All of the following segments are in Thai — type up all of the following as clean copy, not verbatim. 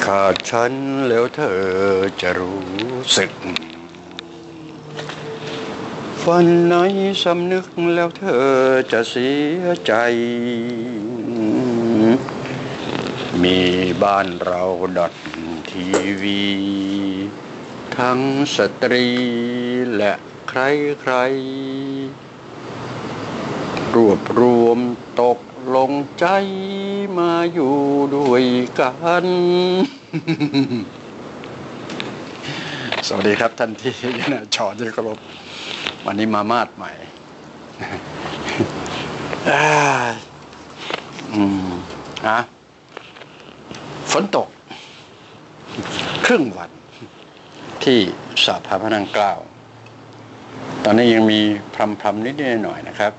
ขาดฉันแล้วเธอจะรู้สึกฝันไหนสำนึกแล้วเธอจะเสียใจมีบ้านเราทีวีทั้งสตรีและใครรวบรวมตกลงใจมาอยู่ด้วยกันสวัสดีครับท่านที่อยู่หน้าจอที่เคารพวันนี้มามาดใหม่ฝนตกครึ่งวันที่สาธารณพระนั่งเกล้าตอนนี้ยังมีพรำนิดหน่อยนะครับ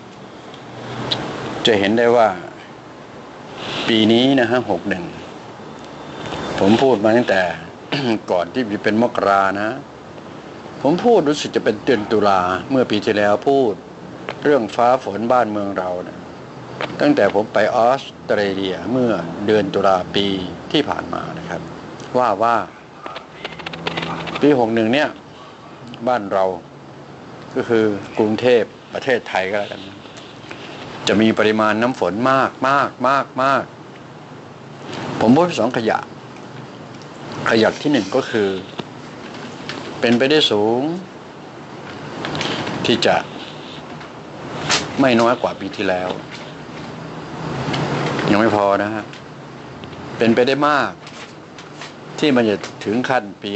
จะเห็นได้ว่าปีนี้นะฮะ61ผมพูดมาตั้งแต่ ก่อนที่จะเป็นมกรานะผมพูดรู้สึกจะเป็นเดือนตุลาเมื่อปีที่แล้วพูดเรื่องฟ้าฝนบ้านเมืองเรานะตั้งแต่ผมไปออสเตรเลียเมื่อเดือนตุลาปีที่ผ่านมานะครับว่าปี61เนี่ยบ้านเราก็คือกรุงเทพประเทศไทยก็แล้วกันจะมีปริมาณน้ำฝนมากผมพบสองขยะที่หนึ่งก็คือเป็นไปได้สูงที่จะไม่น้อยกว่าปีที่แล้วยังไม่พอนะฮะเป็นไปได้มากที่มันจะถึงขั้นปี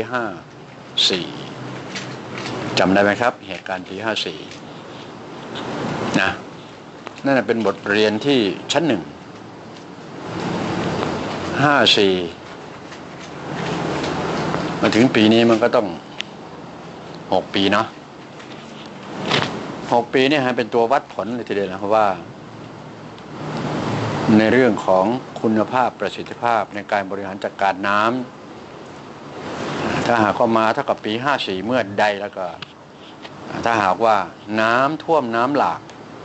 54จำได้ไหมครับเหตุการณ์ปี54นะนั่นเป็นบทเรียนที่ชั้น1 54มาถึงปีนี้มันก็ต้อง6ปีเนาะ6ปีเนี่ยเป็นตัววัดผลเลยทีเดียวนะเพราะว่าในเรื่องของคุณภาพประสิทธิภาพในการบริหารจัดการน้ำถ้าหากว่ามาเท่ากับปี54เมื่อใดแล้วก็ถ้าหากว่าน้ำท่วมน้ำหลาก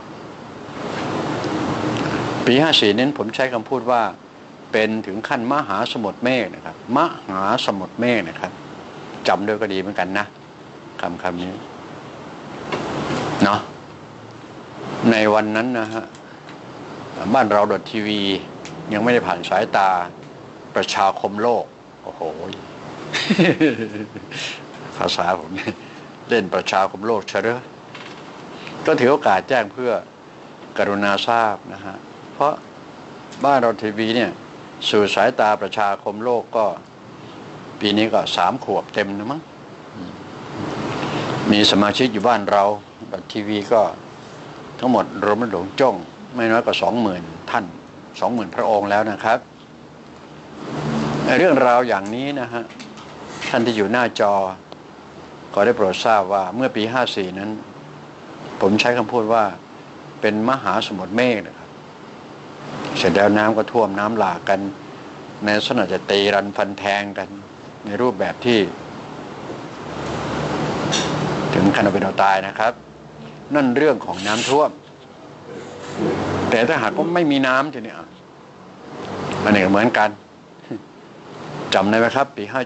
ปี54นั้นผมใช้คำพูดว่าเป็นถึงขั้นมหาสมุทรเมฆนะครับมหาสมุทรเมฆนะครับจำด้วยก็ดีเหมือนกันนะคำนี้เนาะในวันนั้นนะฮะบ้านเราทีวียังไม่ได้ผ่านสายตาประชาคมโลกโอ้โห ภาษาผมเล่นประชาคมโลกเฉยก็ถือโอกาสแจ้งเพื่อกรุณาทราบนะฮะเพราะบ้านเราทีวีเนี่ยสู่สายตาประชาคมโลกก็ปีนี้ก็3 ขวบเต็มนะมั้งมีสมาชิกอยู่บ้านเราทีวีก็ทั้งหมดรวมหลวงจ้องไม่น้อยกว่า 20,000 ท่าน 20,000 พระองค์แล้วนะครับเรื่องราวอย่างนี้นะฮะท่านที่อยู่หน้าจอก็ได้โปรดทราบว่าเมื่อปี54นั้นผมใช้คำพูดว่าเป็นมหาสมุทรเมฆนะครับเสร็จแล้วน้ำก็ท่วมน้ำหลากกันในลักษณะจะตีรันฟันแทงกันในรูปแบบที่ถึงขั้นเอาเป็นเอาตายนะครับนั่นเรื่องของน้ำท่วมแต่ถ้าหากว่าไม่มีน้ำทีนี้มันก็เหมือนกันจำได้ไหมครับปี57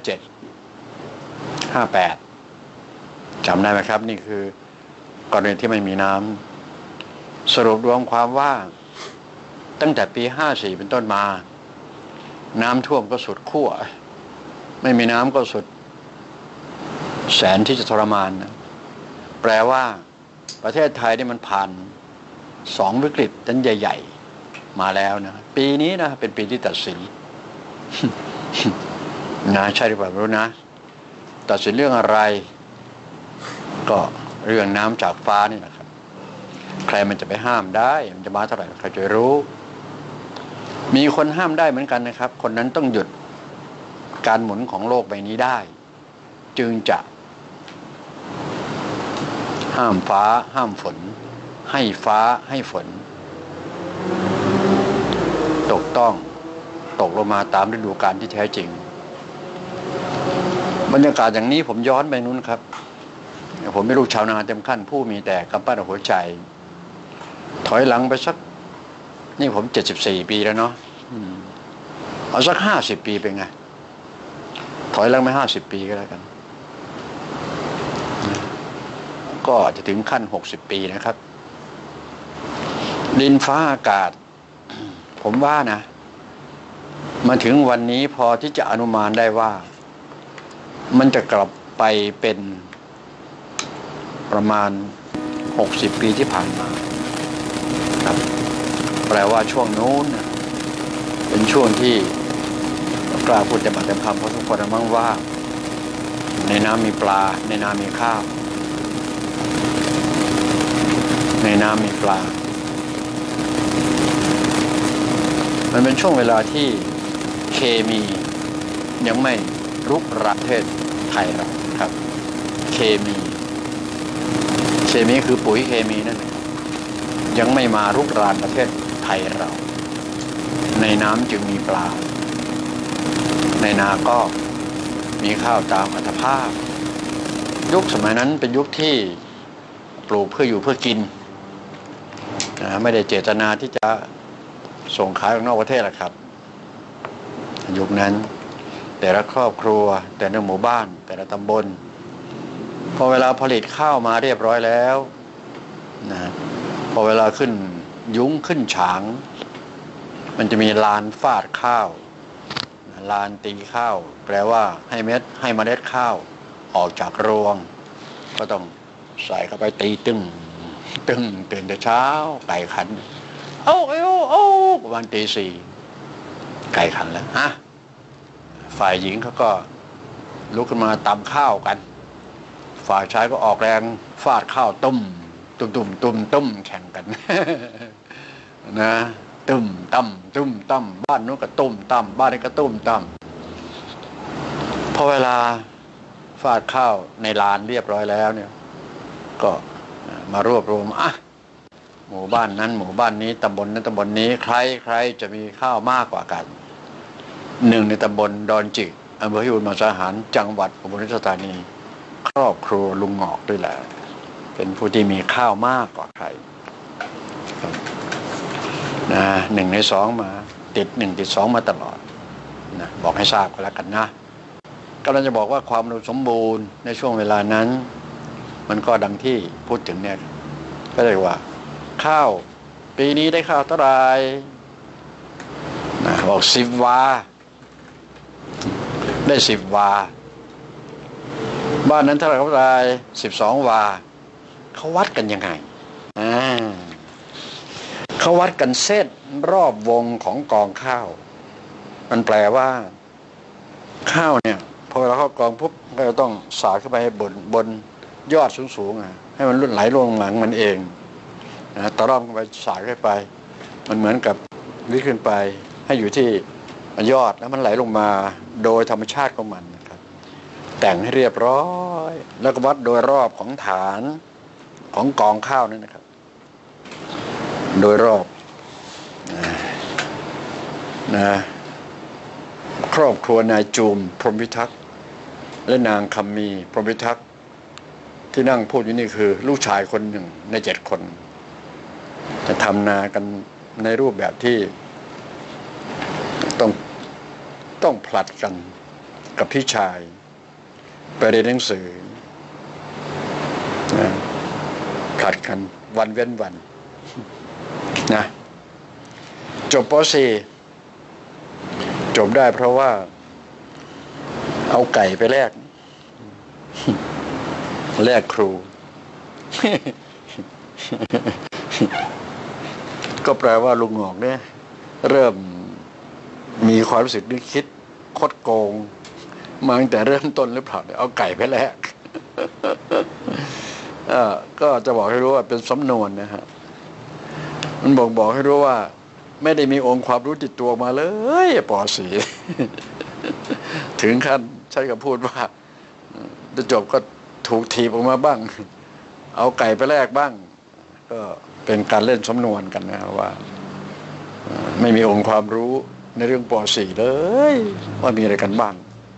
58จำได้ไหมครับนี่คือกรณีที่ไม่มีน้ำสรุปรวมความว่าตั้งแต่ปี54เป็นต้นมาน้ำท่วมก็สุดขั้วไม่มีน้ำก็สุดแสนที่จะทรมานนะแปลว่าประเทศไทยนี่มันผ่าน2 วิกฤตนั้นใหญ่ๆมาแล้วนะปีนี้นะเป็นปีที่ตัดสิน นะใช่หรือเปล่าไม่รู้นะตัดสินเรื่องอะไรก็เรื่องน้ำจากฟ้านี่นะครับใครมันจะไปห้ามได้มันจะมาเท่าไหร่ใครจะรู้มีคนห้ามได้เหมือนกันนะครับคนนั้นต้องหยุดการหมุนของโลกใบนี้ได้จึงจะห้ามฟ้าห้ามฝนให้ฟ้าให้ฝนตกลงมาตามฤดูกาลที่แท้จริงบรรยากาศอย่างนี้ผมย้อนไปนู้นครับผมไม่รู้ชาวนาเต็มขั้นผู้มีแต่กำปั้นหัวใจถอยหลังไปสักนี่ผม74 ปีแล้วเนาะเอาสัก50 ปีเป็นไงถอยหลังไป50 ปีก็แล้วกันก็อาจจะถึงขั้น60 ปีนะครับดินฟ้าอากาศผมว่านะมาถึงวันนี้พอที่จะอนุมานได้ว่ามันจะกลับไปเป็นประมาณ60 ปีที่ผ่านมาครับแปลว่าช่วงนู้นเป็นช่วงที่กล้าพูดแต่ปากแต่คำเพราะทุกคนมั่งว่าในน้ำมีปลาในน้ำมีข้าวในน้ำมีปลามันเป็นช่วงเวลาที่เคมียังไม่รุกรานประเทศไทยเราครับเคมีคือปุ๋ยเคมีนั่นเองยังไม่มารุกรานประเทศไทยเราในน้ำจึงมีปลาในนาก็มีข้าวตามอัตภาพยุคสมัยนั้นเป็นยุคที่ปลูกเพื่ออยู่เพื่อกินไม่ได้เจตนาที่จะส่งขายออกนอกประเทศหรอกครับยุคนั้นแต่ละครอบครัวแต่ละหมู่บ้านแต่ละตำบลพอเวลาผลิตข้าวมาเรียบร้อยแล้วนะพอเวลาขึ้นยุ้งขึ้นฉางมันจะมีลานฟาดข้าวลานตีข้าวแปลว่าให้เมล็ดข้าวออกจากรวงก็ต้องใส่เข้าไปตีตึ้งตื่นแต่เช้าไก่ขันโอ้ประมาณตี 4ไก่ขันแล้วฝ่ายหญิงเขาก็ลุกขึ้นมาตำข้าวกันฝ่ายชายก็ออกแรงฟาดข้าวตุ้มแข่งกันนะตุ้มตั้มบ้านนู้นก็ตุ้มตั้มบ้านนี้ก็ตุ้มตั้มพอเวลาฟาดข้าวในลานเรียบร้อยแล้วเนี่ยก็มารวบรวมหมู่บ้านนั้นหมู่บ้านนี้ตำบลนั้นตำบลนี้ใครจะมีข้าวมากกว่ากันหนึ่งในตำบลดอนจิกอำเภอพิบูลมังสาหารจังหวัดอุบลราชธานีครอบครัวลุงงอกด้วยแหละเป็นผู้ที่มีข้าวมากกว่าใครนะ1 ใน 2มาติด1 ติด 2มาตลอดนะบอกให้ทราบกันแล้วกันนะกำลังจะบอกว่าความอุดมสมบูรณ์ในช่วงเวลานั้นมันก็ดังที่พูดถึงเนี่ยก็เรียกว่าข้าวปีนี้ได้ข้าวเท่าไหร่นะบอก10 วาได้10 วาบ้านนั้นเท่าไหร่12 วาเขาวัดกันยังไงเขาวัดกันเส้นรอบวงของกองข้าวมันแปลว่าข้าวเนี่ยพอเราเข้ากองปุ๊บก็จะต้องสาดเข้าไปบนยอดสูงให้มันไหลลงหลังมันเองตะล่อมเข้าไปสาดเข้าไปมันเหมือนกับวิ่งขึ้นไปให้อยู่ที่ยอดแล้วมันไหลลงมาโดยธรรมชาติของมันนะครับแต่งให้เรียบร้อยแล้วก็วัดโดยรอบของฐานของกองข้าวนั่นนะครับโดยรอบนะครอบครัวนายจูมพรหมพิทักษ์และนางคำมีพรหมพิทักษ์ที่นั่งพูดอยู่นี่คือลูกชายคนหนึ่งใน7 คนจะทำนากันในรูปแบบที่ต้องผลัดกันกับพี่ชายไปเรียนหนังสือนะผลัดกันวันเว้นวันนะจบป .4 จบได้เพราะว่าเอาไก่ไปแลกครู ก็แปลว่าลุงงอกเนี่ยเริ่มมีความรู้สึกนึกคิดคดโกงมาตั้งแต่เริ่มต้นหรือเปล่าเอาไก่ไปแลก ก็จะบอกให้รู้ว่าเป็นสำนวนนะฮะมันบอกให้รู้ว่าไม่ได้มีองค์ความรู้ติดตัวมาเลยป .4 ถึงขั้นใช้คำพูดว่าจะจบก็ถูกถีบออกมาบ้างเอาไก่ไปแลกบ้างก็เป็นการเล่นสำนวนกันนะว่าไม่มีองค์ความรู้ในเรื่องป .4 เลยว่ามีอะไรกันบ้าง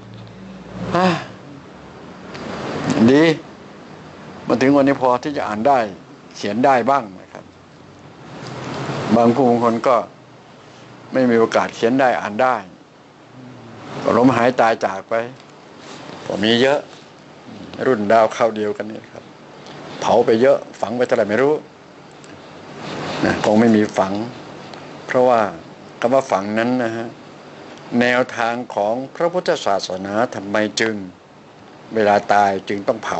ดีมาถึงวันนี้พอที่จะอ่านได้เขียนได้บ้างนะครับบางคนก็ไม่มีโอกาสเขียนได้อ่านได้ก็ล้มหายตายจากไปก็มีเยอะรุ่นดาวเข้าเดียวกันนี่ครับเผาไปเยอะฝังไปเท่าไหร่ไม่รู้นะคงไม่มีฝังเพราะว่าคำว่าฝังนั้นนะฮะแนวทางของพระพุทธศาสนาทำไมจึงเวลาตายจึงต้องเผา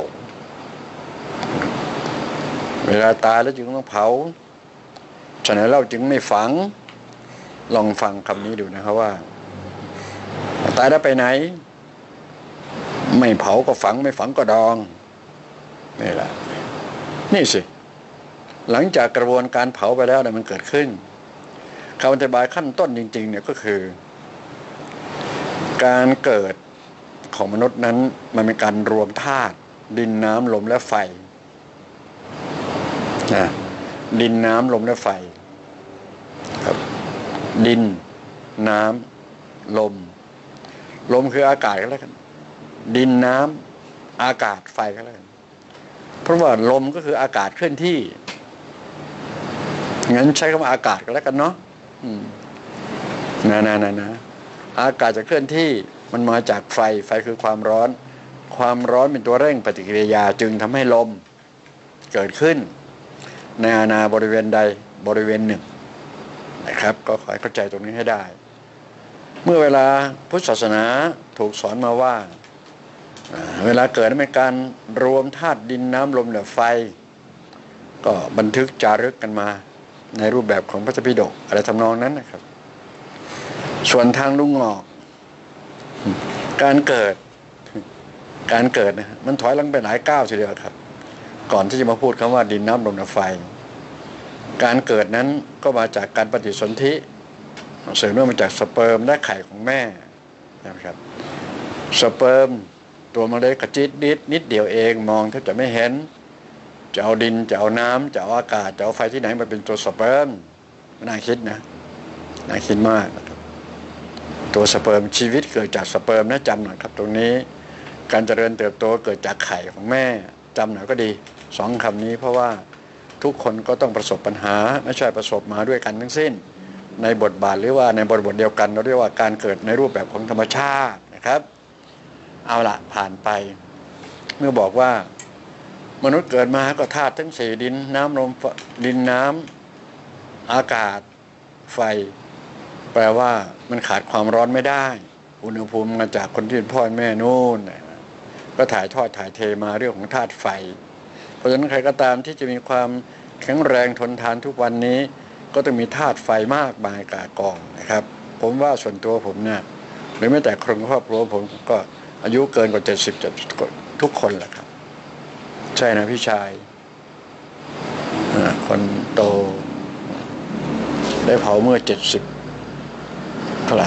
เวลาตายแล้วจึงต้องเผาฉะนั้นเราจึงไม่ฝังลองฟังคำนี้ดูนะครับว่าตายแล้วไปไหนไม่เผาก็ฝังไม่ฝังก็ดองนี่แหละนี่สิหลังจากกระบวนการเผาไปแล้วเนี่ยมันเกิดขึ้นคำอธิบายขั้นต้นจริงๆเนี่ยก็คือการเกิดของมนุษย์นั้นมันเป็นการรวมธาตุดินน้ำลมและไฟนะดินน้ำลมและไฟครับดินน้ำลมลมคืออากาศก็แล้วกันดินน้ำอากาศไฟก็แล้วกันเพราะว่าลมก็คืออากาศเคลื่อนที่งั้นใช้คำว่าอากาศก็แล้วกันเนาะนะอากาศจะเคลื่อนที่มันมาจากไฟไฟคือความร้อนความร้อนเป็นตัวเร่งปฏิกิริยาจึงทำให้ลมเกิดขึ้นในอาณาบริเวณใดบริเวณหนึ่งนะครับก็ขอให้เข้าใจตรงนี้ให้ได้เมื่อเวลาพุทธศาสนาถูกสอนมาว่าเวลาเกิดเป็นการรวมธาตุดินน้ำลมและไฟก็บันทึกจารึกกันมาในรูปแบบของพระปิฎกอะไรทำนองนั้นนะครับส่วนทางลุงงอกการเกิดนะมันถอยหลังไปหลายก้าวทีเดียวครับก่อนที่จะมาพูดคำว่าดินน้ำลมและไฟการเกิดนั้นก็มาจากการปฏิสนธิสืบเนื่องมาจากสเปิร์มและไข่ของแม่นะครับสเปิร์มตัวมันเล็กกระจิตนิดเดียวเองมองแทบจะไม่เห็นจะเอาดินจะเอาน้ำจะเอาอากาศจะเอาไฟที่ไหนมาเป็นตัวสเปิร์มน่าคิดนะน่าคิดมากนะครับตัวสเปิร์มชีวิตเกิดจากสเปิร์มนะจำหน่อยครับตรงนี้การเจริญเติบโตเกิดจากไข่ของแม่จำหน่อยก็ดีสองคำนี้เพราะว่าทุกคนก็ต้องประสบปัญหาไม่ใช่ประสบมาด้วยกันทั้งสิ้นในบทบาทหรือว่าในบริบทเดียวกันเราเรียกว่าการเกิดในรูปแบบของธรรมชาตินะครับเอาละผ่านไปเมื่อบอกว่ามนุษย์เกิดมาก็ธาตุทั้งสี่ดินน้ำลมดินน้ำอากาศไฟแปลว่ามันขาดความร้อนไม่ได้อุณหภูมิมาจากคนที่เป็นพ่อแม่นู่นก็ถ่ายทอดถ่ายเทมาเรื่องของธาตุไฟเพราะฉะนั้นใครก็ตามที่จะมีความแข็งแรงทนทานทุกวันนี้ก็ต้องมีธาตุไฟมากมายกายกองนะครับผมว่าส่วนตัวผมเนี่ยหรือแม้แต่คนครอบครัวผมก็อายุเกินกว่า70ทุกคนแหละครับใช่นะพี่ชายคนโตได้เผาเมื่อ70เท่าไหร่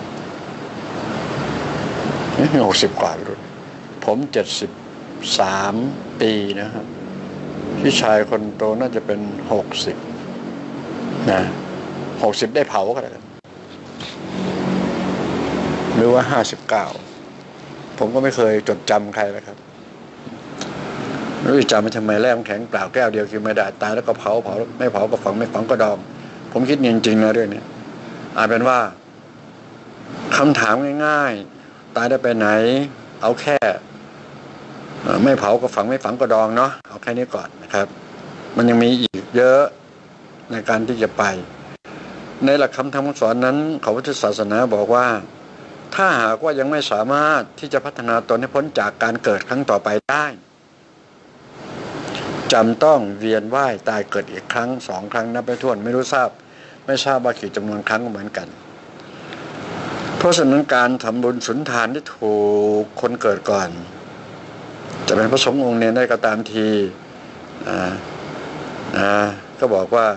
60 กว่ารุ่นผม73 ปีนะครับพี่ชายคนโตน่าจะเป็น60นะ60ได้เผาก็แล้วกันหรือว่า59ผมก็ไม่เคยจดจำใครแล้วครับไม่รู้จะจำมันทำไมแร่แข็งเปล่าแก้วเดียวกินไม่ได้ตายแล้วก็เผาไม่เผาก็ฝังไม่ฝังก็ดองผมคิดจริงๆนะเรื่องนี้เป็นว่าคำถามง่ายๆตายได้ไปไหนเอาแค่ไม่เผาก็ฝังไม่ฝังก็ดองเนาะเอาแค่นี้ก่อนนะครับมันยังมีอีกเยอะในการที่จะไปในหลักคำธรรมสอนนั้นของพุทธศาสนาบอกว่าถ้าหากว่ายังไม่สามารถที่จะพัฒนาตนให้พ้นจากการเกิดครั้งต่อไปได้จำต้องเวียนว่ายตายเกิดอีกครั้ง2 ครั้งนับไม่ถ้วนไม่ทราบว่ากี่จำนวนครั้งเหมือนกันเพราะฉะนั้นการทำบุญสุนทานที่ถูกคนเกิดก่อนจะเป็นพระสงฆ์องค์เนรได้ก็ตามทีก็บอกว่า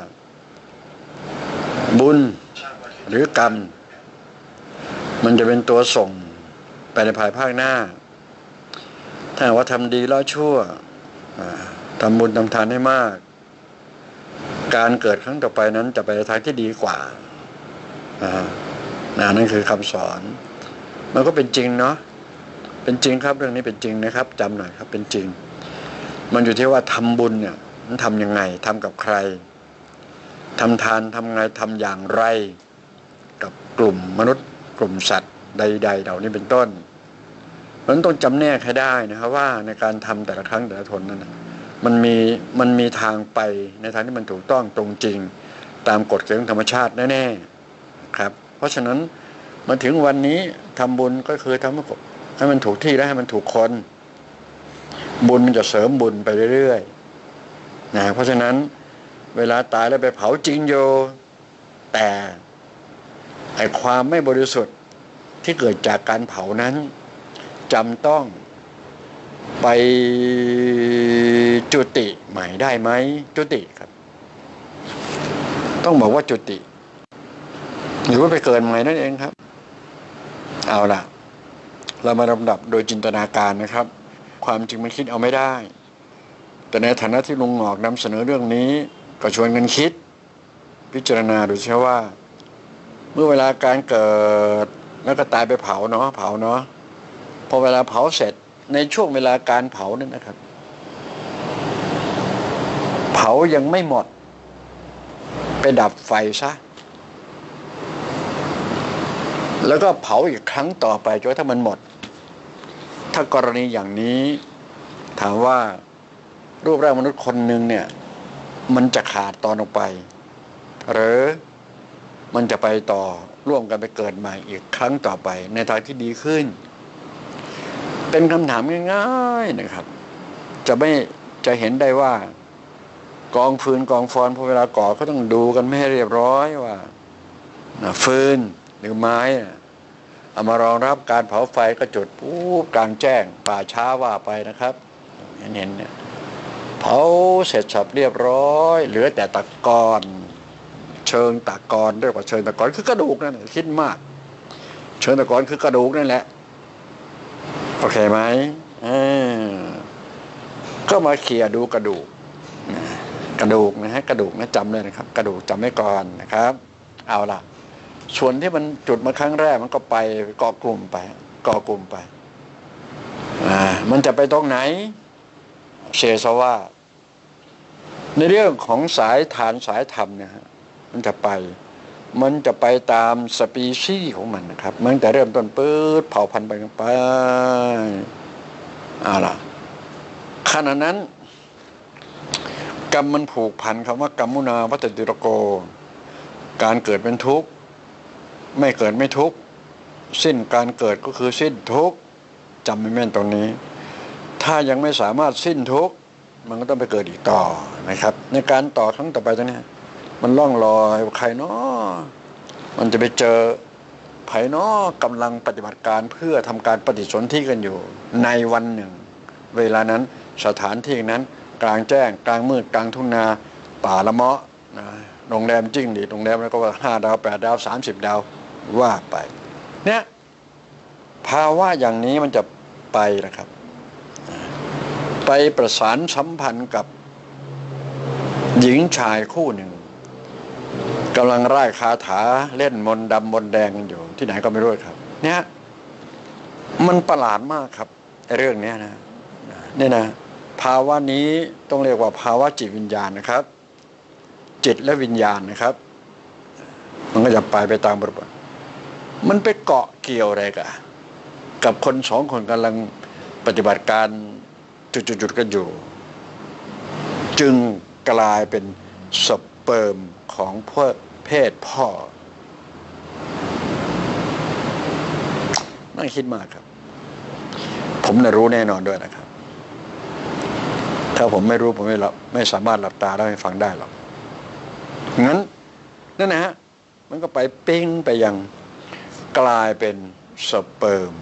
บุญหรือกรรมมันจะเป็นตัวส่งไปในภายภาคหน้าถ้าว่าทำดีแล้วชั่วทำบุญทำทานให้มากการเกิดครั้งต่อไปนั้นจะไปในทางที่ดีกว่านั่นคือคำสอนมันก็เป็นจริงเนาะเป็นจริงครับเรื่องนี้เป็นจริงนะครับจำหน่อยครับเป็นจริงมันอยู่ที่ว่าทำบุญเนี่ยมันทำยังไงทำกับใครทำทานทำไงทำอย่างไรกับกลุ่มมนุษย์กลุ่มสัตว์ใดๆเหล่านี้เป็นต้นมันต้องจำแนกให้ได้นะครับว่าในการทำแต่ละครั้งแต่ละทนนั้นมันมีทางไปในทางที่มันถูกต้องตรงจริงตามกฎเกณฑ์ธรรมชาติแน่ๆครับเพราะฉะนั้นมาถึงวันนี้ทำบุญก็คือทำให้มันถูกที่และให้มันถูกคนบุญมันจะเสริมบุญไปเรื่อยๆนะเพราะฉะนั้นเวลาตายแล้วไปเผาจริงโยแต่ไอ้ความไม่บริสุทธิ์ที่เกิดจากการเผานั้นจำต้องไปจุติใหม่ได้ไหมจุติครับต้องบอกว่าจุติหรือว่าไปเกิดใหม่นั่นเองครับเอาล่ะเรามาลำดับโดยจินตนาการนะครับความจริงมันคิดเอาไม่ได้แต่ในฐานะที่ลุงหงอกนำเสนอเรื่องนี้ก็ชวนกันคิดพิจารณาดูใช่ว่าเมื่อเวลาการเกิดแล้วก็ตายไปเผาเนาะพอเวลาเผาเสร็จในช่วงเวลาการเผานั่นนะครับเผายังไม่หมดไปดับไฟซะแล้วก็เผาอีกครั้งต่อไปจนถ้ามันหมดถ้ากรณีอย่างนี้ถามว่ารูปร่างมนุษย์คนหนึ่งเนี่ยมันจะขาดตอนออกไปหรือมันจะไปต่อร่วมกันไปเกิดใหม่อีกครั้งต่อไปในทางที่ดีขึ้นเป็นคำถามง่ายๆนะครับจะเห็นได้ว่ากองฟืนกองฟอนพอเวลาก่อเขาต้องดูกันไม่ให้เรียบร้อยว่าฟืนหรือไม้เอามารองรับการเผาไฟก็จุดปุ๊บกลางแจ้งป่าช้าว่าไปนะครับเห็นเนี่ยเผาเสร็จสับเรียบร้อยเหลือแต่ตะกอนเชิงตะกอนเรียกว่าเชิงตะกอนคือกระดูกนั่นคิดมากเชิงตะกอนคือกระดูกนั่นแหละโอเคไหมก็มาเคลียร์ดูกระดูกนะฮะกระดูกนะจำเลยนะครับกระดูกจำไว้ก่อนนะครับเอาล่ะส่วนที่มันจุดมาครั้งแรกมันก็ไปเกาะกลุ่มไปมันจะไปตรงไหนเชสว่าในเรื่องของสายฐานสายธรรมเนี่ยฮะมันจะไปตามสปีชีส์ของมันนะครับมันแต่เริ่มต้นปื๊ดเผ่าพันธุ์ไปเอาล่ะขณะนั้นกรรมมันผูกพันคำว่ากรรมุนาวัตติรโกการเกิดเป็นทุกข์ไม่เกิดไม่ทุกข์สิ้นการเกิดก็คือสิ้นทุกข์จำไม่แม่นตรงนี้ถ้ายังไม่สามารถสิ้นทุกข์มันก็ต้องไปเกิดอีกต่อนะครับในการต่อครั้งต่อไปตรงนี้มันล่องลอยใครเนาะมันจะไปเจอไผเนาะกำลังปฏิบัติการเพื่อทำการปฏิสนธิกันอยู่ในวันหนึ่งเวลานั้นสถานที่นั้นกลางแจ้งกลางมืดกลางทุ่งนาป่าละเมาะนะโรงแรมจิ้งหรีดโรงแรมแล้วก็ว่า5 ดาว 8 ดาว 30 ดาวว่าไปเนี่ยภาวะอย่างนี้มันจะไปนะครับไปประสานสัมพันธ์กับหญิงชายคู่หนึ่งกำลังไล่คาถาเล่นมนต์ดำมนต์แดงกันอยู่ที่ไหนก็ไม่รู้ครับเนี่ยมันประหลาดมากครับไอ้เรื่องนี้นะเนี่ยนะภาวะนี้ต้องเรียกว่าภาวะจิตวิญญาณนะครับจิตและวิญญาณนะครับมันก็จะไปตามบริบทมันไปเกาะเกี่ยวอะไรกับคนสองคนกำลังปฏิบัติการจุดๆกันอยู่จึงกลายเป็นสเปิร์มของเพศพ่อน่าคิดมากครับผมน่ะรู้แน่นอนด้วยนะครับถ้าผมไม่รู้ผมไม่สามารถหลับตาแล้วให้ฟังได้หรอกงั้นนั่นนะฮะมันก็ไปปิ้งไปยังกลายเป็นสเปิร์ม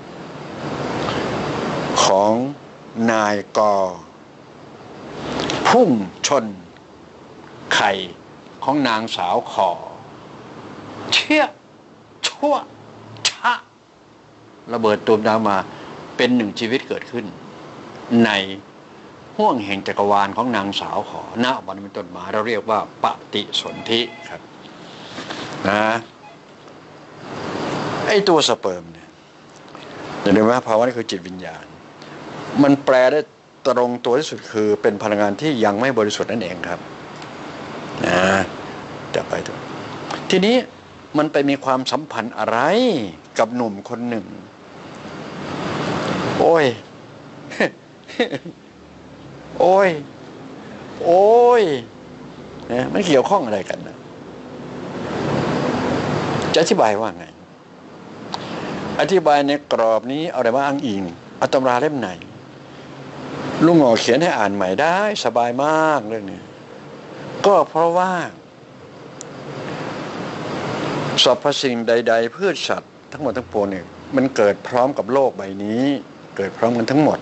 ของนายกพุ่งชนไข่ของนางสาวขอเชี่ยชั่วชะระเบิดตูมดาวมาเป็นหนึ่งชีวิตเกิดขึ้นในห่วงแห่งจักรวาลของนางสาวขอณวันเป็นต้นมาเราเรียกว่าปฏิสนธิครับนะไอ้ตัวสเปิร์มเนี่ยเห็นไหมภาวะนี้คือจิตวิญญาณมันแปลได้ตรงตัวที่สุดคือเป็นพลังงานที่ยังไม่บริสุทธิ์นั่นเองครับนะจะไปตัวทีนี้มันไปมีความสัมพันธ์อะไรกับหนุ่มคนหนึ่งโอ้ย โอ้ยโอ้ยนะมันเกี่ยวข้องอะไรกันนะจะอธิบายว่าไงอธิบายในกรอบนี้เอาอะไรมาอ้างอิงเอาตำราเล่มไหนลุงหงอเขียนให้อ่านใหม่ได้สบายมากเรื่องนี้ก็เพราะว่าสรรพสิ่งใดๆพืชสัตว์ทั้งหมดทั้งปวงเนี่ยมันเกิดพร้อมกับโลกใบนี้เกิดพร้อมกันทั้งหมด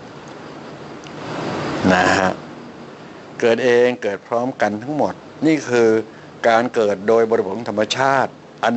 นะฮะเกิดเองเกิดพร้อมกันทั้งหมดนี่คือการเกิดโดยบริบทของธรรมชาติอัน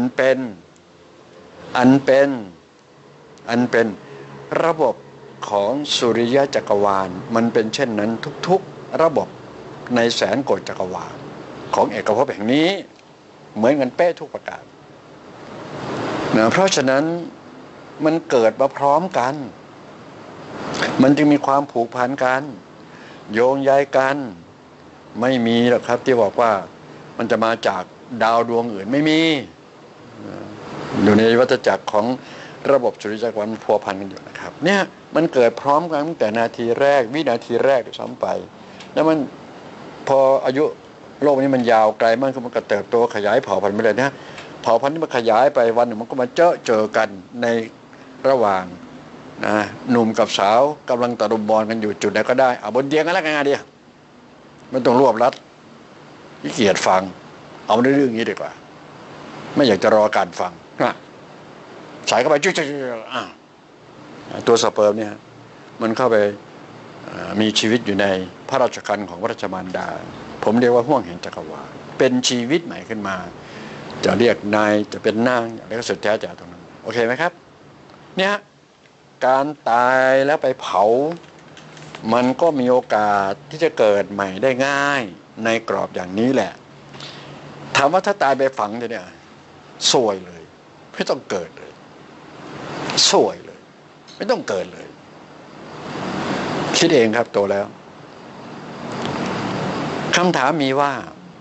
เป็นระบบของสุริยะจักรวาลมันเป็นเช่นนั้นทุกๆระบบในแสนโกฏจักรวาลของเอกภพแห่งนี้เหมือนกันเป๊ะทุกประการนะเพราะฉะนั้นมันเกิดมาพร้อมกันมันจึงมีความผูกพันกันโยงใยกันไม่มีหรอกครับที่บอกว่ามันจะมาจากดาวดวงอื่นไม่มีอยู่ในวัฏจักรของระบบสุริยะจักรวาลพัวพันกันอยู่นะครับเนี่ยมันเกิดพร้อมกันตั้งแต่นาทีแรกวินาทีแรกด้วยซ้ำไปแล้วมันพออายุโลกนี้มันยาวไกลมากคือมันก็เติบโตขยายเผ่าพันธุ์ไปเลยนะเผ่าพันธุ์ที่มันขยายไปวันหนึ่งมันก็มาเจอกันในระหว่างนะหนุ่มกับสาวกำลังตะลุมบอลกันอยู่จุดไหนก็ได้เอาบนเตียงกันแล้วกันเดียวไม่ต้องรวบรัดขี้เกียจฟังเอาเรื่องนี้ดีกว่าไม่อยากจะรอการฟังสายเข้าไปจุ๊ยตัวสเปิร์มเนี่ยมันเข้าไปมีชีวิตอยู่ในพระราชคันของพระราชมารดาผมเรียกว่าห้วงแห่งจักรวาลเป็นชีวิตใหม่ขึ้นมาจะเรียกนายจะเป็นนางอะไรก็สุดแท้จากตรงนั้นโอเคไหมครับเนี่ยการตายแล้วไปเผามันก็มีโอกาสที่จะเกิดใหม่ได้ง่ายในกรอบอย่างนี้แหละถามว่าถ้าตายไปฝังเนี่ยซวยเลยไม่ต้องเกิดเลยซวยเลยไม่ต้องเกิดเลยคิดเองครับโตแล้วคำถามมีว่า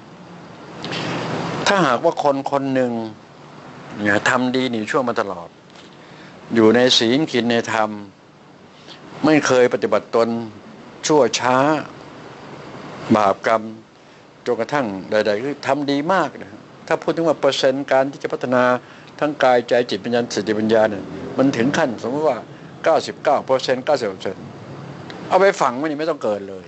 ถ้าหากว่าคนหนึ่งเนี่ยทำดีหนีชั่วมาตลอดอยู่ในศีลกินในธรรมไม่เคยปฏิบัติตนชั่วช้าบาปกรรมจนกระทั่งใดๆคือทำดีมากนะถ้าพูดถึงว่าเปอร์เซ็นต์การที่จะพัฒนาทั้งกายใจจิตวิญญาณสติปัญญาเนี่ยมันถึงขั้นสมมติว่า 99% 90% เอาไปฝังไม่ต้องเกิดเลย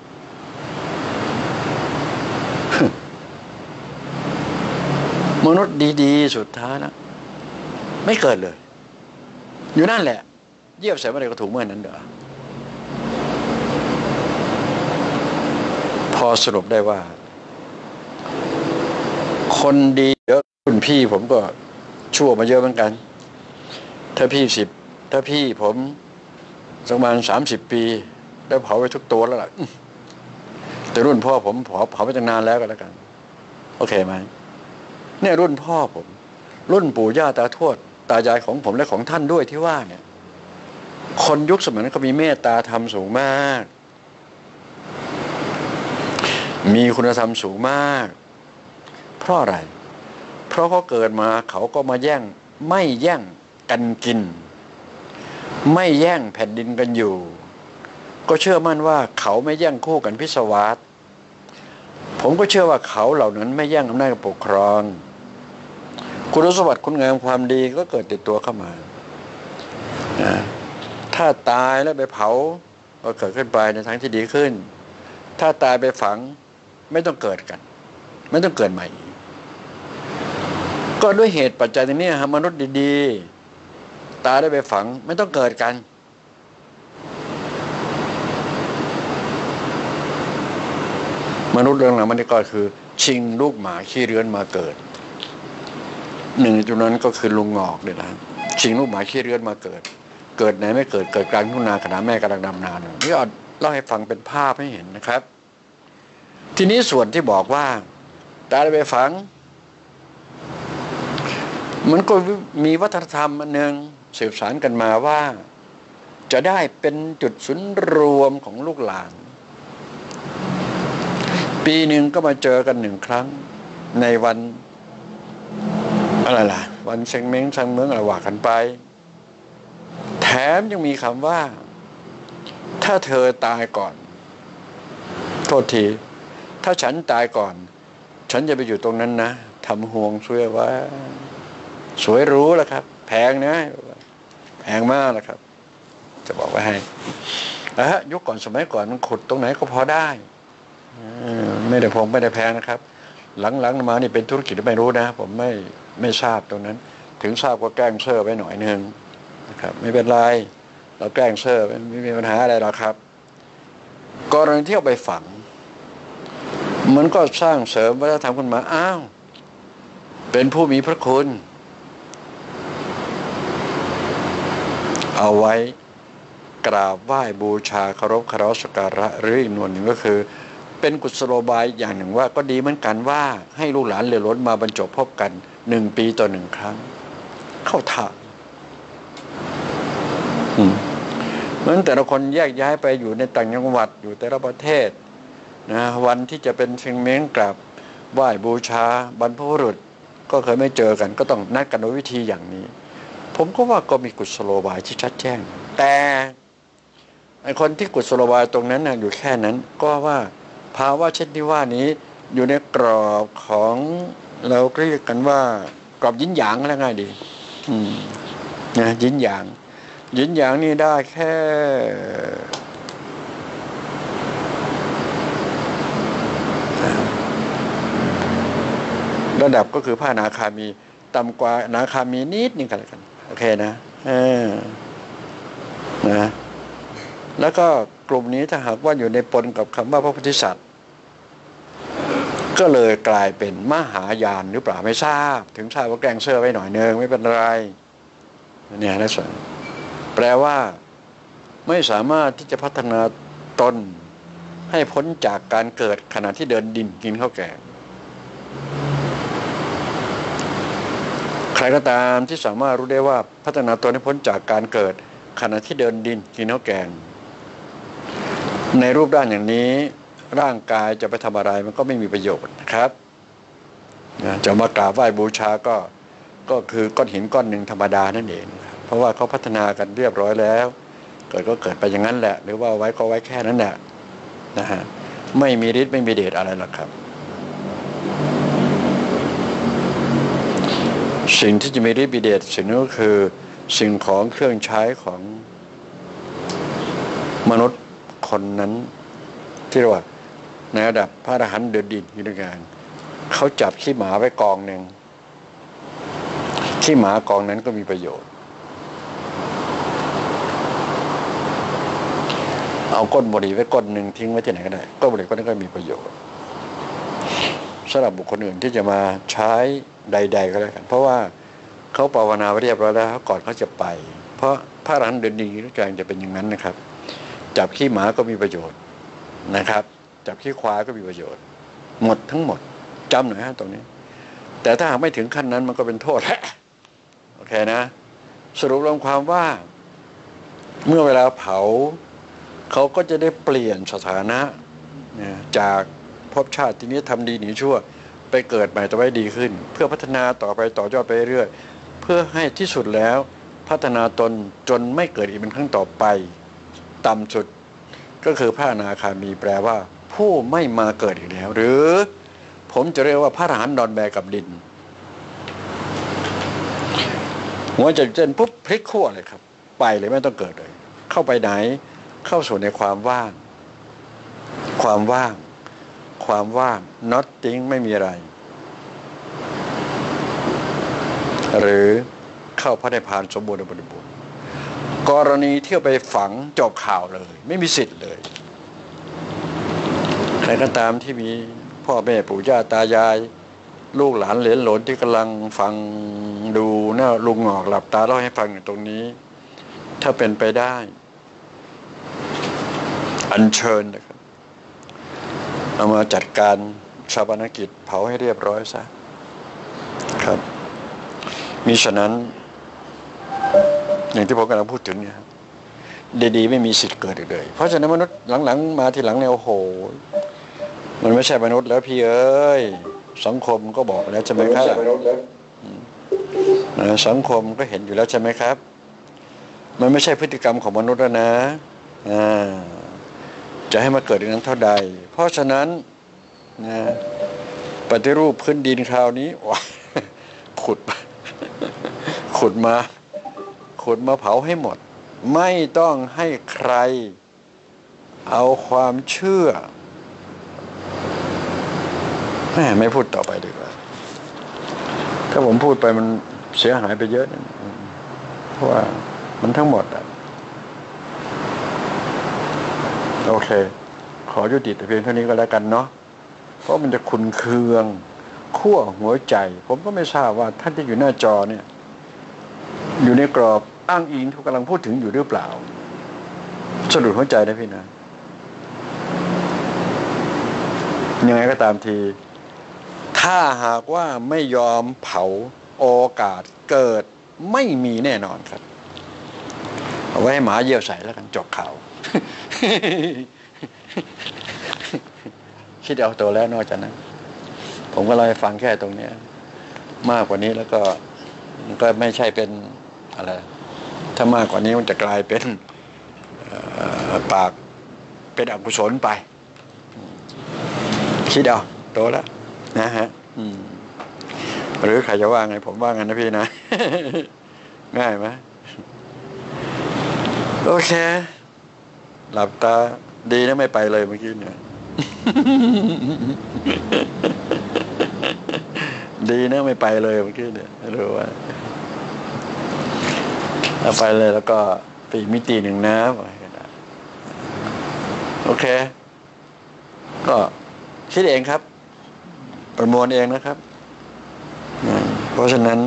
มนุษย์ดีๆสุดท้ายนะไม่เกิดเลยอยู่นั่นแหละเยียบใส่เมื่อไรก็ถูกเมื่อนั้นเด้อพอสรุปได้ว่าคนดีเยอะคุณพี่ผมก็ชั่วมาเยอะเหมือนกันถ้าพี่ผมประมาณ30 ปีได้เผาไปทุกตัวแล้วล่ะแต่รุ่นพ่อผมเผาไปตั้งนานแล้วก็แล้วกันโอเคไหมเนี่ยรุ่นพ่อผมรุ่นปู่ย่าตาทวดตายายของผมและของท่านด้วยที่ว่าเนี่ยคนยุคสมัยนั้นเขามีเมตตาธรรมสูงมากมีคุณธรรมสูงมากเพราะอะไรเพราะเขาเกิดมาเขาก็มาไม่แย่งกันกินไม่แย่งแผ่นดินกันอยู่ก็เชื่อมั่นว่าเขาไม่แย่งคู่กันพิศวาสผมก็เชื่อว่าเขาเหล่านั้นไม่แย่งอำนาจปกครองคุณสมบัติคุณงามความดีก็เกิดติดตัวเข้ามาถ้าตายแล้วไปเผาก็เกิดขึ้นไปในทางที่ดีขึ้นถ้าตายไปฝังไม่ต้องเกิดกันไม่ต้องเกิดใหม่ก็ด้วยเหตุปัจจัยนี้มนุษย์ดีๆตายได้ไปฝังไม่ต้องเกิดกันมนุษย์เรื่องหลังมันก็คือชิงลูกหมาขี้เรือนมาเกิดหนึ่งจุดนั้นก็คือลุงงอกเนี่ยนะชิงลูกหมาขี้เรือนมาเกิดไหนไม่เกิดกลางทุ่งนาขณะแม่กำลังดำนานี่เอาเล่าให้ฟังเป็นภาพให้เห็นนะครับทีนี้ส่วนที่บอกว่าตายไปฝังมันก็มีวัฒนธรรมอันหนึ่งสืบสานกันมาว่าจะได้เป็นจุดศูนย์รวมของลูกหลานปีหนึ่งก็มาเจอกัน1 ครั้งในวันอะไรล่ะวันเชงเม้งชังเมืองอะไรว่ากันไปแถมยังมีคำว่าถ้าเธอตายก่อนโทษทีถ้าฉันตายก่อนฉันจะไปอยู่ตรงนั้นนะทำห่วงช่วยว่าสวยหรูแล้วครับแพงนะแพงมากแล้วครับจะบอกไว้ให้ยุคก่อนสมัยก่อนมันขุดตรงไหนก็พอได้ไม่ได้แพงนะครับหลังๆมานี่เป็นธุรกิจไม่รู้นะผมไม่ทราบตรงนั้นถึงทราบก็แกล้งเซ่อไว้หน่อยนึงนะครับไม่เป็นไรเราแกล้งเซ่อไม่มีปัญหาอะไรหรอกครับกรณีที่เอาไปฝังมันก็สร้างเสริมวัฒนธรรมขึ้นมาอ้าวเป็นผู้มีพระคุณเอาไว้กราบไหว้บูชาเคารพสักการะหรืออีกหน่วยหนึ่งก็คือเป็นกุศโลบายอย่างหนึ่งว่าก็ดีเหมือนกันว่าให้ลูกหลานเหลือล้นมาบรรจบพบกัน1 ปีต่อ1 ครั้งเข้าท่าเหมือนแต่ละคนแยกย้ายไปอยู่ในต่างจังหวัดอยู่แต่ละประเทศนะวันที่จะเป็นสิ่งเม้งกราบไหว้บูชาบรรพบุรุษก็เคยไม่เจอกันก็ต้องนัดกันด้วยวิธีอย่างนี้ผมก็ว่าก็มีกุศโลบายที่ชัดแจ้งแต่ไอคนที่กุศโลบายตรงนั้นนะอยู่แค่นั้นก็ว่าภาวะเช่นที่ว่านี้อยู่ในกรอบของเราเรียกกันว่ากรอบยินหยางแล้วง่ายดีนะยินหยางนี่ได้แค่ระดับก็คือพระอนาคามีต่ำกว่าอนาคามีนิดนึงกันแล้วกันโอเคนะนะแล้วก็กลุ่มนี้ถ้าหากว่าอยู่ในปนกับคำว่าพระโพธิสัตว์ก็เลยกลายเป็นมหายานหรือเปล่าไม่ทราบถึงทราบว่าแกล้งเสื้อไว้หน่อยนึงไม่เป็นไรเนี่ยนะส่วนแปลว่าไม่สามารถที่จะพัฒนาตนให้พ้นจากการเกิดขณะที่เดินดินกินข้าวแกงใครก็ตามที่สามารถรู้ได้ว่าพัฒนาตนให้พ้นจากการเกิดขณะที่เดินดินกินข้าวแกงในรูปด้านอย่างนี้ร่างกายจะไปทำอะไรมันก็ไม่มีประโยชน์นะครับจะมากราบไหว้บูชาก็คือก้อนหินก้อนหนึ่งธรรมดานั่นเองเพราะว่าเขาพัฒนากันเรียบร้อยแล้วเกิดก็เกิดไปอย่างนั้นแหละหรือว่าไว้ก็ไว้แค่นั้นแหละนะฮะไม่มีฤทธิ์ไม่มีเดชอะไรหรอกครับสิ่งที่จะมีฤทธิ์มีเดชสิ่งนี้ก็คือสิ่งของเครื่องใช้ของมนุษย์คนนั้นที่เรียกว่าในระดับพระอรหันต์เดินดินอยู่ในงานเขาจับขี้หมาไว้กองหนึ่งขี้หมากองนั้นก็มีประโยชน์เอาก้นบุหรี่ไว้ก้นหนึ่งทิ้งไว้ที่ไหนก็ได้ก้นบุหรี่ก้นนั้นก็มีประโยชน์สำหรับบุคคลอื่นที่จะมาใช้ใดๆก็แล้วกันเพราะว่าเขาภาวนาไว้เรียบร้อยแล้วก่อนเขาจะไปเพราะพระอรหันต์เดินดินทุกอย่างจะเป็นอย่างนั้นนะครับจับขี้หมาก็มีประโยชน์นะครับจับขี้ควายก็มีประโยชน์หมดทั้งหมดจำหน่อยฮะตรงนี้แต่ถ้าหากไม่ถึงขั้นนั้นมันก็เป็นโทษโอเคนะสรุปรวมความว่าเมื่อเวลาเผาเขาก็จะได้เปลี่ยนสถานะจากภพชาติที่นี้ทำดีหนีชั่วไปเกิดใหม่ต่อไปดีขึ้นเพื่อพัฒนาต่อไปต่อยอดไปเรื่อยเพื่อให้ที่สุดแล้วพัฒนาตนจนไม่เกิดอีกเป็นครั้งต่อไปต่ำสุดก็คือพระอนาคามีแปลว่าผู้ไม่มาเกิดอีกแล้วหรือผมจะเรียกว่าพระอรหันต์นอนแบกับดินหัวใจเต้นปุ๊บพลิกขั้วเลยครับไปเลยไม่ต้องเกิดเลยเข้าไปไหนเข้าสู่ในความว่างnothing ไม่มีอะไรหรือเข้าพระนิพพานสมบูรณ์บริบูรณ์กรณีเที่ยวไปฝังจบข่าวเลยไม่มีสิทธิ์เลยใครก็ตามที่มีพ่อแม่ปู่ย่าตายายลูกหลานเหลนหลนที่กำลังฟังดูหน้าลุงหงอกหลับตาเล่าให้ฟังอยู่ตรงนี้ถ้าเป็นไปได้อัญเชิญนะครับเอามาจัดการชาปนกิจเผาให้เรียบร้อยซะครับมิฉะนั้นอย่างที่ผมกำลังพูดถึงเนี่ยดีๆไม่มีสิทธิ์เกิดอีกเลยเพราะฉะนั้นมนุษย์หลังๆมาทีหลังเนี่ยโอ้โหมันไม่ใช่มนุษย์แล้วพี่เอ้ยสังคมก็บอกแล้วใช่ไหมครับสังคมก็เห็นอยู่แล้วใช่ไหมครับมันไม่ใช่พฤติกรรมของมนุษย์แล้วนะจะให้มาเกิดอย่างนั้นเท่าใดเพราะฉะนั้นนะปฏิรูปพื้นดินคราวนี้ขุดมาเผาให้หมดไม่ต้องให้ใครเอาความเชื่อไม่พูดต่อไปดีกว่าถ้าผมพูดไปมันเสียหายไปเยอะนะเพราะว่ามันทั้งหมดโอเคขอยุติแต่เพียงเท่านี้ก็แล้วกันเนาะเพราะมันจะขุ่นเคืองขั้วหัวใจผมก็ไม่ทราบว่าท่านที่อยู่หน้าจอเนี่ยอยู่ในกรอบอ้างอิงที่กำลังพูดถึงอยู่หรือเปล่าสะดุดหัวใจนะพี่นะยังไงก็ตามทีถ้าหากว่าไม่ยอมเผาโอกาสเกิดไม่มีแน่นอนครับเอาไว้ให้หมาเยี่ยวใส่แล้วกันจบข่าว คิดเอาตัวแล้วนอกจากนั้นผมก็เลยฟังแค่ตรงนี้มากกว่านี้แล้วก็ไม่ใช่เป็นอะไรถ้ามากกว่านี้มันจะกลายเป็นปากเป็นอกุศลไปคิดเอาโตแล้วนะฮะหรือใครจะว่าไงผมว่างั้นนะพี่นะ ง่ายไหมโอเคหลับตาดีนะไม่ไปเลยเมื่อกี้เนี่ย ดีนะไม่ไปเลยเมื่อกี้เนี่ยรู้ว่าถ้าไปเลยแล้วก็ปีมิติหนึ่งนะโอเคก็คิดเองครับประมวลเองนะครับเพราะฉะนั้น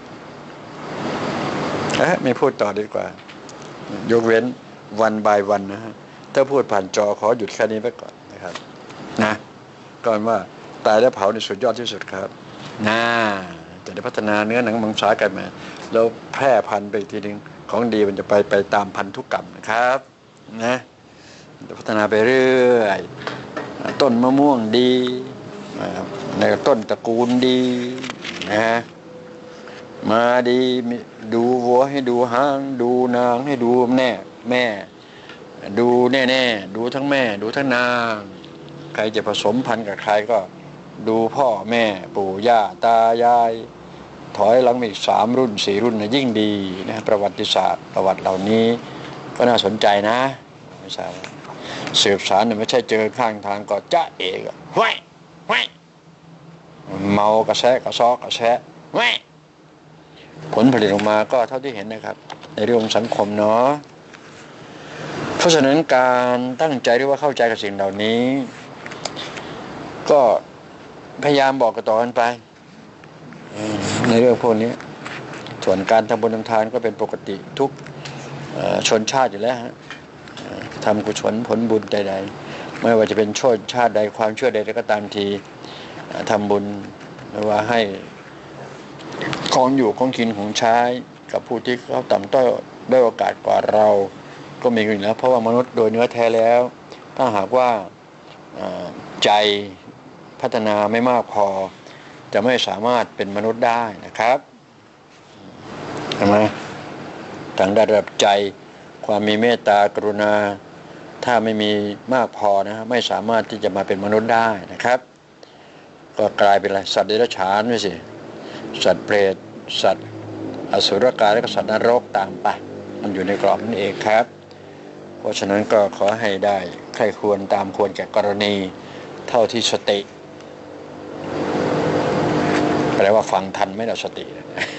ไม่พูดต่อดีกว่ายกเว้นวันบายวันนะฮะถ้าพูดผ่านจอขอหยุดแค่นี้ไปก่อนนะครับนะก่อนว่าตายแล้วเผาในสุดยอดที่สุดครับจะได้พัฒนาเนื้อหนังมังสากันมาแล้วแพร่พันธุ์ไปอีกทีนึงของดีมันจะไปตามพันธุกรรมนะครับนะจะพัฒนาไปเรื่อยต้นมะม่วงดีในต้นตระกูลดีนะมาดีดูวัวให้ดูหางดูนางให้ดูแม่ดูแน่ดูทั้งแม่ดูทั้งนางใครจะผสมพันธุ์กับใครก็ดูพ่อแม่ปู่ย่าตายายถอยหลังอีก3 รุ่น 4 รุ่นนะยิ่งดีนะประวัติศาสตร์ประวัติเหล่านี้ก็น่าสนใจนะไม่ใช่สืบสารไม่ใช่เจอข้างทางก็จ๊ะเอกห้วยเมากระแซะกระซอกกระแซะห้วยผลผลิตออกมาก็เท่าที่เห็นนะครับในเรื่องสังคมเนาะเพราะฉะนั้นการตั้งใจหรือว่าเข้าใจกับสิ่งเหล่านี้ก็พยายามบอกกันต่อกันไปในเรื่องพวกนี้ส่วนการทำบุญทำทานก็เป็นปกติทุกชนชาติอยู่แล้วฮะทำกุศลผลบุญใดๆไม่ว่าจะเป็นชาติใดความเชื่อใดก็ตามทีทำบุญไม่ว่าให้ของอยู่ของกินของใช้กับผู้ที่เขาต่ำต้อยได้โอกาสกว่าเราก็มีอยู่แล้วเพราะว่ามนุษย์โดยเนื้อแท้แล้วถ้าหากว่าใจพัฒนาไม่มากพอจะไม่สามารถเป็นมนุษย์ได้นะครับใช่ไหมทางด้านระดับใจความมีเมตตากรุณาถ้าไม่มีมากพอนะไม่สามารถที่จะมาเป็นมนุษย์ได้นะครับก็กลายเป็นอะไรสัตว์เดรัจฉานไปสิสัตว์เปรตสัตว์อสุรกายและสัตว์นรกตามไปมันอยู่ในกรอบนั่นเองครับเพราะฉะนั้นก็ขอให้ได้ใครควรตามควรแก่กรณีเท่าที่สติแปลว่าฟังทันไม่ได้สติ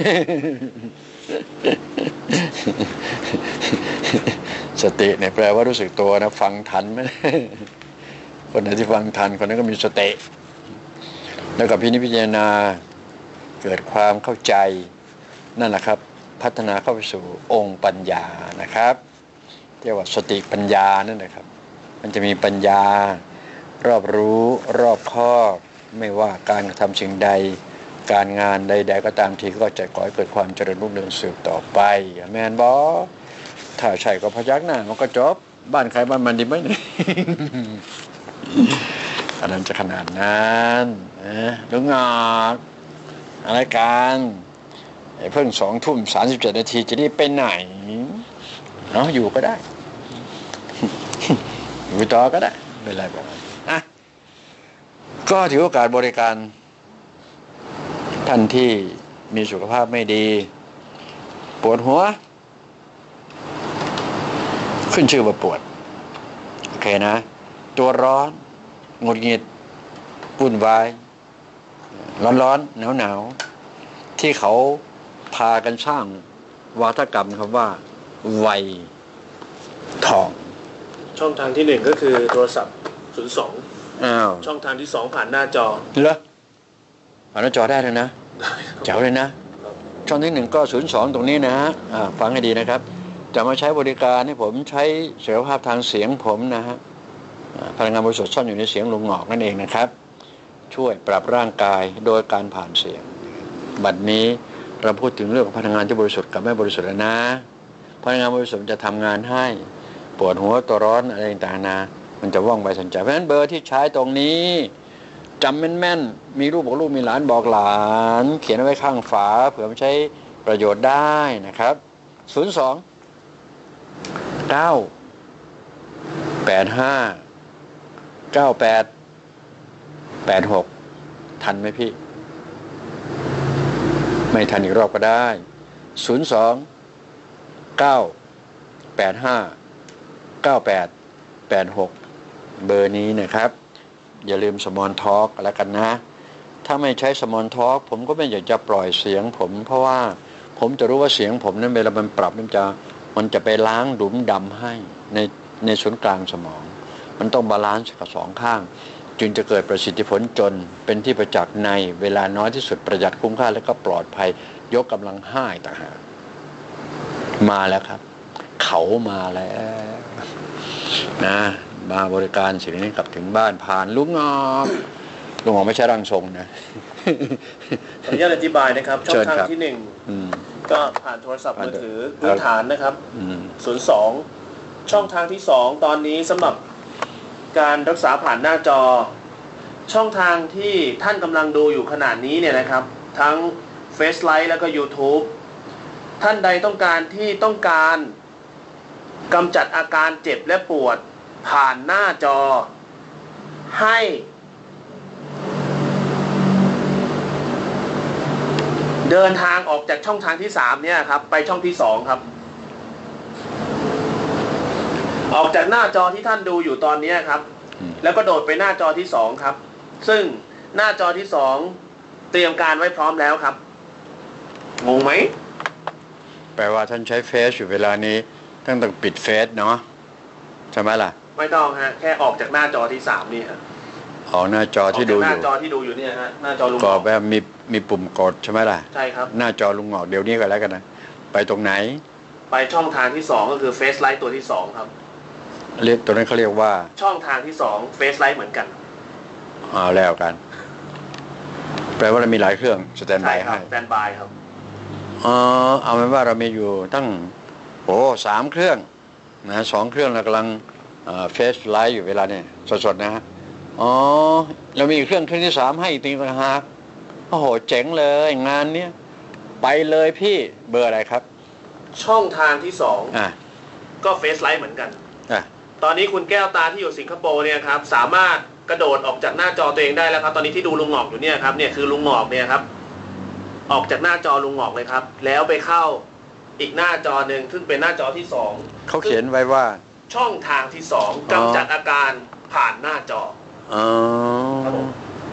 สติเนี่ยแปลว่ารู้สึกตัวนะฟังทันไหม คนไหนที่ฟังทันคนนั้นก็มีสติแล้วก็พิจารณาเกิดความเข้าใจนั่นแหละครับพัฒนาเข้าไปสู่องค์ปัญญานะครับเรียกว่าสติปัญญานั่นนะครับมันจะมีปัญญารอบรู้รอบคอบไม่ว่าการกระทำสิ่งใดการงานใดๆก็ตามทีก็จะก่อให้เกิดความเจริญรุ่งเรืองสืบต่อไปแม่นบ่ถ้าใช่ก็พยักหน้ามันก็จบบ้านใครบ้านมันดีไหมเนี่ย อันนั้นจะขนาดนั้นลุงงอกอะไรกันเพิ่ง2:37 นาทีจะรีบไปไหนเนาะอยู่ก็ได้อยู่ต่อก็ได้เป็นไรแบบนั้นอ่ะก็ถือโอกาสบริการท่านที่มีสุขภาพไม่ดีปวดหัวขึ้นชื่อว่าปวดโอเคนะตัวร้อนหงุดหงิดวุ่นวายร้อนหนาวที่เขาพากันสร้างวาทกรรมคำว่าไวทองช่องทางที่1ก็คือโทรศัพท์02ช่องทางที่2ผ่านหน้าจอเหรอผ่านหน้าจอได้เลยนะเจ๋วเลยนะช่องที่1ก็02ตรงนี้นะฮะฟังให้ดีนะครับจะมาใช้บริการให้ผมใช้ศักยภาพทางเสียงผมนะฮะพลังงานบริสุทธิ์ซ่อนอยู่ในเสียงลุงหงอกนั่นเองนะครับช่วยปรับร่างกายโดยการผ่านเสียงบัดนี้เราพูดถึงเรื่องของพลังงานที่บริสุทธิ์กับไม่บริสุทธิ์แล้วนะพลังงานบริสุทธิ์จะทำงานให้ปวดหัวตัวร้อนอะไรต่างๆนะมันจะว่องไวสนใจเพราะฉะนั้นเบอร์ที่ใช้ตรงนี้จำแม่นๆมีลูกบอกลูกมีหลานบอกหลานเขียนไว้ข้างฝาเผื่อใช้ประโยชน์ได้นะครับ02-985-9886ทันไหมพี่ไม่ทันอีกรอบก็ได้02-985-9886เบอร์นี้นะครับอย่าลืมสมอลทอล์กแล้วกันนะถ้าไม่ใช้สมอลทอล์กผมก็ไม่อยากจะปล่อยเสียงผมเพราะว่าผมจะรู้ว่าเสียงผมนั้นเวลามันปรับมันจะไปล้างหลุมดำให้ในศูนย์กลางสมองมันต้องบาลานซ์กับสองข้างจึงจะเกิดประสิทธิผลจนเป็นที่ประจักษ์ในเวลาน้อยที่สุดประหยัดคุ้มค่าและก็ปลอดภัยยกกำลัง5ต่างหากมาแล้วครับเขามาแล้วนะมาบริการสิ่งนี้กลับถึงบ้านผ่านลุงอไม่ใช่ร่างทรงนะขออนุญาตอธิบายนะครับช่องทางที่1ก็ผ่านโทรศัพท์มือถือพื้นฐานนะครับ02ช่องทางที่2ตอนนี้สำหรับการรักษาผ่านหน้าจอช่องทางที่ท่านกำลังดูอยู่ขณะนี้เนี่ยนะครับทั้ง Face Live แล้วก็ YouTube ท่านใดต้องการกำจัดอาการเจ็บและปวดผ่านหน้าจอให้เดินทางออกจากช่องทางที่3เนี่ยครับไปช่องที่2ครับออกจากหน้าจอที่ท่านดูอยู่ตอนนี้ครับแล้วก็โดดไปหน้าจอที่2ครับซึ่งหน้าจอที่2เตรียมการไว้พร้อมแล้วครับงงไหมแปลว่าท่านใช้เฟซอยู่เวลานี้ต้องปิดเฟซเนาะใช่ไหมล่ะไม่ต้องฮะแค่ออกจากหน้าจอที่3นี่ฮะออกหน้าจอที่ดูอยู่หน้าจอที่ดูอยู่เนี่ยฮะหน้าจอลุงก็แบบมีปุ่มกดใช่ไหมล่ะใช่ครับหน้าจอลุงหงอกเดี๋ยวนี้ก็แล้วกันนะไปตรงไหนไปช่องทางที่2ก็คือ Face Live ตัวที่2ครับเรียกตัวนั้นเขาเรียกว่าช่องทางที่2 Face Live เหมือนกันแล้วกันแปลว่าเรามีหลายเครื่องสแตนบายให้สแตนบายครับเอาเป็นว่าเรามีอยู่ตั้ง3เครื่องนะ2เครื่องเรากำลังFace Live อยู่เวลาเนี่ยสดๆนะฮะเรามีเครื่องที่3ให้อีกต่างหากโอ้โหเจ๋งเลยงานเนี้ยไปเลยพี่เบอร์อะไรครับช่องทางที่2ก็ Face Live เหมือนกันตอนนี้คุณแก้วตาที่อยู่สิงคโปร์เนี่ยครับสามารถกระโดดออกจากหน้าจอตัวเองได้แล้วครับตอนนี้ที่ดูลุงหงอกอยู่เนี่ยครับเนี่ยคือลุงหงอกเนี่ยครับออกจากหน้าจอลุงหงอกเลยครับแล้วไปเข้าอีกหน้าจอหนึ่งซึ่งเป็นหน้าจอที่2 เขาเขียนไว้ว่าช่องทางที่2กำจัดอาการผ่านหน้าจครับผม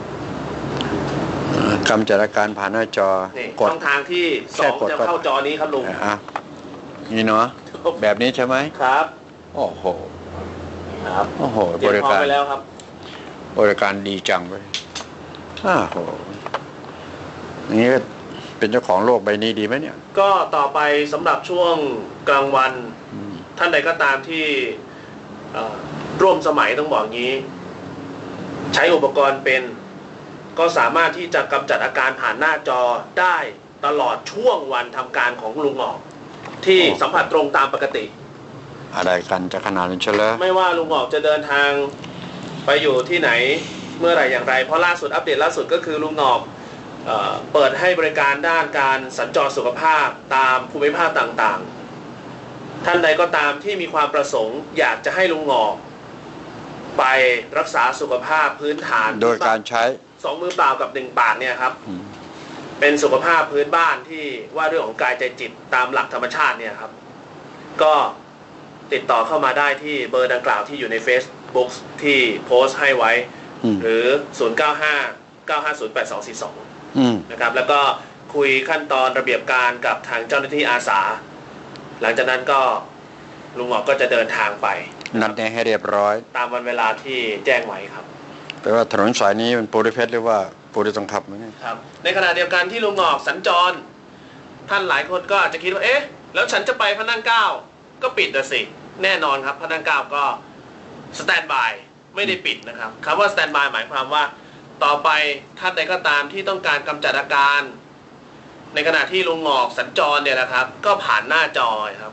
กำจัดอาการผ่านหน้าจอกดช่องทางที่2จะเข้าจอนี้ครับลุงนี่เนาะแบบนี้ใช่ไหมครับโอ้โหครับโอ้โหบริการไปแล้วครับบริการดีจังเลยโหอย่างนี้เป็นเจ้าของโลกใบนี้ดีไหมเนี่ยก็ต่อไปสำหรับช่วงกลางวันท่านใดก็ตามที่ร่วมสมัยต้องบอกงี้ใช้อุปกรณ์เป็นก็สามารถที่จะกำจัดอาการผ่านหน้าจอได้ตลอดช่วงวันทำการของลุงหงอกที่สัมผัสตรงตามปกติอะไรกันจะขนาดนั้นเชียวเหรอไม่ว่าลุงหงอกจะเดินทางไปอยู่ที่ไหนเมื่อไหร่อย่างไรเพราะล่าสุดอัปเดตล่าสุดก็คือลุงหงอกเปิดให้บริการด้านการสัญจรสุขภาพตามภูมิภาคต่างๆท่านใดก็ตามที่มีความประสงค์อยากจะให้ลุงหงอกไปรักษาสุขภาพพื้นฐานโดยการใช้ 2 มือเปล่ากับ1 ปากเนี่ยครับเป็นสุขภาพพื้นบ้านที่ว่าเรื่องของกายใจจิตตามหลักธรรมชาติเนี่ยครับก็ติดต่อเข้ามาได้ที่เบอร์ดังกล่าวที่อยู่ใน Facebook ที่โพสต์ให้ไว้หรือ0959508242นะครับแล้วก็คุยขั้นตอนระเบียบการกับทางเจ้าหน้าที่อาสาหลังจากนั้นก็ลุงหงอกก็จะเดินทางไปนัดแนะให้เรียบร้อยตามวันเวลาที่แจ้งไว้ครับแต่ว่าถนนสายนี้เป็นปูริเพชรหรือว่าปูริตงขับไหมครับในขณะเดียวกันที่ลุงหงอกสัญจรท่านหลายคนก็อาจจะคิดว่าเอ๊ะแล้วฉันจะไปพระนั่งเกล้าก็ปิดสิ แน่นอนครับพระนั่งเกล้าก็สแตนด์บายไม่ได้ปิดนะครับคำว่าสแตนด์บายหมายความว่าต่อไปท่านใดก็ตามที่ต้องการกำจัดอาการในขณะที่ลุงหงอกสัญจรเนี่ยนะครับก็ผ่านหน้าจอครับ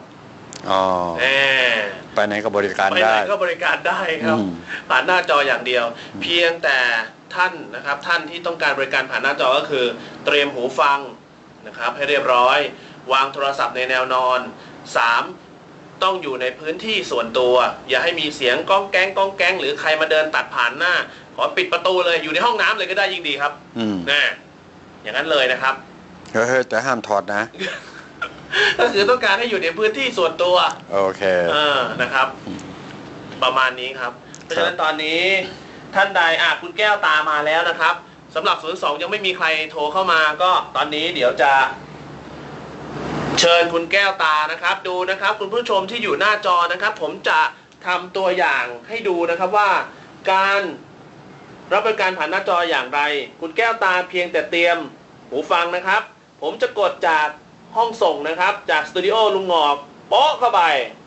ไปไหนก็บริการได้ไปไหนก็บริการได้ครับผ่านหน้าจออย่างเดียวเพียงแต่ท่านนะครับท่านที่ต้องการบริการผ่านหน้าจอก็คือเตรียมหูฟังนะครับให้เรียบร้อยวางโทรศัพท์ในแนวนอน3ต้องอยู่ในพื้นที่ส่วนตัวอย่าให้มีเสียงก้องแก๊งก้องแก๊งหรือใครมาเดินตัดผ่านหน้าขอปิดประตูเลยอยู่ในห้องน้ำเลยก็ได้ยิ่งดีครับนะอย่างนั้นเลยนะครับเฮ้ยแต่ห้ามถอดนะก็คือต้องการให้อยู่ในพื้นที่ส่วนตัวโอเคนะครับประมาณนี้ครับเพราะฉะนั้นตอนนี้ท่านใดคุณแก้วตามาแล้วนะครับสำหรับ02ยังไม่มีใครโทรเข้ามาก็ตอนนี้เดี๋ยวจะเชิญคุณแก้วตานะครับดูนะครับคุณผู้ชมที่อยู่หน้าจอนะครับผมจะทำตัวอย่างให้ดูนะครับว่าการรับบริการผ่านหน้าจออย่างไรคุณแก้วตาเพียงแต่เตรียมหูฟังนะครับผมจะกดจากห้องส่งนะครับจากสตูดิโอลุงหงอกโป๊ะเข้าไป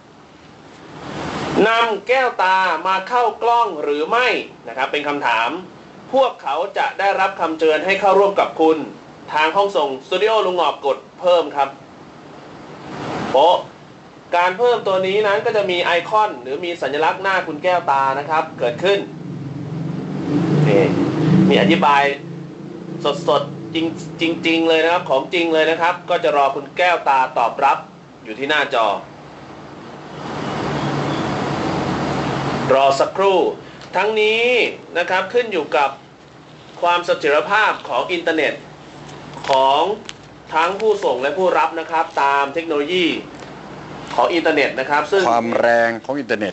นำแก้วตามาเข้ากล้องหรือไม่นะครับเป็นคำถามพวกเขาจะได้รับคำเชิญให้เข้าร่วมกับคุณทางห้องส่งสตูดิโอลุงหงอกกดเพิ่มครับโป๊ะการเพิ่มตัวนี้นั้นก็จะมีไอคอนหรือมีสัญลักษณ์หน้าคุณแก้วตานะครับเกิดขึ้นนี่มีอธิบายสดจริงเลยนะครับของจริงเลยนะครับก็จะรอคุณแก้วตาตอบรับอยู่ที่หน้าจอรอสักครู่ทั้งนี้นะครับขึ้นอยู่กับความเสถียรภาพของอินเทอร์เน็ตของทั้งผู้ส่งและผู้รับนะครับตามเทคโนโลยีของอินเทอร์เน็ตนะครับซึ่งความแรงของอินเทอร์เน็ต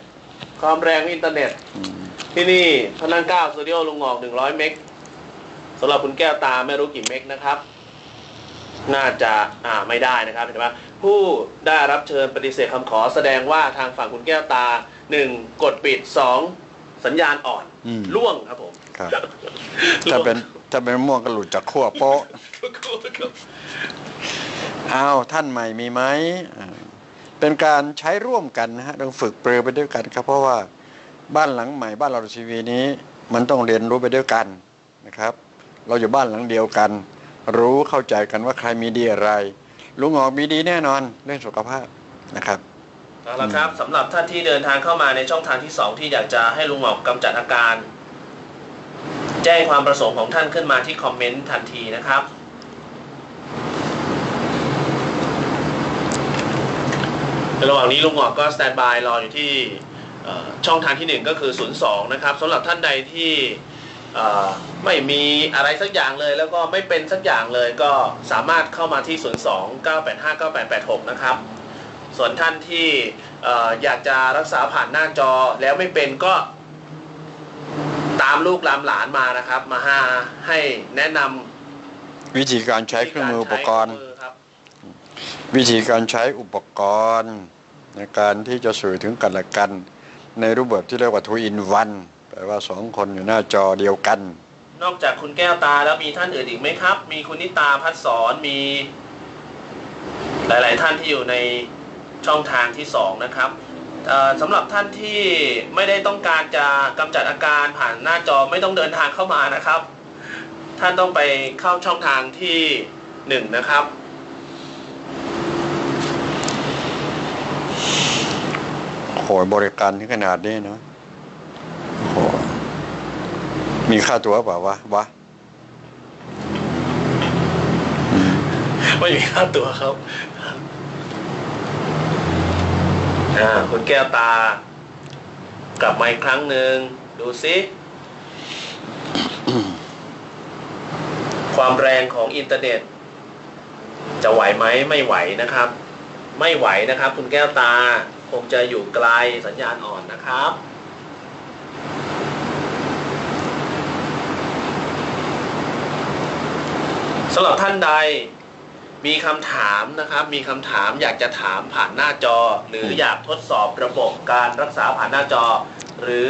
ที่นี่พระนั่งเกล้าสตูดิโอลุงหงอก100 เมกสำหรับคุณแก้วตาไม่รู้กี่เมกนะครับน่าจะไม่ได้นะครับเห็นไหมผู้ได้รับเชิญปฏิเสธคำขอแสดงว่าทางฝั่งคุณแก้วตา1กดปิด2สัญญาณอ่อนล่วงครับผมถ้าเป็นม่วงก็หลุดจากขั้วโป๊ะท่านใหม่มีไหมเป็นการใช้ร่วมกันนะฮะต้องฝึกปรือไปด้วยกันครับเพราะว่าบ้านหลังใหม่บ้านเราทีวีนี้มันต้องเรียนรู้ไปด้วยกันนะครับเราอยู่บ้านหลังเดียวกันรู้เข้าใจกันว่าใครมีดีอะไรลุงหงอกมีดีแน่นอนเรื่องสุขภาพนะครับเอาละครับสำหรับท่านที่เดินทางเข้ามาในช่องทางที่2ที่อยากจะให้ลุงหงอกกำจัดอาการแจ้งความประสงค์ของท่านขึ้นมาที่คอมเมนต์ทันทีนะครับในระหว่างนี้ลุงหงอกก็สแตนบายรออยู่ที่ช่องทางที่1ก็คือ02นะครับสำหรับท่านใดที่ไม่มีอะไรสักอย่างเลยแล้วก็ไม่เป็นสักอย่างเลยก็สามารถเข้ามาที่02-985-9886นะครับส่วนท่านที่อยากจะรักษาผ่านหน้าจอแล้วไม่เป็นก็ตามลูกหลานมานะครับมาให้แนะนำวิธีการใช้เครื่องมืออุปกรณ์วิธีการใช้อุปกรณ์ในการที่จะสื่อถึงกันและกันในรูปแบบที่เรียกว่า 2 in 1แปลว่า2คนอยู่หน้าจอเดียวกันนอกจากคุณแก้วตาแล้วมีท่านอื่นอีกไหมครับมีคุณนิตาพัฒสอนมีหลายๆท่านที่อยู่ในช่องทางที่2นะครับสำหรับท่านที่ไม่ได้ต้องการจะกำจัดอาการผ่านหน้าจอไม่ต้องเดินทางเข้ามานะครับท่านต้องไปเข้าช่องทางที่1นะครับโหบริการที่ขนาดนี้นะโหมีค่าตัวเปล่าวะไม่มีค่าตัวครับคุณแก้วตา กลับมาอีกครั้งหนึ่งดูซิความแรงของอินเทอร์เน็ตจะไหวไหมไม่ไหวนะครับไม่ไหวนะครับคุณแก้วตาคงจะอยู่ไกลสัญญาณอ่อนนะครับสำหรับท่านใดมีคำถามนะครับมีคำถามอยากจะถามผ่านหน้าจอหรืออยากทดสอบระบบการรักษาผ่านหน้าจอหรือ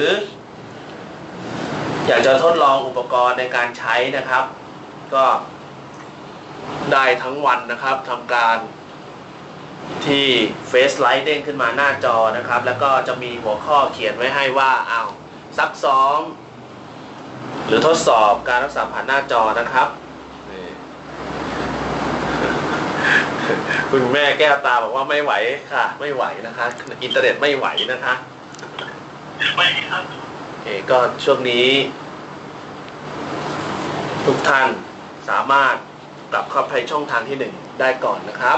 อยากจะทดลองอุปกรณ์ในการใช้นะครับก็ได้ทั้งวันนะครับทำการที่เฟซไลท์เด้งขึ้นมาหน้าจอนะครับแล้วก็จะมีหัวข้อเขียนไว้ให้ว่าซักซ้อมหรือทดสอบการรักษาผ่านหน้าจอนะครับคุณแม่แก้วตาบอกว่าไม่ไหวค่ะไม่ไหวนะคะอินเทอร์เน็ตไม่ไหวนะคะไม่ครับก็ช่วงนี้ทุกท่านสามารถกลับเข้าไปช่องทางที่1ได้ก่อนนะครับ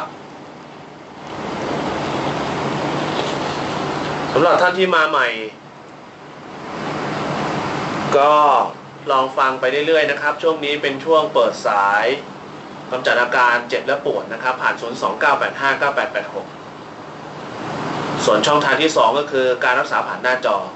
สำหรับท่านที่มาใหม่ก็ลองฟังไปเรื่อยๆนะครับช่วงนี้เป็นช่วงเปิดสายกำจัดอาการเจ็บและปวดนะครับผ่าน029859886ส่วนช่องทางที่2ก็คือการรักษาผ่านหน้าจอ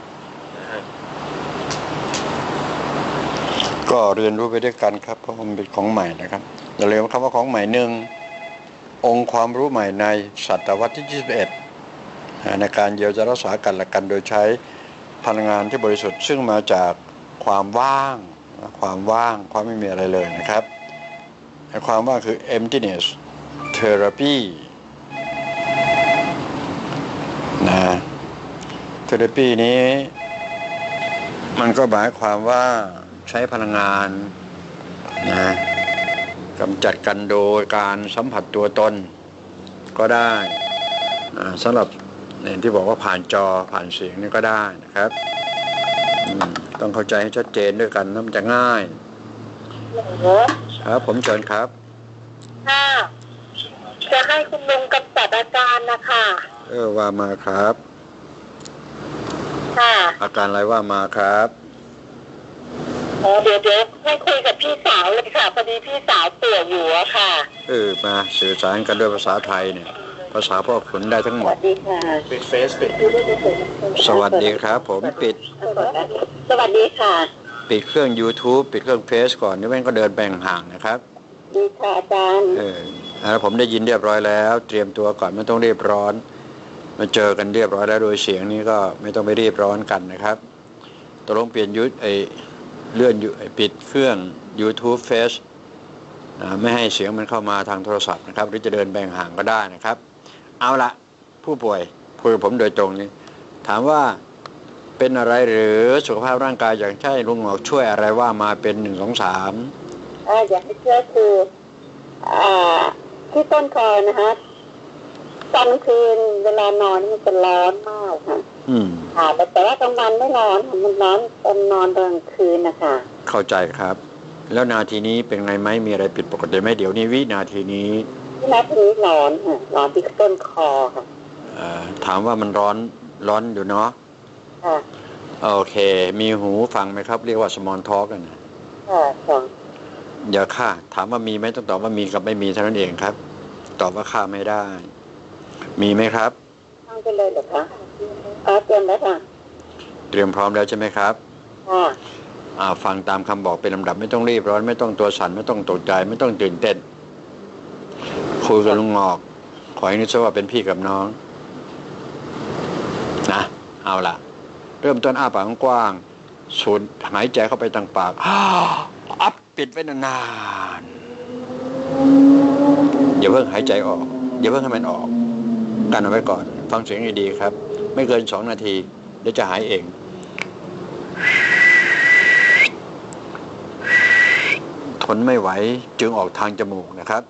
ก็เรียนรู้ไปด้วยกันครับเพราะมันเป็นของใหม่นะครับอย่าลืมคำว่าของใหม่หนึ่งองค์ความรู้ใหม่ในศตวรรษที่21ในการเยียวยารักษากันและกันโดยใช้พลังงานที่บริสุทธิ์ซึ่งมาจากความว่างความไม่มีอะไรเลยนะครับความว่างคือ emptiness therapy นะ therapy นี้มันก็หมายความว่าใช้พลังงานนะกำจัดกันโดยการสัมผัสตัวตนก็ได้สำหรับที่บอกว่าผ่านจอผ่านเสียงนี่ก็ได้นะครับต้องเข้าใจให้ชัดเจนด้วยกันมันจะง่ายครับผมเชิญครับค่ะจะให้คุณลุงกำจัดอาการนะคะว่ามาครับค่ะอาการอะไรว่ามาครับเดี๋ยวให้คุยกับพี่สาวเลยค่ะพอดีพี่สาวป่วยอยู่อะค่ะมาสื่อสารกันด้วยภาษาไทยเนี่ยภาษาพ่อขุนได้ทั้งหมดสวัสดีค่ะปิดเฟซปิดสวัสดีครับผมปิดสวัสดีค่ะปิดเครื่อง YouTube ปิดเครื่องเฟซก่อนนี่แม่งก็เดินแบ่งห่างนะครับดีค่ะอาจารย์แล้วผมได้ยินเรียบร้อยแล้วเตรียมตัวก่อนไม่ต้องรีบร้อนมาเจอกันเรียบร้อยแล้วโดยเสียงนี้ก็ไม่ต้องไปรีบร้อนกันนะครับตกลงเปลี่ยนเลื่อนปิดเครื่อง YouTube Face ไม่ให้เสียงมันเข้ามาทางโทรศัพท์นะครับหรือจะเดินแบ่งห่างก็ได้นะครับเอาละผู้ป่วยคุยกับผมโดยตรงนี้ถามว่าเป็นอะไรหรือสุขภาพร่างกายอยากให้ลุงหงอกช่วยอะไรว่ามาเป็น1 2 3 อยากให้ช่วยคือที่ต้นคอนะคะตอนคืนเวลานอนมันจะร้อนมากค่ะแต่ว่ากลางวันไม่ร้อนมันร้อนตอนนอนกลางคืนนะคะเข้าใจครับแล้วนาทีนี้เป็นไงไหมมีอะไรผิดปกติไหมเดี๋ยวนี้วินาทีนี้ร้อนค่ะร้อนที่ต้นคอค่ะถามว่ามันร้อนอยู่เนาะค่ะโอเคมีหูฟังไหมครับเรียกว่า small talk กันนะค่ะอย่าค่ะถามว่ามีไหมต้องตอบว่ามีกับไม่มีเท่านั้นเองครับตอบว่าค่าไม่ได้มีไหมครับฟังไปเลยเหรอคะเตรียมแล้วค่ะเตรียมพร้อมแล้วใช่ไหมครับฟังตามคำบอกเป็นลำดับไม่ต้องรีบร้อนไม่ต้องตัวสั่นไม่ต้องตกใจไม่ต้องตื่นเต้นคุยกับลุงงอกขอให้นึกซะว่าเป็นพี่กับน้องนะเอาล่ะเริ่มต้นอ้าปากกว้างสูดหายใจเข้าไปทางปากอัพปิดไว้นานๆอย่าเพิ่งหายใจออกอย่าเพิ่งให้มันออกกันเอาไว้ก่อนฟังเสียงให้ดีครับไม่เกิน2 นาทีเดี๋ยวจะหายเองทนไม่ไหวจึงออกทางจมูกนะครับ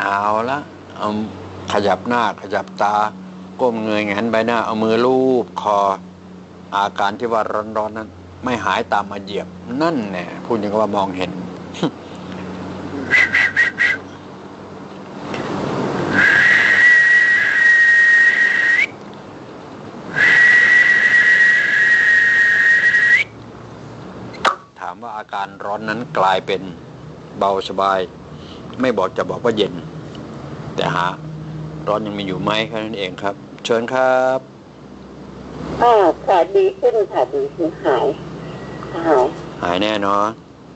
เอาละเอาขยับหน้าขยับตาก้มเงยหันใบหน้าเอามือลูบคออาการที่ว่าร้อนๆนั้นไม่หายตามมาเหยียบนั่นแน่พูดอย่างว่ามองเห็น ถามว่าอาการร้อนนั้นกลายเป็นเบาสบายไม่บอกจะบอกว่าเย็นแต่ร้อนยังมีอยู่ไหมแค่นั้นเองครับเชิญครับค่ะดีขึ้นค่ะดีขึ้นหายแน่นอน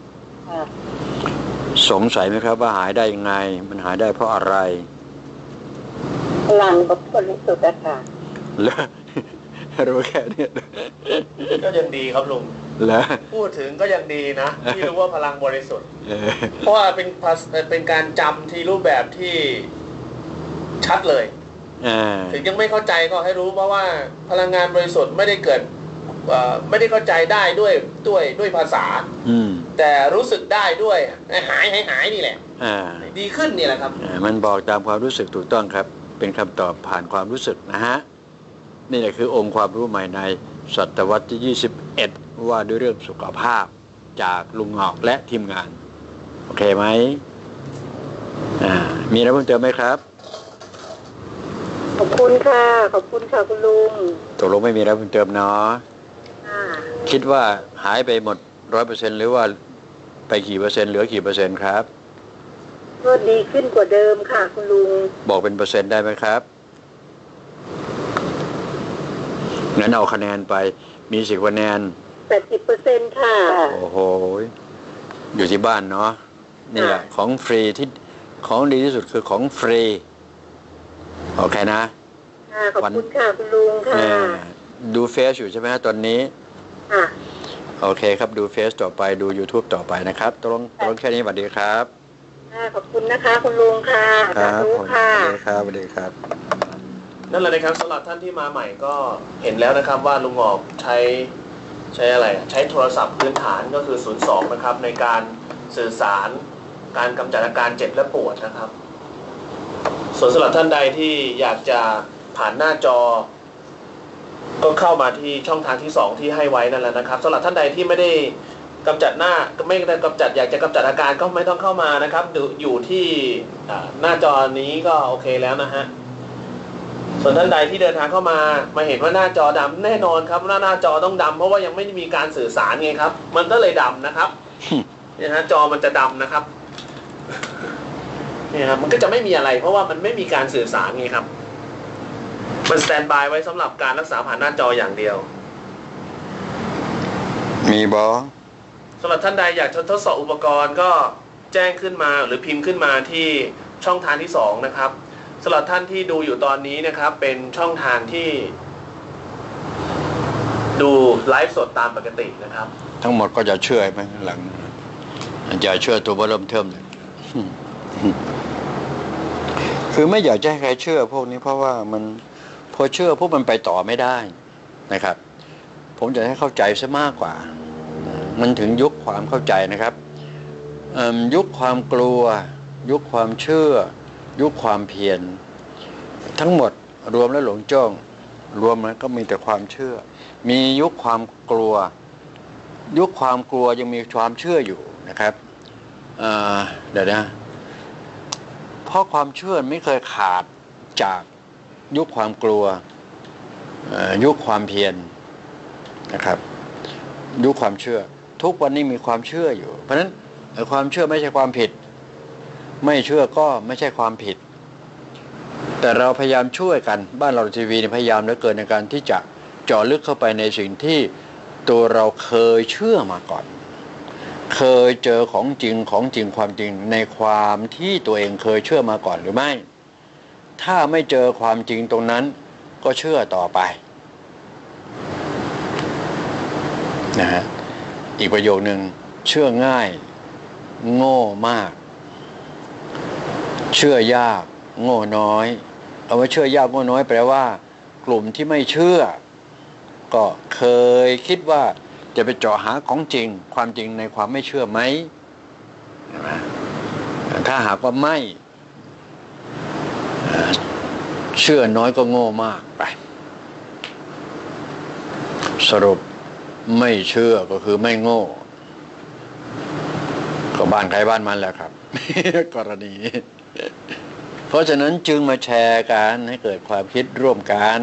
สงสัยไหมครับว่าหายได้ยังไงมันหายได้เพราะอะไรพลังบริสุทธิ์อะค่ะแล้วรู้แค่นี้ก็ยังดีครับลุงแล้วพูดถึงก็ยังดีนะที่รู้ว่าพลังบริสุทธิ์เพราะว่าเป็นการจำที่รูปแบบที่ชัดเลยถึงยังไม่เข้าใจก็ให้รู้เพราะว่าพลังงานบริสุทธิ์ไม่ได้เกิดไม่ได้เข้าใจได้ด้วยภาษาแต่รู้สึกได้ด้วยหายนี่แหละดีขึ้นนี่แหละครับมันบอกตามความรู้สึกถูกต้องครับเป็นคำตอบผ่านความรู้สึกนะฮะนี่แหละคือองค์ความรู้ใหม่ในศตวรรษที่21ว่าด้วยเรื่องสุขภาพจากลุงหงอกและทีมงานโอเคไหมมีอะไรเพิ่มเติมไหมครับขอบคุณค่ะขอบคุณค่ะคุณลุงตกลงไม่มีอะไรเพิ่มเติมเนาะคิดว่าหายไปหมด 100% หรือว่าไปกี่เปอร์เซ็นต์เหลือกี่เปอร์เซ็นต์ครับก็ดีขึ้นกว่าเดิมค่ะคุณลุงบอกเป็นเปอร์เซ็นต์ได้ไหมครับงั้นเอาคะแนนไปมี10 คะแนน 80% ค่ะโอ้โหอยู่ที่บ้านเนาะนี่แหละของฟรีที่ของดีที่สุดคือของฟรีโอเคนะขอบคุณค่ะคุณลุงค่ะดูเฟซอยู่ใช่ไหมฮะตอนนี้โอเคครับดูเฟซต่อไปดู YouTube ต่อไปนะครับตรงแค่นี้สวัสดีครับขอบคุณนะคะคุณลุงค่ะครับสวัสดีครับสวัสดีครับนั่นแหละนะครับสำหรับท่านที่มาใหม่ก็เห็นแล้วนะครับว่าลุงหงอกใช้อะไรใช้โทรศัพท์พื้นฐานก็คือ02นะครับในการสื่อสารการกำจัดอาการเจ็บและปวดนะครับส่วนสำหรับท่านใดที่อยากจะผ่านหน้าจอก็เข้ามาที่ช่องทางที่2ที่ให้ไว้นั่นแหละนะครับสำหรับท่านใดที่ไม่ได้กำจัดไม่ได้กำจัดอยากจะกำจัดอาการก็ไม่ต้องเข้ามานะครับอยู่ที่หน้าจอนี้ก็โอเคแล้วนะฮะส่วนท่านใดที่เดินทางเข้ามาเห็นว่าหน้าจอดำแน่นอนครับหน้าจอต้องดำเพราะว่ายังไม่มีการสื่อสารไงครับมันก็เลยดำนะครับเนี่ยฮะจอมันจะดำนะครับเนี่ยครับมันก็จะไม่มีอะไรเพราะว่ามันไม่มีการสื่อสารไงครับมันสแตนด์บายไว้สำหรับการรักษาผ่านหน้าจออย่างเดียวมีบอสำหรับท่านใดอยากทดสอบอุปกรณ์ก็แจ้งขึ้นมาหรือพิมพ์ขึ้นมาที่ช่องทางที่2นะครับสำหรับท่านที่ดูอยู่ตอนนี้นะครับเป็นช่องทางที่ดูไลฟ์สดตามปกตินะครับทั้งหมดก็จะเชื่อไหมหลังอย่าเชื่อตัวเริ่มเทิมเลยคือไม่อยากจะให้ใครเชื่อพวกนี้เพราะว่ามันพอเชื่อพวกมันไปต่อไม่ได้นะครับผมจะให้เข้าใจซะมากกว่ามันถึงยุคความเข้าใจนะครับยุคความกลัวยุคความเชื่อยุคความเพียรทั้งหมดรวมแล้วหลงจ้องรวมมันก็มีแต่ความเชื่อมียุคความกลัวยุคความกลัวยังมีความเชื่ออยู่นะครับเดี๋ยวนะเพราะความเชื่อไม่เคยขาดจากยุคความกลัวยุคความเพียรนะครับยุคความเชื่อทุกวันนี้มีความเชื่ออยู่เพราะฉะนั้นความเชื่อไม่ใช่ความผิดไม่เชื่อก็ไม่ใช่ความผิดแต่เราพยายามช่วยกันบ้านเราทีวีพยายามเหลือเกินในการที่จะเจาะลึกเข้าไปในสิ่งที่ตัวเราเคยเชื่อมาก่อนเคยเจอของจริงความจริงในความที่ตัวเองเคยเชื่อมาก่อนหรือไม่ถ้าไม่เจอความจริงตรงนั้นก็เชื่อต่อไปนะฮะอีกประโยคนึงเชื่อง่ายโง่มากเชื่อยากโง่น้อยเอาว่าเชื่อยากโง่น้อยแปลว่ากลุ่มที่ไม่เชื่อก็เคยคิดว่าจะไปเจาะหาของจริงความจริงในความไม่เชื่อไหมถ้าหากว่าไม่เชื่อน้อยก็โง่มากไปสรุปไม่เชื่อก็คือไม่โง่ก็บ้านใครบ้านมันแหละครับ กรณีเพราะฉะนั้นจึงมาแชร์กันให้เกิดความคิดร่วมกัน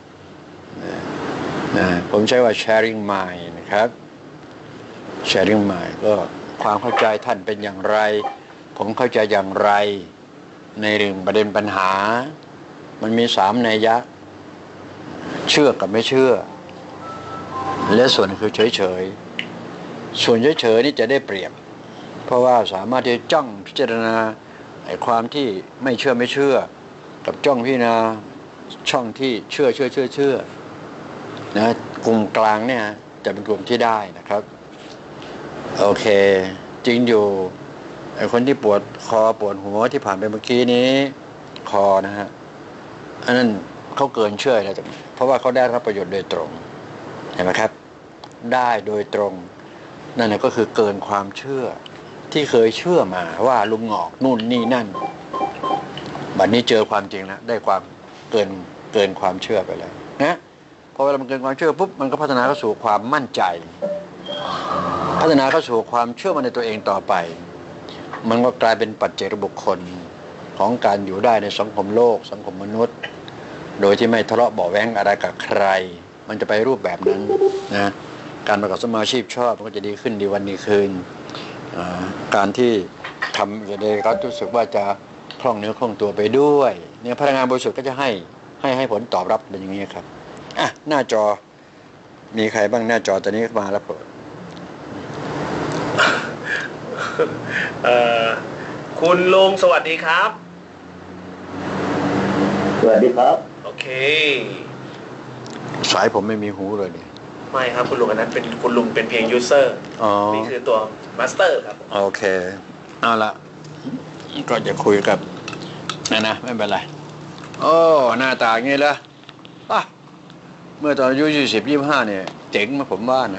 ผมใช้ว่า sharing mind นะครับ sharing mind ก็ความเข้าใจท่านเป็นอย่างไรผมเข้าใจอย่างไรในเรื่องประเด็นปัญหามันมี3 นัยยะเชื่อกับไม่เชื่อและส่วนคือเฉยๆส่วนเฉยๆนี่จะได้เปรียบเพราะว่าสามารถที่จะจ้องพิจารณาไอ้ความที่ไม่เชื่อกับจ้องพิจารณาช่องที่เชื่อนะกลุ่มกลางเนี่ยจะเป็นกลุ่มที่ได้นะครับโอเคจริงอยู่ไอ้คนที่ปวดคอปวดหัวที่ผ่านไปเมื่อกี้นี้คอนะฮะอันนั้นเขาเกินเชื่อแล้วเพราะว่าเขาได้รับประโยชน์โดยตรงเห็นไหมครับได้โดยตรงนั่นแหละก็คือเกินความเชื่อที่เคยเชื่อมาว่าลุงหงอกนู่นนี่นั่นบัดนี้เจอความจริงแล้วได้ความเกินความเชื่อไปแล้วนะพอเวลามันเกินความเชื่อปุ๊บมันก็พัฒนาเข้าสู่ความมั่นใจพัฒนาเข้าสู่ความเชื่อมั่นในตัวเองต่อไปมันก็กลายเป็นปัจเจกบุคคลของการอยู่ได้ในสังคมโลกสังคมมนุษย์โดยที่ไม่ทะเลาะเบาะแว้งอะไรกับใครมันจะไปรูปแบบนั้นนะการประกอบสมาชีพชอบมันก็จะดีขึ้นดีวันดีคืนการที่ทำอย่างใดก็รู้สึกว่าจะคล่องเนื้อคล่องตัวไปด้วยเนี่ยพลังงานบริสุทธิ์ก็จะให้ผลตอบรับเป็นอย่างนี้ครับอ่ะหน้าจอมีใครบ้างหน้าจอตอนนี้มาแล้วคุณลุงสวัสดีครับสวัสดีครับโอเคสายผมไม่มีหูเลยเนี่ยไม่ครับคุณลุงอันนั้นเป็นคุณลุงเป็นเพียงยูเซอร์นี่คือตัวมาสเตอร์ครับโอเคเอาละก็จะคุยกับนะไม่เป็นไรโอ้หน้าตาอย่างนี้ละเมื่อตอนอายุ20-25เนี่ยเจ๋งมาผมว่านะ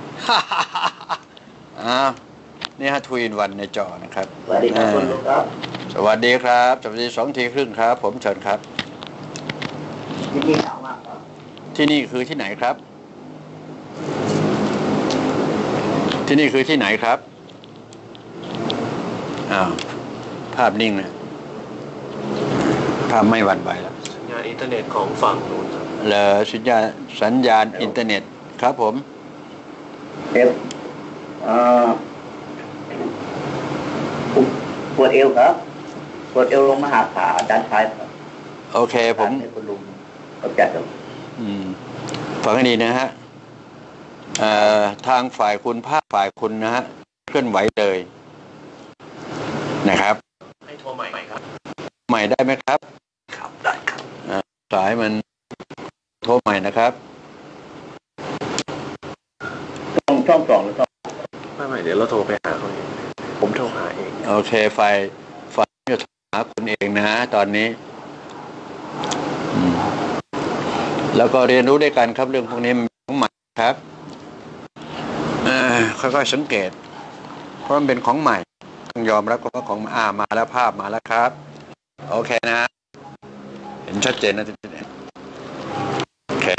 นี่ฮะทูอินวันในจอนะครับสวัสดีครับคุณลุงครับสวัสดีครับสวัสดี2 ทีครึ่งครับผมเชิญครับที่นี่หนาวมากครับที่นี่คือที่ไหนครับที่นี่คือที่ไหนครับภาพนิ่งนะภาพไม่หวั่นไหวแล้วสัญญาณอินเทอร์เน็ตของฝั่งนู้นครับเหรอสัญญาณอินเทอร์เน็ตครับผมปวดเอวครับปวดเอวลงมาหาขาด้านซ้ายครับโอเคผมคุณลุงเข้าใจครับฟังให้ดีนะฮะทางฝ่ายคุณภาพฝ่ายคุณนะฮะเคลื่อนไหวเลยนะครับให้โทรใหม่ครับใหม่ได้ไหมครับครับได้ครับสายมันโทรใหม่นะครับช่อง2หรือช่องไม่เดี๋ยวเราโทรไปหาเขาเองผมโทรหาเองโอเคฝ่ายจะโทรหาคุณเองนะตอนนี้แล้วก็เรียนรู้ด้วยกันครับเรื่องพวกนี้ของใหม่ครับค่อยๆสังเกตเพราะมันเป็นของใหม่ต้องยอมรับว่าของมาแล้วภาพมาแล้วครับโอเคนะเห็นชัดเจนนะโอเค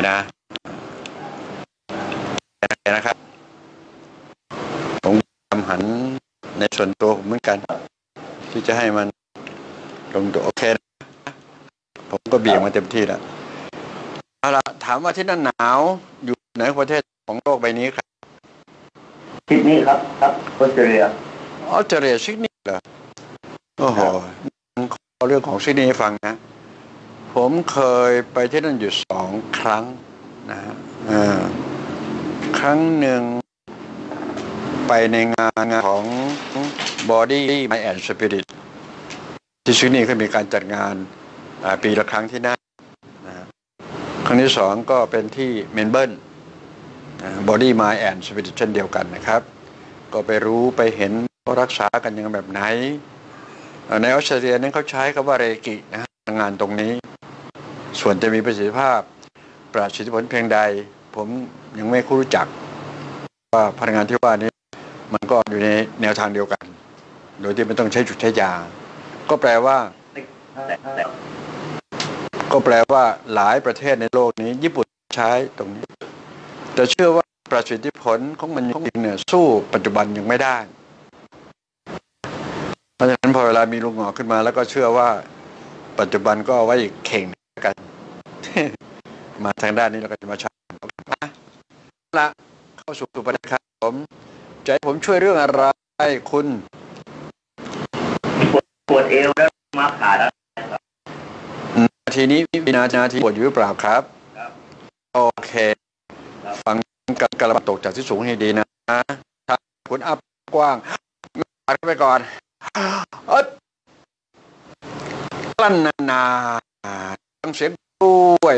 นะครับผมทำหันในส่วนตัวผมเหมือนกันที่จะให้มันลงตัวโอเคนะผมก็เบี่ยงมาเต็มที่แล้วเอาล่ะถามว่าที่นั่นหนาวอยู่ไหนประเทศของโลกใบนี้ครับซิดนีย์ครับออสเตรเลียซิดนีย์เหรอโอ้โหเรื่องของซิดนีย์ฟังนะผมเคยไปที่นั่นอยู่2 ครั้งนะฮะครั้งหนึ่งไปในงานของ Body Mind and Spirit ที่ซิดนีย์เขามีการจัดงานปีละครั้งที่นั่นครั้งที่2ก็เป็นที่เมลเบิร์นBody Mind and Spirit เช่นเดียวกันนะครับก็ไปรู้ไปเห็นเขารักษากันยังแบบไหนในออสเตรเลียนั้นเขาใช้คำว่าเรกินะงานตรงนี้ส่วนจะมีประสิทธิภาพประสิทธิผลเพียงใดผมยังไม่รู้จักว่าพลังงานที่ว่านี้มันก็อยู่ในแนวทางเดียวกันโดยที่ไม่ต้องใช้จุดใช้ยาก็แปลว่าก็แปลว่าหลายประเทศในโลกนี้ญี่ปุ่นใช้ตรงนี้แต่เชื่อว่าประสิทธิผลของมันจริงเนี่ยสู้ปัจจุบันยังไม่ได้เพราะฉะนั้นพอเวลามีลุงหงอกขึ้นมาแล้วก็เชื่อว่าปัจจุบันก็เอาไว้เข่งกัน มาทางด้านนี้เราก็จะมาใช้ละเข้าสู่ประเด็นครับผมจะให้ผมช่วยเรื่องอะไรคุณปวดเอวแล้วมาขาแล้วนาทีนี้วินาทีปวดอยู่หรือเปล่าครับโอเคฟังกระบาดตกจากที่สูงให้ดีนะถ้าคุณอัพกว้างอัดไปก่อนกลั้นนานๆฟังเสียงด้วย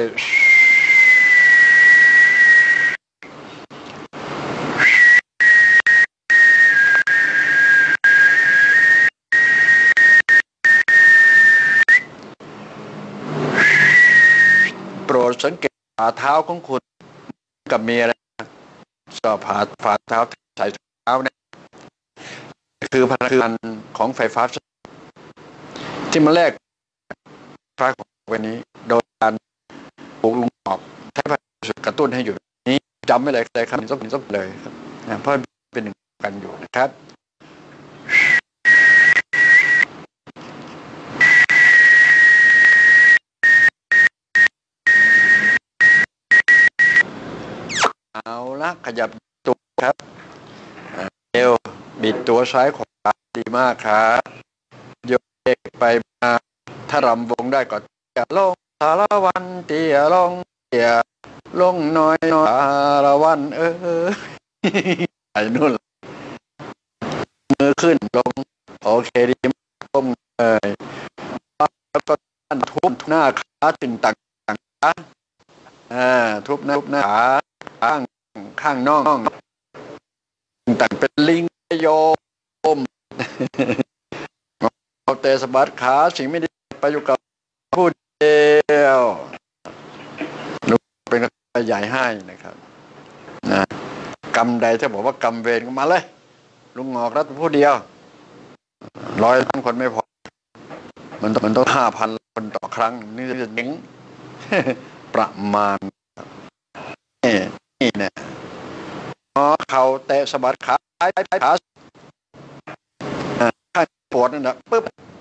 โปรดสังเกตฝ่าเท้าของคุณกับมีอะไรก็ฝ่าเท้าใส่เท้าเนี่ยคือพลังของไฟฟ้าที่มาแลกไฟฟ้าของวันนี้โดยการปลูกลุงออกใช้พลังกระตุ้นให้อยู่นี้จำไม่เลยเลยครับต้องเลยครับเพราะเป็นหนึ่งกันอยู่นะครับเอาละขยับตัวครับเอวบิดตัวซ้ายขวาดีมากครับโยกไปมาถ้ารำวงได้ก็เตี้ยลงสารวันเตี้ยลงเตี้ยลงน้อยสารวันไอ้นู่นมือขึ้นลงโอเคดีก้มแล้วก็ทุบหน้าขาตึงตังขาทุบหน้าขาข้างน่องต่างเป็นลิงโยมเอาเตะสะบัดขาสิ่งไม่ดีไปอยู่กับผู้เดียวนุเป็นกระใหญ่ให้นะครับนะกรรมใดถ้าบอกว่ากรรมเวรก็มาเลยลุงงอกแล้วผู้เดียว100 ล้านคนไม่พอมันต้อง 5,000 คนต่อครั้งนี่จะเจ๋งประมาณนี่เนี่ยเข่าเตะสะบัดขาขาข้างปวดนั่นแหละปึ๊บ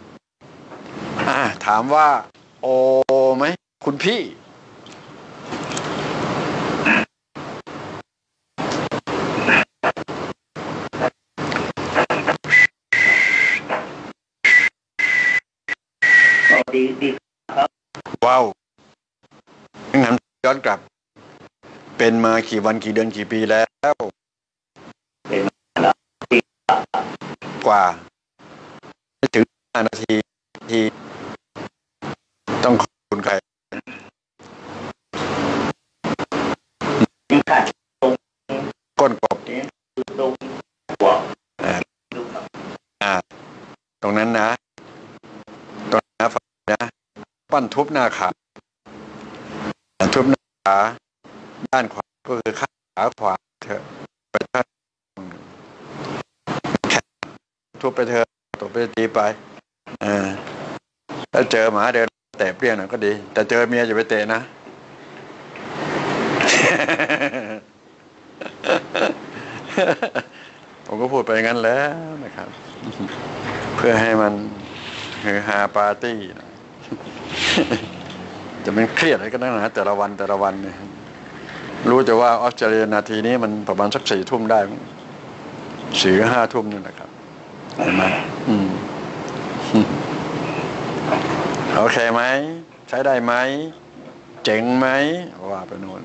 ถามว่าโอไหมคุณพี่ดีครับว้าวงั้นย้อนกลับเป็นมากี่วันกี่เดือนกี่ปีแล้วเป็นมาปีกว่าไม่ถึง5 นาทีต้องขอบคุณใครก้นกบตรงนั้นนะตรงนั้นฝั่งนะปั้นทุบหน้าขาทุบหน้าขาด้านขวาก็คือขาขวาเถอะไปท่านทุบไปเถอะตบไปตีไปถ้าเจอหมาเดินเตะเปรี้ยงหน่อยก็ดีแต่เจอเมียอย่าไปเตะนะ ผมก็พูดไปงั้นแล้วนะครับเพื่อให้มันฮือฮาปาร์ตี้นะ จะเป็นเครียดอะไรก็นั่งนะแต่ละวันเนี่ยรู้จะว่าออสเตรเลียนาทีนี้มันประมาณสัก4 ทุ่มได้4-5 ทุ่มนี่นะครับเห็นไหมโอเคไหมใช้ได้ไหมเจ๋งไหมว่าไปโน่น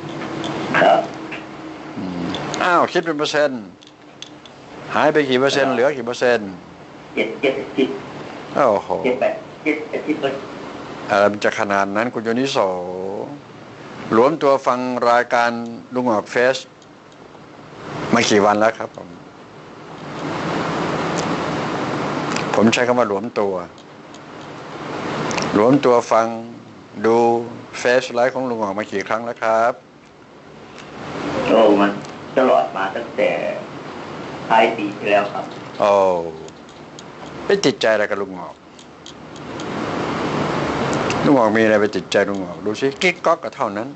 อ้าวคิดเป็นเปอร์เซ็นต์หายไปกี่เปอร์เซ็นต์เหลือกี่เปอร์เซ็นต์ 70 โอ้โห 70 มันจะขนาดนั้นคุณโยนิโสรวมตัวฟังรายการลุงออกเฟสมากี่วันแล้วครับผมใช้คำว่ารวมตัวฟังดูเฟซไลฟ์ของลุงออกมากี่ครั้งแล้วครับมันตลอดมาตั้งแต่ปลายปีที่แล้วครับไปติดใจอะไรกับลุงออกลุงหงอกมีอะไรไปติดใจลุงหงอกดูสิกิ๊กก๊อกก็เท่านั้น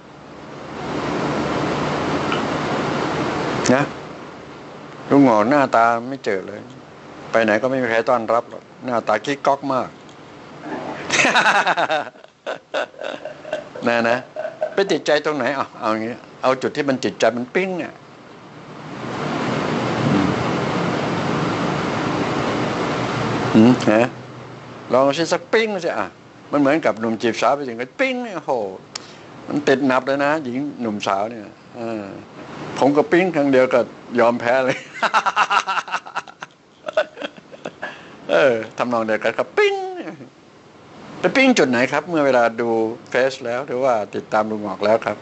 นะลุงหงอกหน้าตาไม่เจอเลยไปไหนก็ไม่มีใครต้อนรับหรอกหน้าตากิ๊กก๊อกมาก นะไปติดใจตรงไหนเอาอย่างนี้เอาจุดที่มันติดใจมันปิ้งเนี่ยฮะลองสิสักปิ้งสิมันเหมือนกับหนุ่มจีบสาวไปถึงก็ปิ้งเนี่ยโหมันติดหนับเลยนะหญิงหนุ่มสาวเนี่ยผมก็ปิ้งครั้งเดียวก็ยอมแพ้เลย ทำนองเดียวกันครับปิ้งไปปิ้งจุดไหนครับเมื่อเวลาดูเฟซแล้วหรือว่าติดตามลุงหงอกแล้วครับ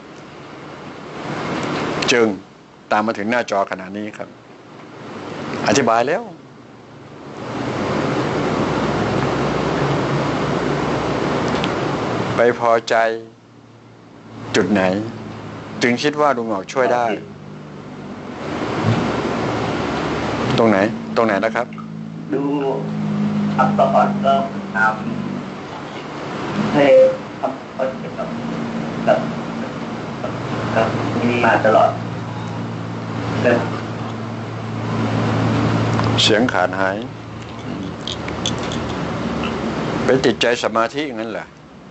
จึงตามมาถึงหน้าจอขนาดนี้ครับอธิบายแล้วไปพอใจจุดไหนจึงคิดว่าลุงหงอกช่วยได้ตรงไหนนะครับดูอักษรก็ทำให้ทำกับมีมาตลอดเสียงขาดหายไปติดใจสมาธิอย่างนั้นเหรอ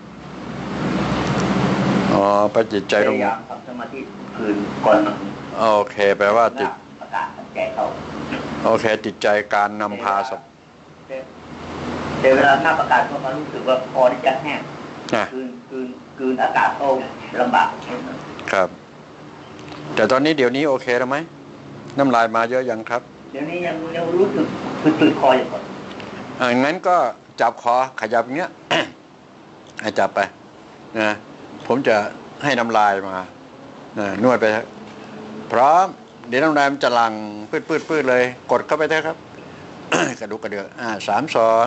ไปติดใจตรงนี้ทำสมาธิคืนก่อนโอเคแปลว่าติดประกาศแก่เขาโอเคติดใจการนำพาสัตว์แต่เวลาหน้าประกาศก็มารู้สึกว่าคอที่จะแห้งคืนอากาศเข้าลำบากครับแต่ตอนนี้เดี๋ยวนี้โอเคแล้วไหมน้ำลายมาเยอะยังครับเดี๋ยวนี้ยังรู้สึกตื่นคออยู่ก่อนงั้นก็จับคอขยับอย่างเงี้ย ให้จับไปนะผมจะให้น้ำลายมานวดไปพร้อมเดี๋ยวน้ำลายมันจะหลั่งปืดเลยกดเข้าไปเถอะครับ กระดุกกระเดือก3 2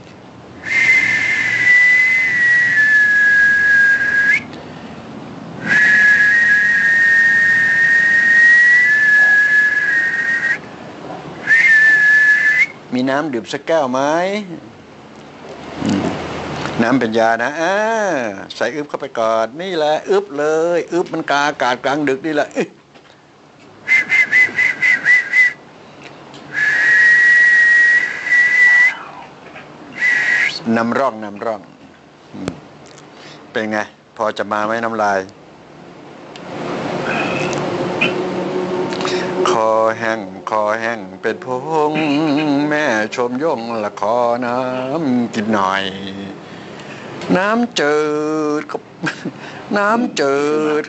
มีน้ำดื่มสักแก้วไหมน้ำเป็นยานะใส่อึบเข้าไปก่อนนี่แหละอึบเลยอึบมันกาอากาศกลางดึกนี่แหละนำร่องเป็นไงพอจะมาไหมน้ำลายคอแห้งเป็นพงแม่ชมย่งละขอน้ำกินหน่อยน้ำจืดกับน้ำจืด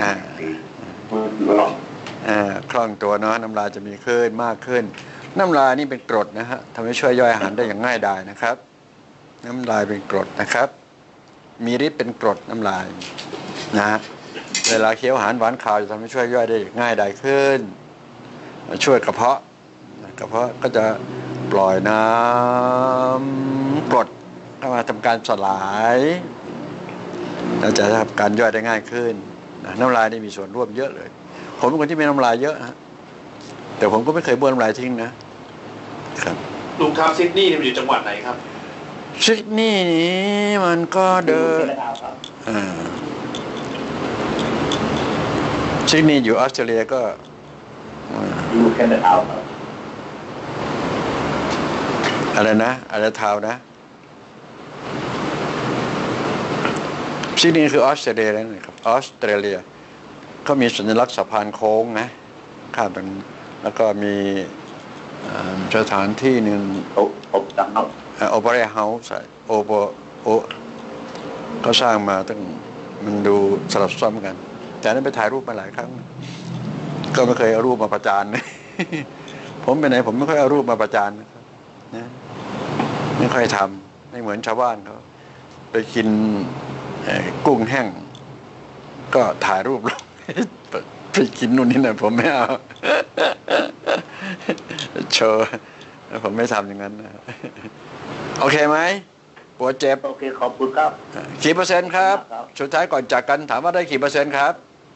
คล่องตัวเนาะน้ำลายจะมีขึ้นมากขึ้นน้ำลายนี่เป็นกรดนะฮะทำให้ช่วยย่อยอาหารได้อย่างง่ายดายนะครับน้ำลายเป็นกรดนะครับมีฤทธิ์เป็นกรดน้ำลายนะเวลาเคี้ยวอาหารหวานคาวจะทำให้ช่วยย่อยได้ง่ายดายขึ้นช่วยกระเพาะก็จะปล่อยน้ำกรดเข้ามาทำการสลายเราจะทำการย่อยได้ง่ายขึ้นน้ำลายนี่มีส่วนร่วมเยอะเลยผมเป็นคนที่มีน้ำลายเยอะฮะแต่ผมก็ไม่เคยบ้วนน้ำลายทิ้งนะครับลุงครับซิดนีย์มันอยู่จังหวัดไหนครับซิดนีย์นี้มันก็เดินซิดนีย์อยู่ออสเตรเลียก็อยู่แคนาดาครับอะไรนะอะไรทาวนะซิดนีย์คือออสเตรเลียนั่นเองครับออสเตรเลียเขามีสัญลักษณ์สะพานโค้งนะข้ามเป็นแล้วก็มีสถานที่หนึ่งโอเปร่าเฮาส์เขาสร้างมาตั้งมันดูสลับซ้อมกันแต่นั้นไปถ่ายรูปมาหลายครั้งก็ไม่เคยเอารูปมาประจานผมไปไหนผมไม่ค่อยเอารูปมาประจานนะครับนะไม่ค่อยทำไม่เหมือนชาวบ้านเขาไปกินกุ้งแห้งก็ถ่ายรูปลงไปกินนู่นนี่นะผมไม่เอาโชว์ผมไม่ทำอย่างนั้นนะโอเคไหมปวดเจ็บโอเคขอบคุณครับกี่เปอร์เซ็นต์ครับสุดท้ายก่อนจากกันถามว่าได้กี่เปอร์เซ็นต์ครับ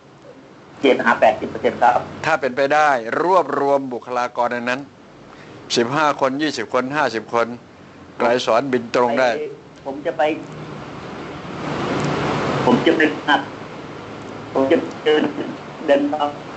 80%ครับถ้าเป็นไปได้รวบรวมบุคลากรในนั้น15 คน20 คน50 คนไกลสอนบินตรงได้ผมจะไปผมจะเป็นผมจะเดิน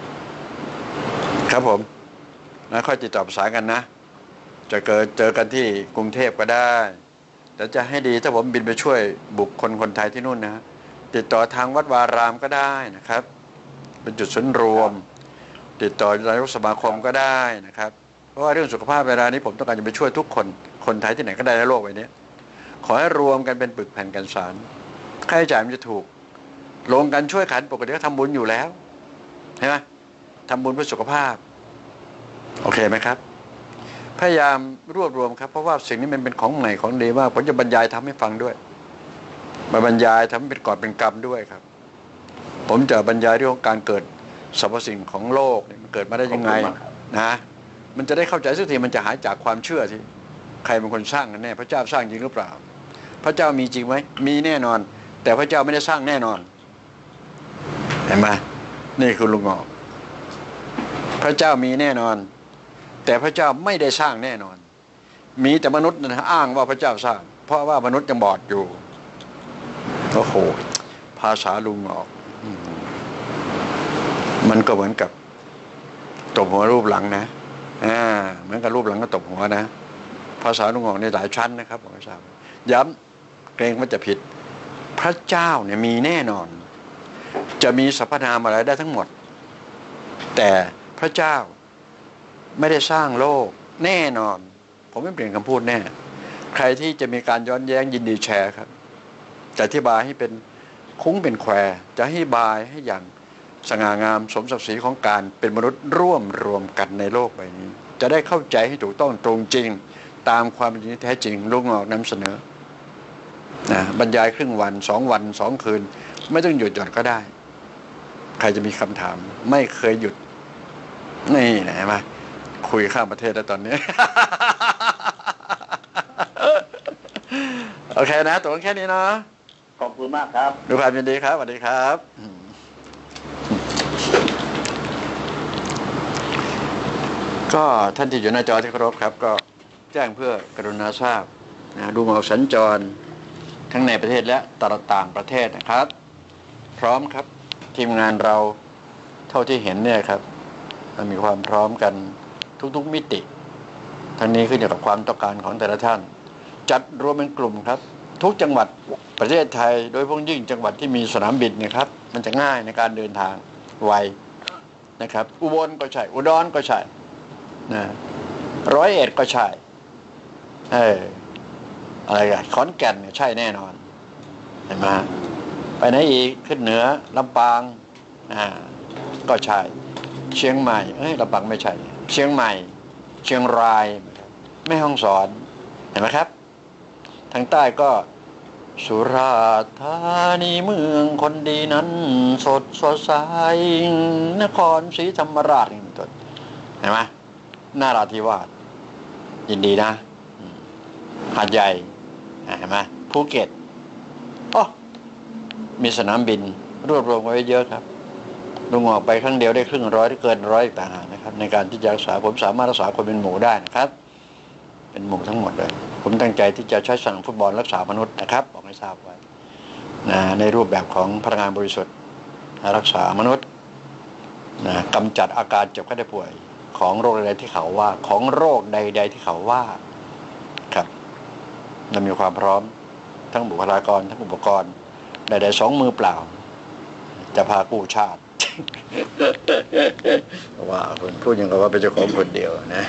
ครับผมแล้วค่อยติดต่อประสานกันนะจะเจอกันที่กรุงเทพก็ได้แต่จะให้ดีถ้าผมบินไปช่วยบุคคลคนไทยที่นู่นนะติดต่อทางวัดวารามก็ได้นะครับเป็นจุดศูนย์รวมติดต่อนายกสมาคมก็ได้นะครับเพราะว่าเรื่องสุขภาพเวลานี้ผมต้องการจะไปช่วยทุกคนไทยที่ไหนก็ได้ในโลกใบนี้ขอให้รวมกันเป็นปึกแผ่นกันสารค่าใช้จ่ายมันจะถูกลงกันช่วยขันปกติก็ทำบุญอยู่แล้วใช่ไหมทำบุญเพื่อสุขภาพโอเคไหมครับพยายามรวบรวมครับเพราะว่าสิ่งนี้มันเป็นของใหม่ของดีมากผมจะบรรยายทำให้ฟังด้วยมาบรรยายทำเป็นกอบเป็นกรรมด้วยครับผมจะบรรยายเรื่องของการเกิดสรรพสิ่งของโลกมันเกิดมาได้ยังไงนะมันจะได้เข้าใจสักทีมันจะหายจากความเชื่อที่ใครเป็นคนสร้างกันแน่พระเจ้าสร้างจริงหรือเปล่าพระเจ้ามีจริงไหมมีแน่นอนแต่พระเจ้าไม่ได้สร้างแน่นอนเห็นไหมนี่คือลุงงอกพระเจ้ามีแน่นอนแต่พระเจ้าไม่ได้สร้างแน่นอนมีแต่มนุษย์นะอ้างว่าพระเจ้าสร้างเพราะว่ามนุษย์ยังบอดอยู่โอ้โหภาษาลุงงอกมันก็เหมือนกับตบหัวรูปหลังนะเหมือนกับรูปหลังก็ตบหัวนะภาษาลุงงอกในหลายชั้นนะครับผมทราบย้ำเกรงว่าจะผิดพระเจ้าเนี่ยมีแน่นอนจะมีสรรพนามอะไรได้ทั้งหมดแต่พระเจ้าไม่ได้สร้างโลกแน่นอนผมไม่เปลี่ยนคำพูดแน่ใครที่จะมีการย้อนแย้งยินดีแชร์ครับจะอธิบายให้เป็นคุ้งเป็นแควจะอธิบายให้อย่างสง่างามสมศักดิ์ศรีของการเป็นมนุษย์ร่วมรวมกันในโลกใบนี้จะได้เข้าใจให้ถูกต้องตรงจริงตามความเป็นจริงแท้จริงลุงงอกนำเสนอบรรยายครึ่งวัน2 วัน2 คืนไม่ต้องหยุดก็ได้ใครจะมีคำถามไม่เคยหยุดนี่นะมาคุยข้ามประเทศแล้วตอนนี้ โอเคนะตัวแค่นี้เนาะขอบคุณมากครับด้วยความยินดีครับสวัสดีครับก็ท่านที่อยู่หน้าจอที่เคารพครับก็แจ้งเพื่อกรุณาทราบนะดูหมอกสัญจรทั้งในประเทศและต่างประเทศนะครับพร้อมครับทีมงานเราเท่าที่เห็นเนี่ยครับมีความพร้อมกันทุกมิติทั้งนี้ขึ้นอยู่กับความต้องการของแต่ละท่านจัดรวมเป็นกลุ่มครับทุกจังหวัดประเทศไทยโดยเฉพาะยิ่งจังหวัดที่มีสนามบินนะครับมันจะง่ายในการเดินทางไวนะครับอุบลก็ใช่อุดรก็ใช่นะ101ก็ใช่อะไรกันขอนแก่นเนี่ยใช่แน่นอนเห็นไหมไปไหนอีกขึ้นเหนือลำปางก็ใช่เชียงใหม่ลำปางไม่ใช่เชียงใหม่เชียงรายแม่ฮ่องสอนเห็นไหมครับทางใต้ก็สุราษฎร์ธานีเมืองคนดีนั้นสดใสนครศรีธรรมราชนี่เป็นต้นเห็นไหมนาราธิวาสยินดีนะหาดใหญ่เห็นไหมภูเก็ตมีสนามบินรวบรวมไว้เยอะครับลุงออกไปครั้งเดียวได้ครึ่งร้อยได้เกิน100ต่างหากนะครับในการที่จะรักษาผมสามารถรักษาคนเป็นหมู่ได้นะครับเป็นหมู่ทั้งหมดเลยผมตั้งใจที่จะใช้สนามฟุตบอลรักษามนุษย์นะครับบอกให้ทราบไว้ในรูปแบบของพลังงานบริสุทธิ์รักษามนุษย์กำจัดอาการเจ็บไข้ได้ป่วยของโรคใดๆที่เขาว่าของโรคใดๆที่เขาว่าครับเรามีความพร้อมทั้งบุคลากรทั้งอุปกรณ์ใดๆ2 มือเปล่าจะพากู้ชาติ ว่าคนพูดอย่างกับว่าเป็นเจ้าของคนเดียวนะ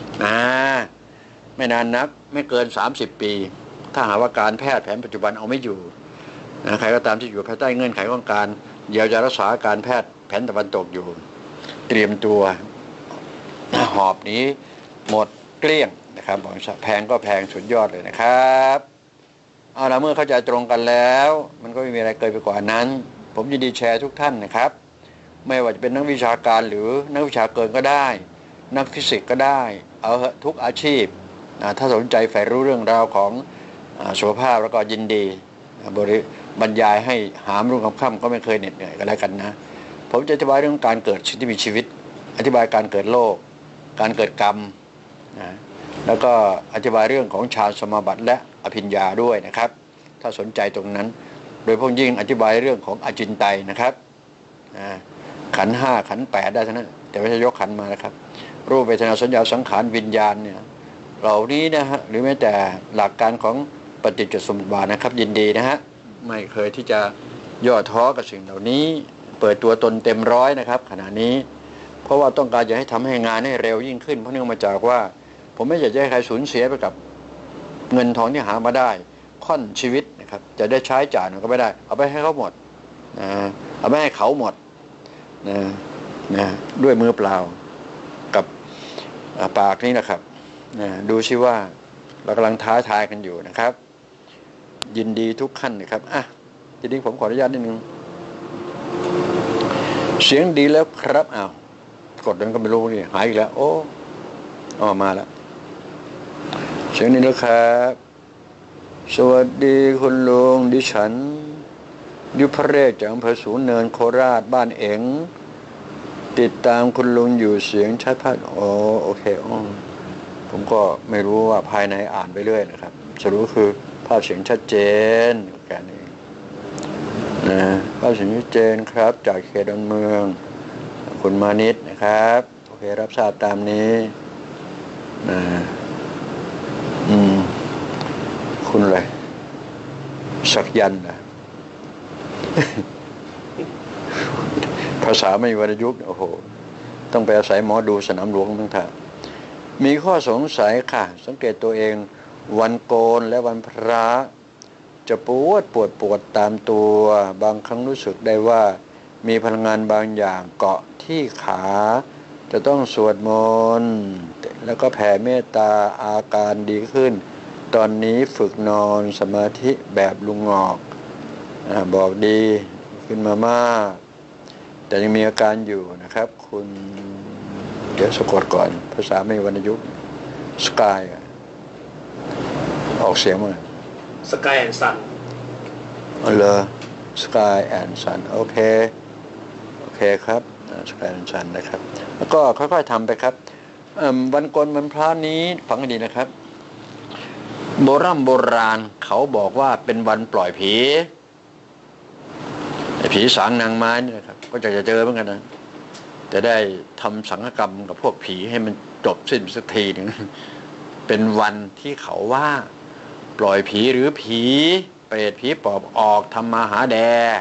ไม่นานนักไม่เกิน30 ปีถ้าหากว่าการแพทย์แผนปัจจุบันเอาไม่อยู่ใครก็ตามที่อยู่ภายใต้เงื่อนไขของการเยียวยารักษาการแพทย์แผนตะวันตกอยู่เตรียมตัวหอบนี้หมดเกลี้ยงนะครับแพงก็แพงสุดยอดเลยนะครับเอาละเมื่อเข้าใจตรงกันแล้วมันก็ไม่มีอะไรเกินไปกว่านั้นผมยินดีแชร์ทุกท่านนะครับไม่ว่าจะเป็นนักวิชาการหรือนักวิชาเกินก็ได้นักฟิสิกส์ก็ได้เอาทุกอาชีพถ้าสนใจใฝ่รู้เรื่องราวของสุขภาพแล้วก็ยินดีบรรยายให้หามรุ่งค่ำก็ไม่เคยเหน็ดเหนื่อยก็แล้วกันนะผมจะอธิบายเรื่องการเกิดสิ่งที่มีชีวิตอธิบายการเกิดโลกการเกิดกรรมแล้วก็อธิบายเรื่องของฌานสมาบัติและอภิญญาด้วยนะครับถ้าสนใจตรงนั้นโดยพวกยิ่งอธิบายเรื่องของอจินไตยนะครับขันธ์5ขันธ์8ได้เท่านั้นแต่ไม่ใช่ยกขันธ์มานะครับรูปเวทนาสัญญาสังขารวิญญาณเนี่ยเหล่านี้นะฮะหรือแม้แต่หลักการของปฏิจจสมุปบาทนะครับยินดีนะฮะไม่เคยที่จะย่อท้อกับสิ่งเหล่านี้เปิดตัวตนเต็มร้อยนะครับขณะนี้เพราะว่าต้องการจะให้ทำให้งานให้เร็วยิ่งขึ้นเพราะเนื่องมาจากว่าผมไม่อยากให้ใครสูญเสียไปกับเงินทองที่หามาได้ค่อนชีวิตนะครับจะได้ใช้จ่ายมันก็ไม่ได้เอาไปให้เขาหมดเอาไปให้เขาหมดนะด้วยมือเปล่ากับปากนี้นะครับดูซิว่าเรากำลังท้าทายกันอยู่นะครับยินดีทุกขั้นนะครับทีนี้ผมขออนุญาตนิดนึงเสียงดีแล้วครับกดนั้นก็ไม่รู้นี่หายอีกแล้วโอ้มาแล้วเสียงนี้แล้วครับสวัสดีคุณลุงดิฉันยุพเรศจากอำเภอสูงเนินโคราชบ้านเอ๋งติดตามคุณลุงอยู่เสียงชัดพัดโอเคผมก็ไม่รู้ว่าภายในอ่านไปเรื่อยนะครับสรุปคือภาพเสียงชัดเจนแค่นี้ภาพเสียงชัดเจนครับจากเขตดอนเมืองคุณมานิดนะครับโอเครับทราบตามนี้คุณอะไรสักยันต์นะ ภาษาไม่วรรณยุกต์โอ้โหต้องไปอาศัยหมอดูสนามหลวงทั้งท่ามีข้อสงสัยค่ะสังเกตตัวเองวันโกนและวันพระจะปวดตามตัวบางครั้งรู้สึกได้ว่ามีพลังงานบางอย่างเกาะที่ขาจะต้องสวดมนต์แล้วก็แผ่เมตตาอาการดีขึ้นตอนนี้ฝึกนอนสมาธิแบบลุงงอกบอกดีขึ้นมามากแต่ยังมีอาการอยู่นะครับคุณเดี๋ยวสะกดก่อนภาษาไม่วรรณยุกต์สกายออกเสียงมาสกายแอนด์ซันสกายแอนด์ซันโอเคครับสกายแอนด์ซันนะครับแล้วก็ค่อยๆทำไปครับวันโกนวันพระนี้ฟังให้ดีนะครับโบราณเขาบอกว่าเป็นวันปล่อยผีไอ้ผีสางนางไม้นี่นะครับก็จะเจอเหมือนกันนะจะได้ทำสังฆกรรมกับพวกผีให้มันจบสิ้นสักทีนึงเป็นวันที่เขาว่าปล่อยผีหรือผีเปรตผีปอบออกทำมาหาแด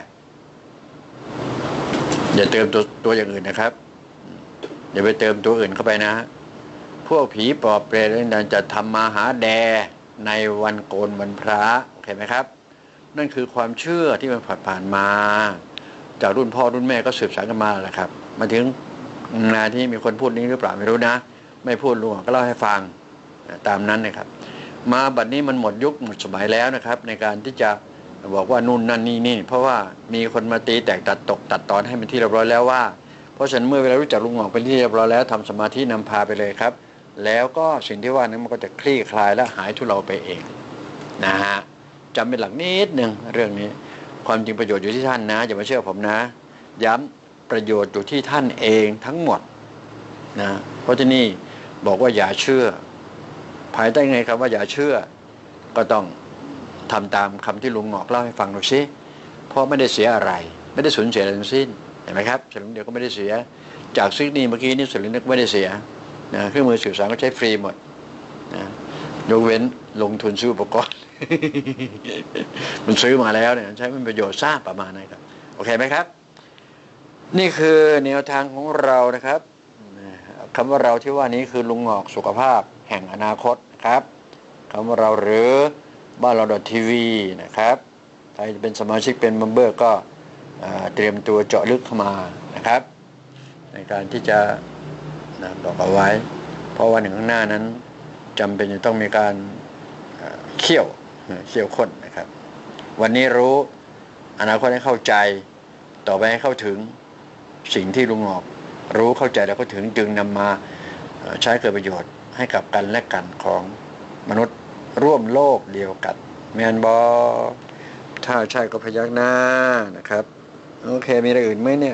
อย่าเติมตัวอย่างอื่นนะครับอย่าไปเติมตัวอื่นเข้าไปนะพวกผีปอบเปรตนั่นจะทำมาหาแดในวันโกนวันพระโอเคไหมครับนั่นคือความเชื่อที่มันผ่านมาจากรุ่นพ่อรุ่นแม่ก็สืบสานกันมาแหละครับมาถึงงานที่มีคนพูดนี้หรือเปล่าไม่รู้นะไม่พูดลุงก็เล่าให้ฟังตามนั้นนะครับมาบัดนี้มันหมดยุคหมดสมัยแล้วนะครับในการที่จะบอกว่านู่นนั่นนี่เพราะว่ามีคนมาตีแตกตัดตอนให้เป็นที่เรียบร้อยแล้วว่าเพราะฉะนั้นเมื่อเวลารู้จักลุงหงอกเป็นที่เรียบร้อยแล้วทำสมาธินำพาไปเลยครับแล้วก็สิ่งที่ว่านั้นมันก็จะคลี่คลายและหายทุเลาไปเองนะฮะจำเป็นหลักนิดนึงเรื่องนี้ความจริงประโยชน์อยู่ที่ท่านนะอย่ามาเชื่อผมนะย้ำประโยชน์อยู่ที่ท่านเองทั้งหมดนะเพราะที่นี่บอกว่าอย่าเชื่อภายใต้ไงครับว่าอย่าเชื่อก็ต้องทำตามคำที่ลุงหงอกเล่าให้ฟังดูซิเพราะไม่ได้เสียอะไรไม่ได้สูญเสียอะไรทั้งสิ้นเห็นไหมครับสลึงเดียวก็ไม่ได้เสียจากซิกนี่เมื่อกี้นี่สลึงนึกไม่ได้เสียนะเครื่องมือสื่อสารก็ใช้ฟรีหมดนะยกเว้นลงทุนซื้ออุปกรณ์ มันซื้อมาแล้วเนี่ยใช้เป็นประโยชน์สร้างประมาณนั้นครับโอเคไหมครับนี่คือแนวทางของเรานะครับคำว่าเราที่ว่านี้คือลุงหงอกสุขภาพแห่งอนาคตนะครับคำว่าเราหรือบ้านเรา.tv นะครับใครจะเป็นสมาชิกเป็นเมมเบอร์ก็เตรียมตัวเจาะลึกเข้ามานะครับในการที่จะบอกเอาไว้เพราะวันหนึ่งข้างหน้านั้นจำเป็นจะต้องมีการเขี่ยวข้นนะครับวันนี้รู้อนาคตให้เข้าใจต่อไปให้เข้าถึงสิ่งที่ลุงหงอกรู้เข้าใจแล้วก็ถึงจึงนำมาใช้เกิดประโยชน์ให้กับกันและกันของมนุษย์ร่วมโลกเดียวกันแมนบอถ้าใช่ก็พยักหน้านะครับโอเคมีอะไรอื่นไหมเนี่ย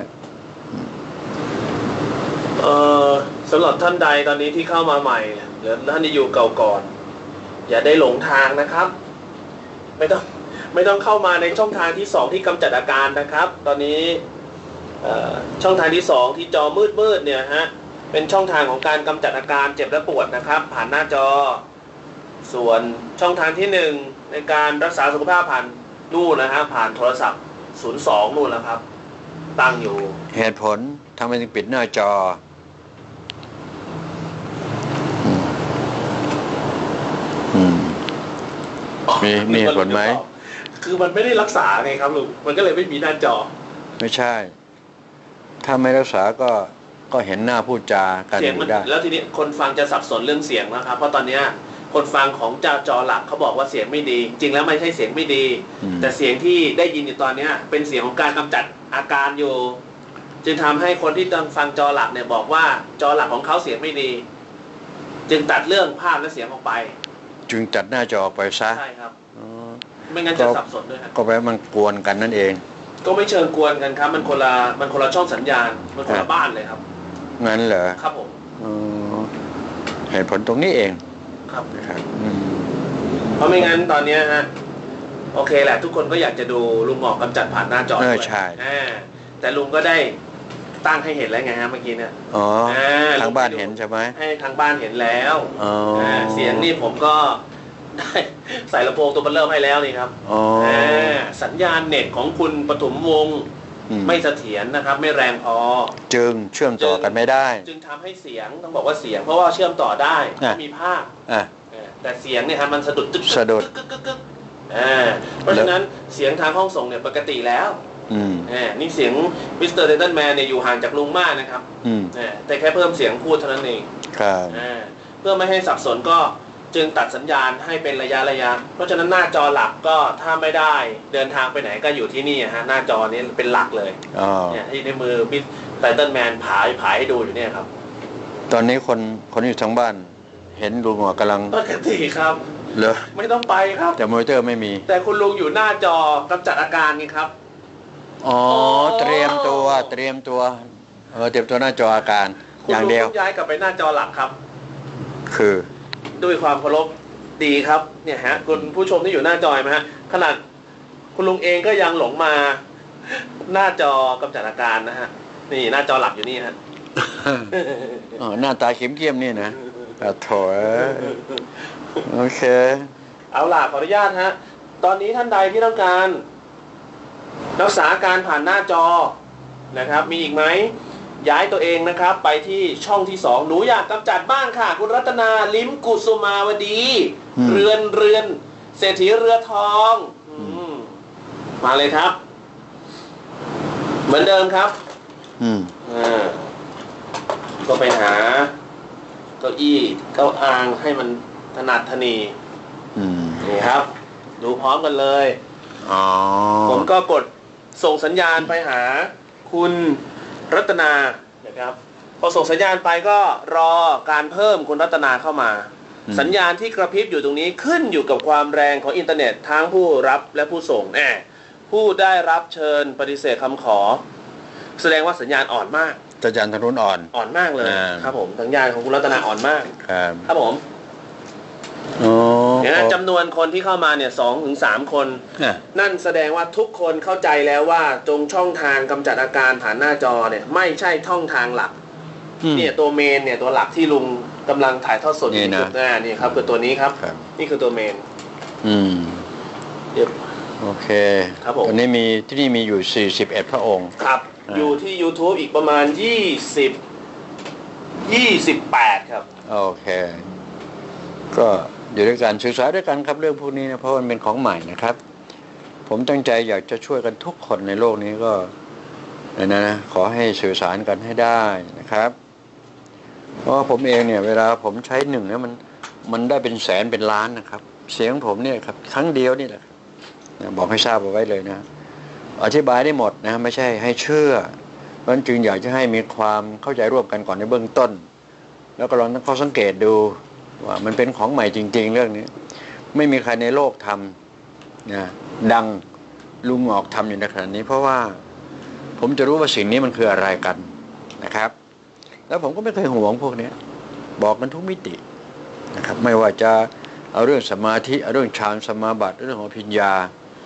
สำหรับท่านใดตอนนี้ที่เข้ามาใหม่หรือท่านที่อยู่เก่าก่อนอย่าได้หลงทางนะครับไม่ไม่ต้องเข้ามาในช่องทางที่2ที่กำจัดอาการนะครับ ตอนนี้ช่องทางที่2ที่จอมืดเนี่ยฮะเป็นช่องทางของการกำจัดอาการเจ็บและปวดนะครับผ่านหน้าจอส่วนช่องทางที่1ในการรักษาสุขภาพผ่านนู่นนะฮะผ่านโทรศัพท์02นู่นแล้วครับตั้งอยู่เหตุผลทำไมถึงปิดหน้าจอมีเหตุผลไหมคือมันไม่ได้รักษาไงครับลุงมันก็เลยไม่มีหน้าจอไม่ใช่ถ้าไม่รักษาก็เห็นหน้าพูดจากันได้แล้วทีนี้คนฟังจะสับสนเรื่องเสียงนะครับเพราะตอนนี้คนฟังของจอหลักเขาบอกว่าเสียงไม่ดีจริงแล้วไม่ใช่เสียงไม่ดีแต่เสียงที่ได้ยินอยู่ตอนนี้เป็นเสียงของการกำจัดอาการอยู่จึงทำให้คนที่ต้องฟังจอหลักเนี่ยบอกว่าจอหลักของเขาเสียงไม่ดีจึงตัดเรื่องภาพและเสียงออกไปจึงตัดหน้าจอออกไปซะใช่ครับไม่งั้นจะสับสนด้วยครับก็แปลมันกวนกันนั่นเองก็ไม่เชิงกวนกันครับมันคนละช่องสัญญาณมันคนละบ้านเลยครับงั้นเหรอครับผมเหตุผลตรงนี้เองครับเพราะไม่งั้นตอนนี้ฮะโอเคแหละทุกคนก็อยากจะดูลุงหมอกกำจัดผ่านหน้าจอด้วยใช่แต่ลุงก็ได้ตั้งให้เห็นแล้วไงฮะเมื่อกี้เนี่ยทางบ้านเห็นใช่ไหมให้ทางบ้านเห็นแล้วเสียงนี่ผมก็ได้ใส่ลำโพงตัวเบลเลอร์ให้แล้วนี่ครับสัญญาณเน็ตของคุณปฐมวงศ์ไม่เสถียรนะครับไม่แรงพอจึงเชื่อมต่อกันไม่ได้จึงทำให้เสียงต้องบอกว่าเสียงเพราะว่าเชื่อมต่อได้มีภาพแต่เสียงเนี่ยฮะมันสะดุดตึ๊กเพราะฉะนั้นเสียงทางห้องส่งเนี่ยปกติแล้วนี่เสียงมิสเตอร์เดนตันแมนเนี่ยอยู่ห่างจากลุงมากนะครับแต่แค่เพิ่มเสียงพูดเท่านั้นเองเพื่อไม่ให้สับสนก็จึงตัดสัญญาณให้เป็นระยะเพราะฉะนั้นหน้าจอหลักก็ถ้าไม่ได้เดินทางไปไหนก็อยู่ที่นี่ฮะหน้าจอนี้เป็นหลักเลยเนี่ยที่ในมือมิสเตอร์เดนตันแมนผายให้ดูอยู่เนี่ยครับตอนนี้คนอยู่ทั้งบ้านเห็นลุงกำลังปกติครับเหรอไม่ต้องไปครับแต่มอนิเตอร์ไม่มีแต่คุณลุงอยู่หน้าจอกำจัดอาการนี่ครับเตรียมตัวเตรียมตัวหน้าจออาการอย่างเดียวย้ายกลับไปหน้าจอหลักครับคือด้วยความเคารพดีครับเนี่ยฮะคุณผู้ชมที่อยู่หน้าจอไหมฮะขนาดคุณลุงเองก็ยังหลงมาหน้าจอกำจัดอาการนะฮะนี่หน้าจอหลักอยู่นี่ฮะหน้าตาเข้มๆนี่นะโถโอเคเอาล่ะขออนุญาตฮะตอนนี้ท่านใดที่ต้องการรักษาการผ่านหน้าจอนะครับมีอีกไหมย้ายตัวเองนะครับไปที่ช่องที่2หนูอยากกำจัดบ้านค่ะคุณรัตนาลิ้มกุสุมาวดีเรือนเศรษฐีเรือทองมาเลยครับเหมือนเดิมครับก็ไปหาเก้าอี้เก้าอ้างให้มันถนัดถนีนี่ครับดูพร้อมกันเลยผมก็กดส่งสัญญาณไปหาคุณรัตนานะครับพอส่งสัญญาณไปก็รอการเพิ่มคุณรัตนาเข้ามาสัญญาณที่กระพริบอยู่ตรงนี้ขึ้นอยู่กับความแรงของอินเทอร์เน็ตทั้งผู้รับและผู้ส่งผู้ได้รับเชิญปฏิเสธคำขอแสดงว่าสัญญาณอ่อนมากสัญญาณทางนู้นอ่อนมากเลยครับผมสัญญาณของคุณรัตนาอ่อนมากครับผมจำนวนคนที่เข้ามาเนี่ย2-3 คนนั่นแสดงว่าทุกคนเข้าใจแล้วว่าตรงช่องทางกำจัดอาการผ่านหน้าจอเนี่ยไม่ใช่ช่องทางหลักเนี่ยตัวเมนเนี่ยตัวหลักที่ลุงกำลังถ่ายทอดสดอยู่นี่ครับคือตัวนี้ครับนี่คือตัวเมนโอเคครับผมตัวนี้มีที่นี่มีอยู่41พระองค์ครับอยู่ที่ YouTube อีกประมาณ28ครับโอเคก็อยู่ด้วยกันศึกษาด้วยกันครับเรื่องพวกนี้นะเพราะมันเป็นของใหม่นะครับผมตั้งใจอยากจะช่วยกันทุกคนในโลกนี้ก็นะขอให้สื่อสารกันให้ได้นะครับเพราะผมเองเนี่ยเวลาผมใช้หนึ่งเนี่ยมันได้เป็นแสนเป็นล้านนะครับเสียงผมเนี่ยครับครั้งเดียวนี่แหละบอกให้ทราบเอาไว้เลยนะอธิบายได้หมดนะไม่ใช่ให้เชื่อเพราะฉะนั้นจึงอยากจะให้มีความเข้าใจร่วมกันก่อนในเบื้องต้นแล้วก็ลองตั้งข้อสังเกตดูว่ามันเป็นของใหม่จริงๆเรื่องนี้ไม่มีใครในโลกทำนะดังลุงหงอกทำอยู่ในขณะนี้เพราะว่าผมจะรู้ว่าสิ่งนี้มันคืออะไรกันนะครับแล้วผมก็ไม่เคยห่วงพวกนี้บอกกันทุกมิตินะครับไม่ว่าจะเอาเรื่องสมาธิเอาเรื่องฌานสมาบัติเรื่องของปัญญา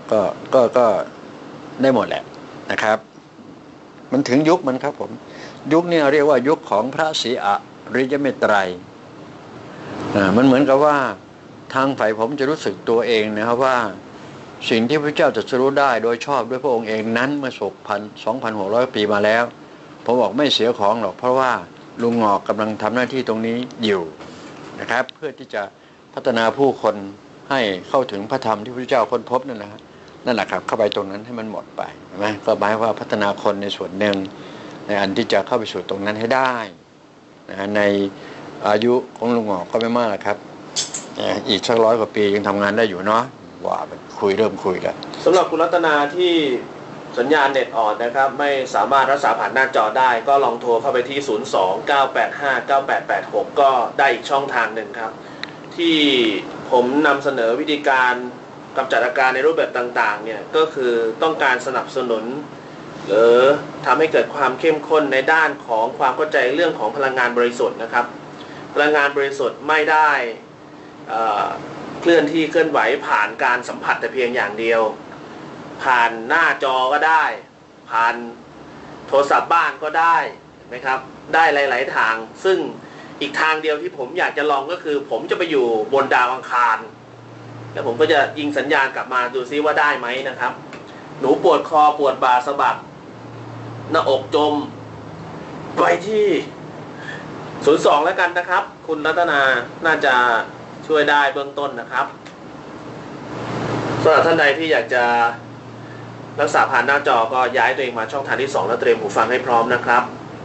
ก็ได้หมดแหละนะครับมันถึงยุคมันครับผมยุคนี้เรียกว่ายุคของพระศรีอริยเมตไตรมันเหมือนกับว่าทางฝ่ายผมจะรู้สึกตัวเองนะครับว่าสิ่งที่พระเจ้าตรัสรู้ได้โดยชอบด้วยพระองค์เองนั้นเมื่อ2,600 ปีมาแล้วผมบอกไม่เสียของหรอกเพราะว่าลุงงอกกำลังทำหน้าที่ตรงนี้อยู่นะครับเพื่อที่จะพัฒนาผู้คนให้เข้าถึงพระธรรมที่พระเจ้าค้นพบนั่นแหละครับเข้าไปตรงนั้นให้มันหมดไปใช่ไหมก็หมายว่าพัฒนาคนในส่วนหนึ่งในอันที่จะเข้าไปสู่ตรงนั้นให้ได้ในอายุของลุงงอกก็ไม่มากครับอีกสัก100 กว่าปียังทำงานได้อยู่เนาะว่าเริ่มคุยแล้วสำหรับคุณรัตนาที่สัญญาณเน็ตอ่อนนะครับไม่สามารถรักษาผ่านหน้าจอได้ก็ลองโทรเข้าไปที่02-985-9886ก็ได้อีกช่องทางหนึ่งครับที่ผมนำเสนอวิธีการกำจัดอาการในรูปแบบต่างๆเนี่ยก็คือต้องการสนับสนุนหรือทำให้เกิดความเข้มข้นในด้านของความเข้าใจเรื่องของพลังงานบริสุทธิ์นะครับพลังงานบริสุทธิ์ไม่ได้เคลื่อนที่เคลื่อนไหวผ่านการสัมผัสแต่เพียงอย่างเดียวผ่านหน้าจอก็ได้ผ่านโทรศัพท์บ้านก็ได้นะครับได้หลายๆทางซึ่งอีกทางเดียวที่ผมอยากจะลองก็คือผมจะไปอยู่บนดาวอังคารแล้วผมก็จะยิงสัญญาณกลับมาดูซิว่าได้ไหมนะครับหนูปวดคอปวดบ่าสะบักหน้าอกจมไปที่02แล้วกันนะครับคุณรัตนาน่าจะช่วยได้เบื้องต้นนะครับสำหรับท่านใดที่อยากจะรักษาผ่านหน้าจอก็ย้ายตัวเองมาช่องทางที่2แล้วเตรียมหูฟังให้พร้อมนะครับ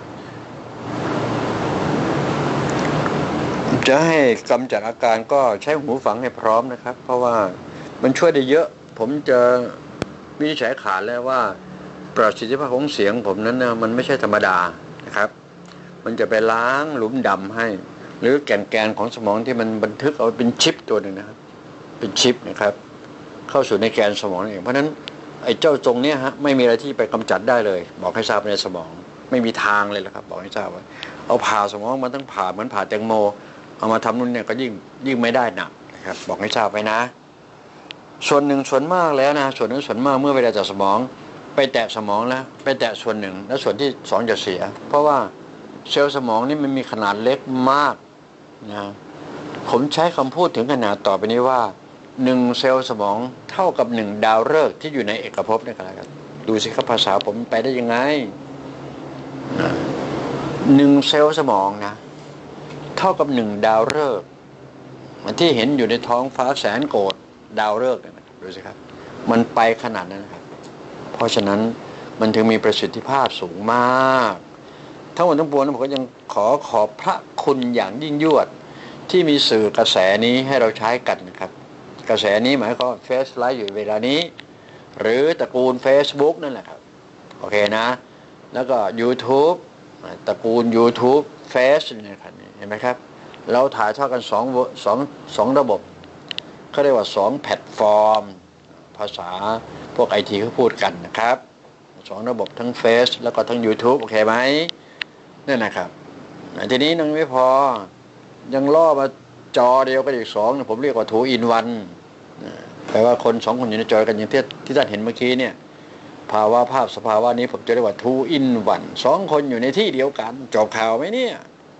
จะให้กำจัดอาการก็ใช้หูฟังให้พร้อมนะครับเพราะว่ามันช่วยได้เยอะผมจะวินิจฉัยขาดแล้วว่าประสิทธิภาพของเสียงผมนั้นนะมันไม่ใช่ธรรมดานะครับมันจะไปล้างหลุมดำให้หรือแกนของสมองที่มันบันทึกเอาเป็นชิปตัวหนึ่งนะครับเป็นชิปนะครับเข้าสู่ในแกนสมองเองเพราะฉะนั้นไอ้เจ้าตรงเนี้ยฮะไม่มีอะไรที่ไปกำจัดได้เลยบอกให้ทราบในสมองไม่มีทางเลยครับบอกให้ทราบว่าเอาผ่าสมองมันต้องผ่าเหมือนผ่าแตงโมเอามาทำนู่นเนี่ยก็ยิ่งไม่ได้หนักนะครับบอกให้ทราบไว้นะส่วนหนึ่งส่วนมากแล้วนะส่วนหนึ่งส่วนมากเมื่อไปแตะสมองไปแตะสมองแล้วไปแตะส่วนหนึ่งแล้วส่วนที่2จะเสียเพราะว่าเซลล์สมองนี่มันมีขนาดเล็กมากนะผมใช้คำพูดถึงขนาดต่อไปนี้ว่า1เซลล์สมองเท่ากับ1ดาวฤกษ์ที่อยู่ในเอกภพนี่ครับดูสิครับภาษาผมไปได้ยังไง1เซลล์สมองนะเท่ากับ1ดาวฤกษ์ที่เห็นอยู่ในท้องฟ้าแสนโกฏดาวฤกษ์นะดูสิครับมันไปขนาดนั้นนะครับเพราะฉะนั้นมันถึงมีประสิทธิภาพสูงมากทั้งหมดทั้งปวงผมก็ยังขอบพระคุณอย่างยิ่งยวดที่มีสื่อกระแสนี้ให้เราใช้กันนะครับกระแสนี้หมายความเฟซไลฟ์อยู่เวลานี้หรือตระกูล Facebook นั่นแหละครับโอเคนะแล้วก็ YouTube ตระกูล YouTube เฟซนะครับเห็นไหมครับเราถ่ายทอดกัน2ระบบเขาเรียกว่า2แพลตฟอร์มภาษาพวก IT เขาพูดกันนะครับ2ระบบทั้งเฟซแล้วก็ทั้ง YouTube โอเคไหมนั่นนะครับทีนี้ยังไม่พอยังล่อมาจอเดียวกันอีก2ผมเรียกว่า2 in 1แปลว่าคน2คนอยู่ในจอกันอย่างที่ท่านเห็นเมื่อกี้เนี่ยภาวะภาพสภาวะนี้ผมจะเรียกว่า2 in 1 2คนอยู่ในที่เดียวกันจบข่าวไหมเนี่ย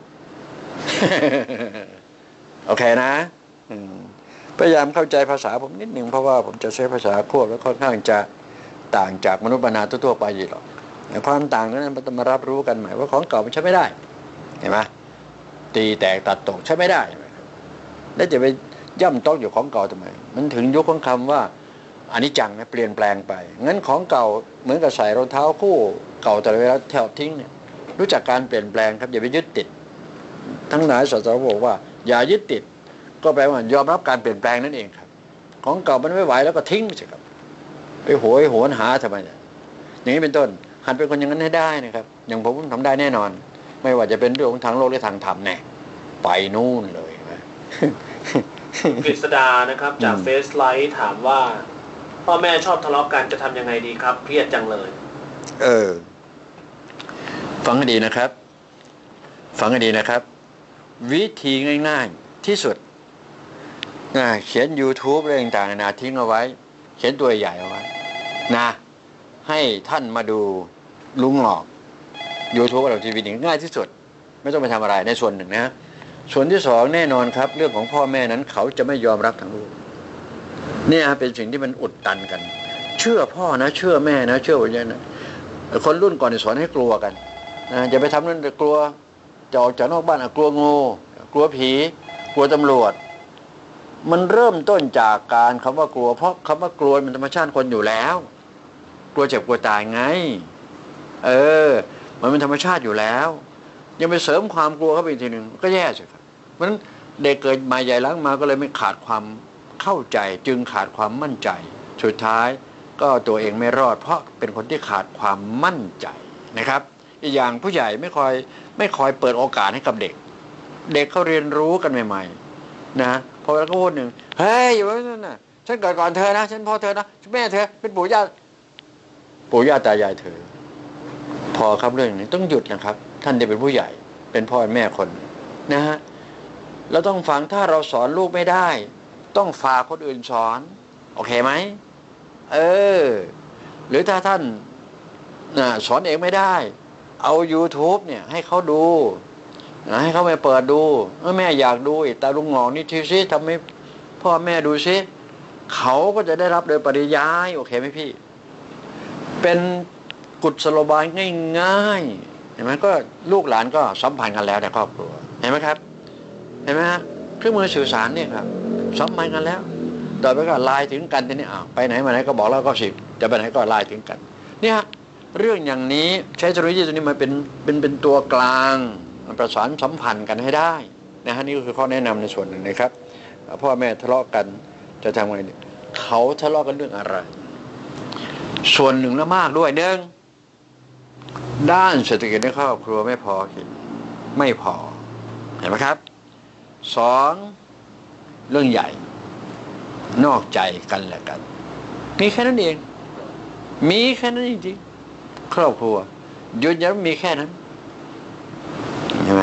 โอเคนะพยายามเข้าใจภาษาผมนิดหนึ่งเพราะว่าผมจะใช้ภาษาควบแล้วค่อนข้างจะต่างจากมนุษย์บรรณาทั่วไปอยู่หรอกแต่ความต่างนั้นมันต้องมารับรู้กันหมายว่าของเก่ามันใช้ไม่ได้เห็นไหมตีแตกตัดตกใช้ไม่ได้แล้วจะไปย่ำต้องอยู่ของเก่าทำไมมันถึงยุคของคำว่าอนิจจังนะเปลี่ยนแปลงไปงั้นของเก่าเหมือนกับใส่รองเท้าคู่เก่าแต่เวลาแถวทิ้งเนี่ยรู้จักการเปลี่ยนแปลงครับอย่าไปยึดติดทั้งหลายศาสนาบอกว่าอย่ายึดติดก็แปลว่ายอมรับการเปลี่ยนแปลงนั่นเองครับของเก่ามันไม่ไหวแล้วก็ทิ้งสิครับไปโหยหาทำไมเนี่ยอย่างนี้เป็นต้นหัดเป็นคนอย่างนั้นให้ได้นะครับอย่างผมทำได้แน่นอนไม่ว่าจะเป็นเรื่องของทางโลกหรือทางธรรมแน่ไปนู่นเลยนะกฤษดานะครับจากเฟซไลท์ถามว่าพ่อแม่ชอบทะเลาะกันจะทำยังไงดีครับเครียดจังเลยฟังให้ดีนะครับวิธีง่ายๆที่สุดเขียน YouTube เรื่องต่างๆนาทิ้งเอาไว้เขียนตัวใหญ่เอาไว้นะให้ท่านมาดูลุงหงอก YouTube เราทีวีนี่ง่ายที่สุดไม่ต้องไปทำอะไรในส่วนหนึ่งนะส่วนที่สองแน่นอนครับเรื่องของพ่อแม่นั้นเขาจะไม่ยอมรับทางลูกเนี่ยเป็นสิ่งที่มันอุดตันกันเชื่อพ่อนะเชื่อแม่นะเชื่ออย่างนั้นคนรุ่นก่อนสอนให้กลัวกันนะอย่าไปทำนั่นกลัวจะออกจากนอกบ้านกลัวงูกลัวผีกลัวตำรวจมันเริ่มต้นจากการคำว่ากลัวเพราะคำว่ากลัวมันธรรมชาติคนอยู่แล้วกลัวเจ็บกลัวตายไงมันเป็นธรรมชาติอยู่แล้วยังไปเสริมความกลัวเข้าไปอีกทีหนึ่งก็แย่สิครับเพราะฉะนั้นเด็กเกิดมาใหญ่ล้างมาก็เลยไม่ขาดความเข้าใจจึงขาดความมั่นใจสุดท้ายก็ตัวเองไม่รอดเพราะเป็นคนที่ขาดความมั่นใจนะครับอีกอย่างผู้ใหญ่ไม่คอยเปิดโอกาสให้กับเด็กเขาเรียนรู้กันใหม่ๆนะพอแล้วก็พูดหนึ่งเฮ้ยอยู่นั่นน่ะฉันเกิดก่อนเธอนะฉันพ่อเธอนะแม่เธอเป็นปู่ย่าตายายเธอพอครับเรื่องนี้ต้องหยุดนะครับท่านได้เป็นผู้ใหญ่เป็นพ่อแม่คนนะฮะเราต้องฟังถ้าเราสอนลูกไม่ได้ต้องฝากคนอื่นสอนโอเคไหมหรือถ้าท่านสอนเองไม่ได้เอา YouTube เนี่ยให้เขาดูให้เขาไปเปิดดูแม่อยากดูแต่ลุงหงอกนี่ทีซิทำให้พ่อแม่ดูซิเขาก็จะได้รับโดยปริยายโอเคไหมพี่เป็นกุศโลบายง่ายๆเห็นไหมก็ลูกหลานก็สัมพันธ์กันแล้วในครอบครัวเห็นไหมครับเห็นไหมฮะเครื่องมือสื่อสารเนี่ยครับสัมพันธ์กันแล้วต่อไปก็ไลน์ถึงกันทีนี้ไปไหนมาไหนก็บอกแล้วก็สิจะไปไหนก็ไลน์ถึงกันเนี่ยเรื่องอย่างนี้ใช้เทคโนโลยีตัวนี้มาเป็นตัวกลางประสานสัมพันธ์กันให้ได้นะฮะนี่ก็คือข้อแนะนำในส่วนหนึ่งนะครับพ่อแม่ทะเลาะกันจะทำไงเขาทะเลาะกันเรื่องอะไรส่วนหนึ่งและมากด้วยหนึ่งด้านเศรษฐกิจในครอบครัวไม่พอเห็นไหมครับสองเรื่องใหญ่นอกใจกันแหละกันมีแค่นั้นเองมีแค่นั้นจริงๆครอบครัวยืนยันมีแค่นั้นเห็นไหม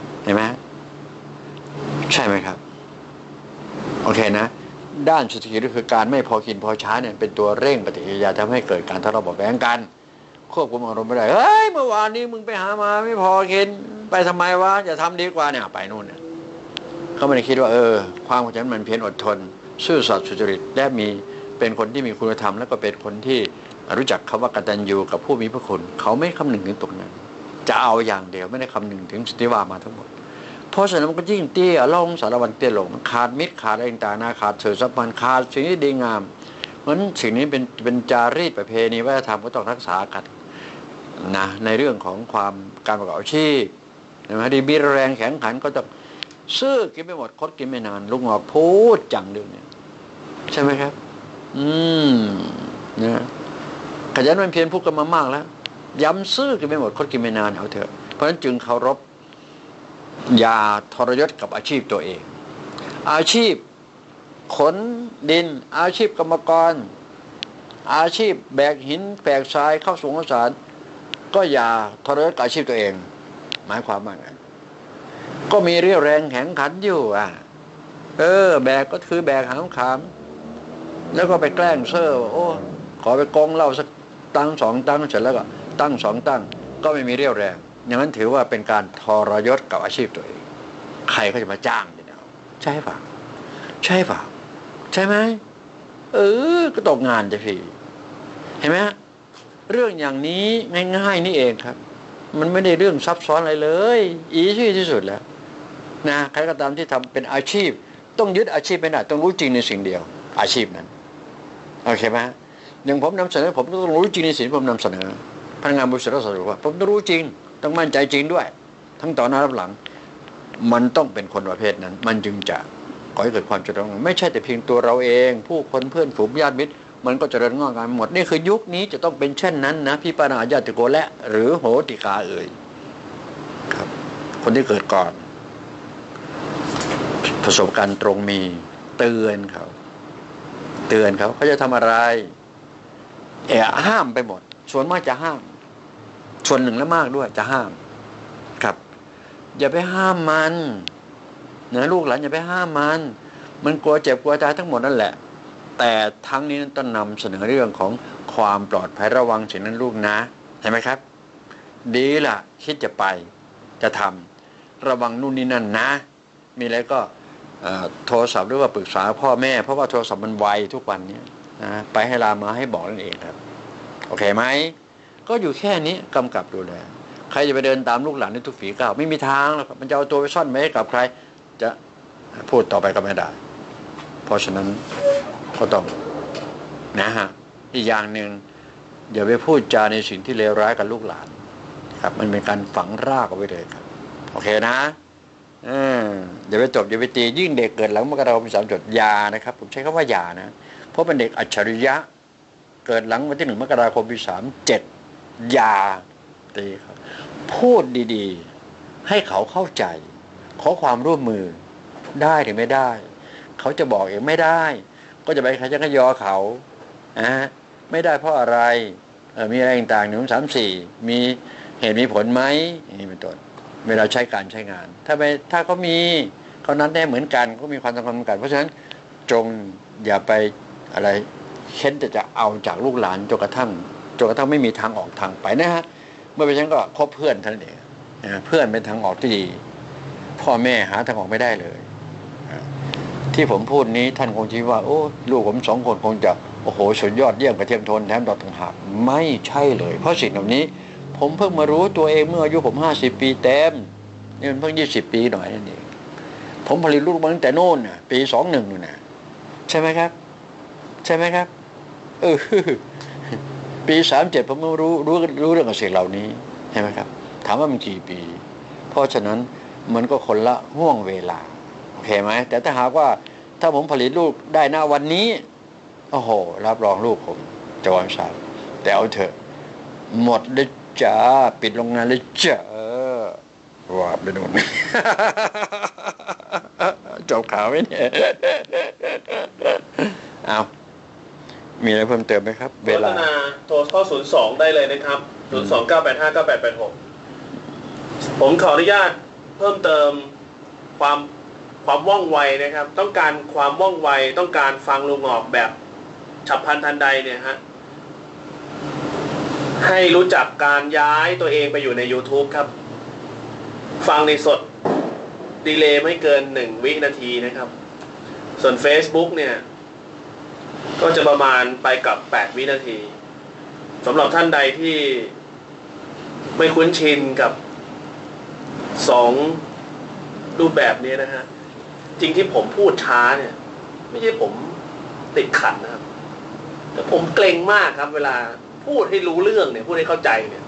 ใช่ไหมครับโอเคนะด้านเศรษฐกิจก็คือการไม่พอกินพอใช้เนี่ยเป็นตัวเร่งปฏิกิริยาทำให้เกิดการทะเลาะเบาะแว้งกันควบคุมอารมณ์ไม่ได้เฮ้ยเมื่อวานนี้มึงไปหามาไม่พอกินไปทำไมวะจะทำดีกว่าเนี่ยไปนู่นเนี่ยเขาไม่ได้คิดว่าความขยันหมั่นเพียรอดทนซื่อสัตย์สุจริตและเป็นคนที่มีคุณธรรมแล้วก็เป็นคนที่รู้จักคำว่ากตัญญูกับผู้มีพระคุณเขาไม่คำนึงถึงตรงนั้นจะเอาอย่างเดียวไม่ได้คำนึงถึงสิ่งที่ว่ามาทั้งหมดเพราะฉะนั้นมันก็ยิ่งเตี้ยลงสารวัตรเตี้ยลงขาดมิตรขาดอะไรต่างๆขาดสื่อสัมพันธ์ขาดสิ่งที่ดีงามเพราะฉะนั้นสิ่งนี้เป็นจารีตประเพณีวัฒนธรรมก็ต้องรักษากันนะในเรื่องของการประกอบอาชีพนะดีมีแรงแข็งขันก็ต้องซื้อกินไม่หมดคดกินไม่นานลุงหงอกพูดจังเรื่องนี้ใช่ไหมครับนะขยันมันเพียรพูดกันมามากแล้วย้ำซื้อกินไม่หมดคดกินไม่นานเอาเถอะเพราะฉะนั้นจึงเคารพอย่าทรยศกับอาชีพตัวเองอาชีพขนดินอาชีพกรรมกรอาชีพแบกหินแบกทรายเข้าสู่สารก็อย่าทรยศกับอาชีพตัวเองหมายความว่าไงก็มีเรี่ยวแรงแข็งขันอยู่แบกก็คือแบกหามขามแล้วก็ไปแกล้งเซ่อโอ้ขอไปกองเหล้าสักตั้ง2 ตั้งเสร็จแล้วก็ตั้ง2 ตั้งก็ไม่มีเรี่ยวแรงอย่างนั้นถือว่าเป็นการทรยศกับอาชีพตัวเองใครเขาจะมาจ้างเนี่ยใช่ป่ะใช่ไหมก็ตกงานจะพี่เห็นไหมเรื่องอย่างนี้ง่ายๆนี่เองครับมันไม่ได้เรื่องซับซ้อนอะไรเลยอีซี่ที่สุดแล้วนะใครก็ตามที่ทำเป็นอาชีพต้องยึดอาชีพไม่ได้ต้องรู้จริงในสิ่งเดียวอาชีพนั้นโอเคไหมอย่างผมนำเสนอผมก็ต้องรู้จริงในสิ่งที่ผมนำเสนอพนักงานบริษัทสรุปว่าผมต้องรู้จริงต้องมั่นใจจริงด้วยทั้งต่อหน้ารับหลังมันต้องเป็นคนประเภทนั้นมันจึงจะก่อให้เกิดความเจริญไม่ใช่แต่เพียงตัวเราเองผู้คนเพื่อนฝูงญาติมิตรมันก็เจริญงอกงามหมดนี่คือยุคนี้จะต้องเป็นเช่นนั้นนะพี่ปานาญาติโกและหรือโหติกาครับคนที่เกิดก่อนประสบการณ์ตรงมีเตือนเขาเขาจะทำอะไรห้ามไปหมดส่วนมากจะห้ามส่วนหนึ่งและมากด้วยจะห้ามครับอย่าไปห้ามมันนะลูกหลานอย่าไปห้ามมันกลัวเจ็บกลัวตายทั้งหมดนั่นแหละแต่ทั้งนี้ต้องนำเสนอเรื่องของความปลอดภัยระวังสิ่งนั้นลูกนะเห็นไหมครับดีล่ะคิดจะไปจะทำระวังนู่นนี่นั่นนะมีอะไรก็โทรศัพท์หรือว่าปรึกษาพ่อแม่เพราะว่าโทรศัพท์มันไวทุกวันนี้นะไปให้ลามาให้บอกนั่นเองครับโอเคไหมก็อยู่แค่นี้กำกับดูแลใครจะไปเดินตามลูกหลานในทุกฝีก้าวไม่มีทางหรอกมันจะเอาตัวไปซ่อนไว้กับใครจะพูดต่อไปก็ไม่ได้เพราะฉะนั้นก็ต้องนะฮะอีกอย่างหนึ่งอย่าไปพูดจาในสิ่งที่เลวร้ายกับลูกหลานครับมันเป็นการฝังรากเอาไว้เลยครับโอเคนะอย่าไปตบอย่าไปตียิ่งเด็กเกิดหลังมกราคม30ยานะครับผมใช้คำว่ายานะเพราะเป็นเด็กอัจฉริยะเกิดหลังวันที่1 มกราคม37ยาตีครับพูดดีๆให้เขาเข้าใจขอความร่วมมือได้หรือไม่ได้เขาจะบอกเองไม่ได้ก็จะไปใครจะขยอเขาไม่ได้เพราะอะไรมีอะไรต่างๆ1 2 3 4มีเหตุมีผลไหมนี่เป็นต้นเวลาใช้การใช้งานถ้าเขามีเขานัดแน่เหมือนกันก็มีความสำคัญเหมือนกันเพราะฉะนั้นจงอย่าไปอะไรเค้นจะเอาจากลูกหลานจนกระทั่งไม่มีทางออกทางไปนะฮะเมื่อไปฉันก็คบเพื่อนเท่านั้นเองเพื่อนเป็นทางออกที่ดีพ่อแม่หาทางออกไม่ได้เลยที่ผมพูดนี้ท่านคงคิดว่าโอ้ลูกผม2 คนคงจะโอ้โหสุดยอดเยี่ยมกระเทียมโทนแถมดอกต่างหากไม่ใช่เลยเพราะสิ่งเหล่านี้ผมเพิ่งมารู้ตัวเองเมื่ออายุผม50 ปีเต็มนี่มันเพิ่ง20 ปีหน่อยนั่นเองผมผลิตลูกมาตั้งแต่โน่นน่ะปี21นู่นน่ะใช่ไหมครับปี37ผมรู้เรื่องสิ่งเหล่านี้ใช่ไหมครับถามว่ามันกี่ปีเพราะฉะนั้นมันก็คนละห่วงเวลาโอเคไหมแต่ถ้าหากว่าถ้าผมผลิตลูกได้ณวันนี้โอ้โหรับรองลูกผมจะวันสามแต่เอาเถอะหมดเลยจ้าปิดโรงงานเลยจ้าว่าไปนู่น จบข่าวไหมเนี่ยเอามีอะไรเพิ่มเติมไหมครับเวลาโทรเข้า02ได้เลยนะครับ029859886ผมขออนุญาตเพิ่มเติมความว่องไวนะครับต้องการความว่องไวต้องการฟังลุงออกแบบฉับพลันทันใดเนี่ยฮะให้รู้จักการย้ายตัวเองไปอยู่ใน YouTube ครับฟังในสดดีเลย์ไม่เกิน1 วินาทีนะครับส่วน Facebook เนี่ยก็จะประมาณไปกับ8 วินาทีสำหรับท่านใดที่ไม่คุ้นชินกับ2 รูปแบบนี้นะฮะจริงที่ผมพูดช้าเนี่ยไม่ใช่ผมติดขัดนะครับแต่ผมเกรงมากครับเวลาพูดให้รู้เรื่องเนี่ยพูดให้เข้าใจเนี่ย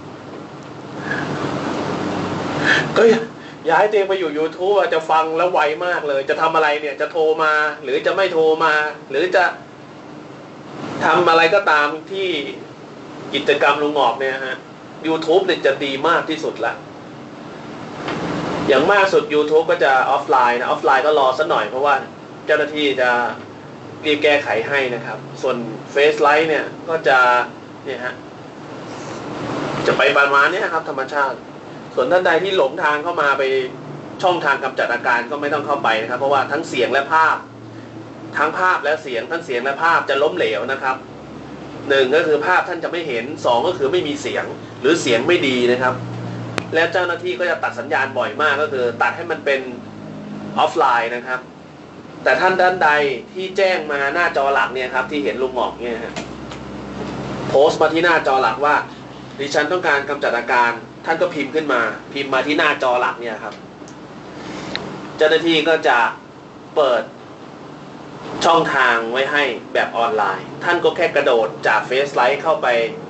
ก็ย้ายตัวเองไปอยู่ YouTube จะฟังแล้วไวมากเลยจะทำอะไรเนี่ยจะโทรมาหรือจะไม่โทรมาหรือจะทำอะไรก็ตามที่กิจกรรมลุงหมอกเนี่ยฮะ YouTube เนี่ยจะดีมากที่สุดละอย่างมากสุด YouTube ก็จะออฟไลน์นะออฟไลน์ก็รอสักหน่อยเพราะว่าเจ้าหน้าที่จะรีบแก้ไขให้นะครับส่วน Face Live เนี่ยก็จะเนี่ยฮะจะไปประมาณนี้ครับธรรมชาติส่วนท่านใดที่หลงทางเข้ามาไปช่องทางกำจัดอาการก็ไม่ต้องเข้าไปนะครับเพราะว่าทั้งเสียงและภาพทั้งภาพและเสียงทั้งเสียงและภาพจะล้มเหลวนะครับ1ก็คือภาพท่านจะไม่เห็น2ก็คือไม่มีเสียงหรือเสียงไม่ดีนะครับแล้วเจ้าหน้าที่ก็จะตัดสัญญาณบ่อยมากก็คือตัดให้มันเป็นออฟไลน์นะครับแต่ท่านด้านใดที่แจ้งมาหน้าจอหลักเนี่ยครับที่เห็นลุงหมอกเนี่ยฮะโพสต์มาที่หน้าจอหลักว่าดิฉันต้องการกำจัดอาการท่านก็พิมพ์ขึ้นมาพิมพ์มาที่หน้าจอหลักเนี่ยครับเจ้าหน้าที่ก็จะเปิดช่องทางไว้ให้แบบออนไลน์ท่านก็แค่กระโดดจากเฟซไลท์เข้าไป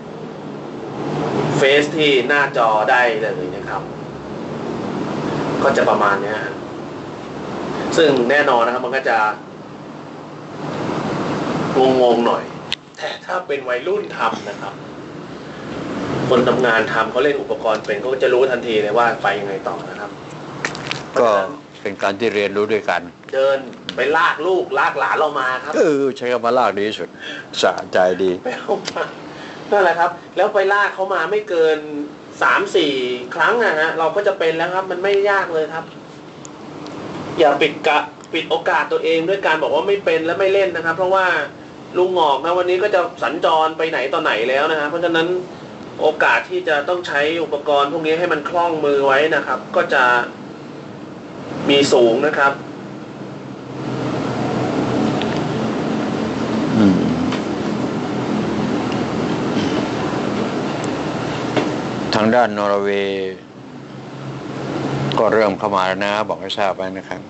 เฟซที่หน้าจอได้เลยนะครับก็จะประมาณนี้ซึ่งแน่นอนนะครับมันก็จะงงๆหน่อยแต่ถ้าเป็นวัยรุ่นทำนะครับคนทำงานทำเขาเล่นอุปกรณ์เป็นเขาก็จะรู้ทันทีเลยว่าไปยังไงต่อนะครับก็เป็นการที่เรียนรู้ด้วยกันเดินไปลากลูกลากหลานเรามาครับใช้คำว่าลากดีที่สุดสะใจดีไปเอามานั่นแหละครับแล้วไปลากเขามาไม่เกิน 3-4 ครั้งนะฮะเราก็จะเป็นแล้วครับมันไม่ยากเลยครับอย่าปิดโอกาสตัวเองด้วยการบอกว่าไม่เป็นและไม่เล่นนะครับเพราะว่าลุงหงอกนะวันนี้ก็จะสัญจรไปไหนต่อไหนแล้วนะฮะเพราะฉะนั้นโอกาสที่จะต้องใช้อุปกรณ์พวกนี้ให้มันคล่องมือไว้นะครับ ก็จะมีสูงนะครับทางด้านนอร์เวย์ก็เริ่มเข้ามาแล้วนะบอกให้ทราบไว้นะครับ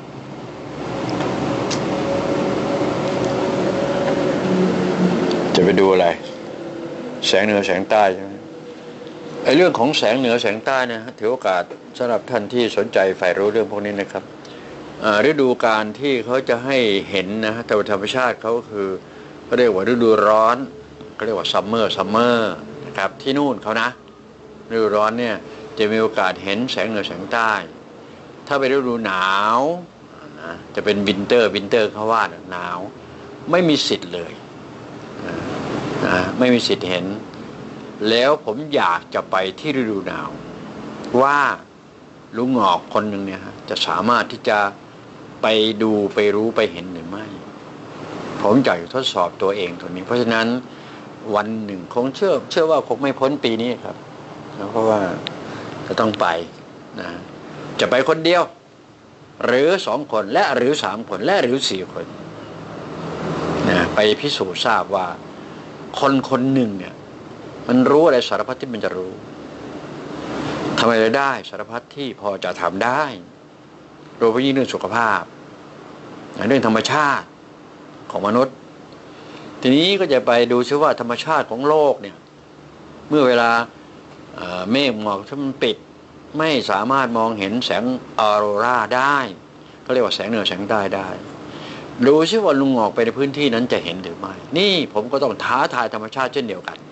จะไปดูอะไรแสงเหนือแสงใต้ใช่ไหมไอ้เรื่องของแสงเหนือแสงใต้เนี่ยถือโอกาสสำหรับท่านที่สนใจใฝ่รู้เรื่องพวกนี้นะครับฤดูกาลที่เขาจะให้เห็นนะแต่ธรรมชาติเขาคือเขาเรียกว่าฤดูร้อนเขาเรียกว่าซัมเมอร์นะครับที่นู่นเขานะฤดูร้อนเนี่ยจะมีโอกาสเห็นแสงเหนือแสงใต้ถ้าเป็นฤดูหนาวนะจะเป็นวินเตอร์เขาว่าหนาวไม่มีสิทธิ์เลยไม่มีสิทธิ์เห็นแล้วผมอยากจะไปที่ฤดูหนาวว่าลุงหงอกคนหนึ่งเนี่ยจะสามารถที่จะไปดูไปรู้ไปเห็นหรือไม่ผมอยากทดสอบตัวเองตรงนี้เพราะฉะนั้นวันหนึ่งคงเชื่อว่าคงไม่พ้นปีนี้ครับเพราะว่าจะต้องไปนะจะไปคนเดียวหรือ2 คนและหรือ3 คนและหรือ4 คนนะไปพิสูจน์ทราบว่าคนหนึ่งเนี่ยมันรู้อะไรสารพัดที่มันจะรู้ทำอะไรได้สารพัดที่พอจะทำได้โดยเฉพาะยิ่งเรื่องสุขภาพเรื่องธรรมชาติของมนุษย์ทีนี้ก็จะไปดูซิว่าธรรมชาติของโลกเนี่ยเมื่อเวลาเมฆหมอกที่มันปิดไม่สามารถมองเห็นแสงออโรราได้ก็เรียกว่าแสงเหนือแสงใต้ได้ดูซิว่าลุงหงอกไปในพื้นที่นั้นจะเห็นหรือไม่นี่ผมก็ต้องท้าทายธรรมชาติเช่นเดียวกัน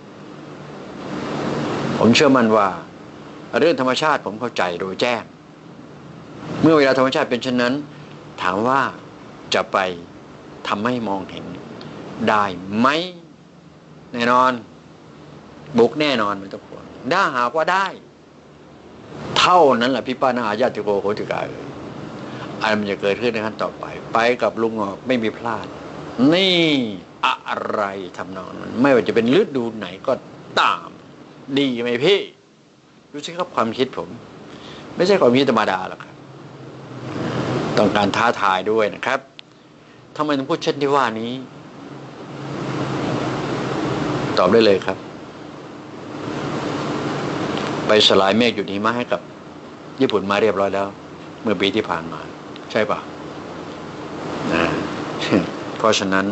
ผมเชื่อมั่นว่าเรื่องธรรมชาติผมเข้าใจโดยแจ้งเมื่อเวลาธรรมชาติเป็นเช่นนั้นถามว่าจะไปทำให้มองเห็นได้ไหมแน่นอนบุกแน่นอนไม่ต้องห่วงถ้าหากว่าได้เท่านั้นแหละพี่ป้านาญาติโกโหติกาอะไรมันจะเกิดขึ้นในขั้นต่อไปกับลุงหงอกไม่มีพลาดนี่อะไรทำนองนั้นไม่ว่าจะเป็นฤดูไหนก็ตามดีไหมพี่รู้สึกครับความคิดผมไม่ใช่ความคิดธรรมดาหรอกครับต้องการท้าทายด้วยนะครับทำไมถึงพูดเช่นที่ว่านี้ตอบได้เลยครับไปสลายเมฆหยุดหิมะให้กับญี่ปุ่นมาเรียบร้อยแล้วเมื่อปีที่ผ่านมาใช่ปะนะเพราะฉะนั้น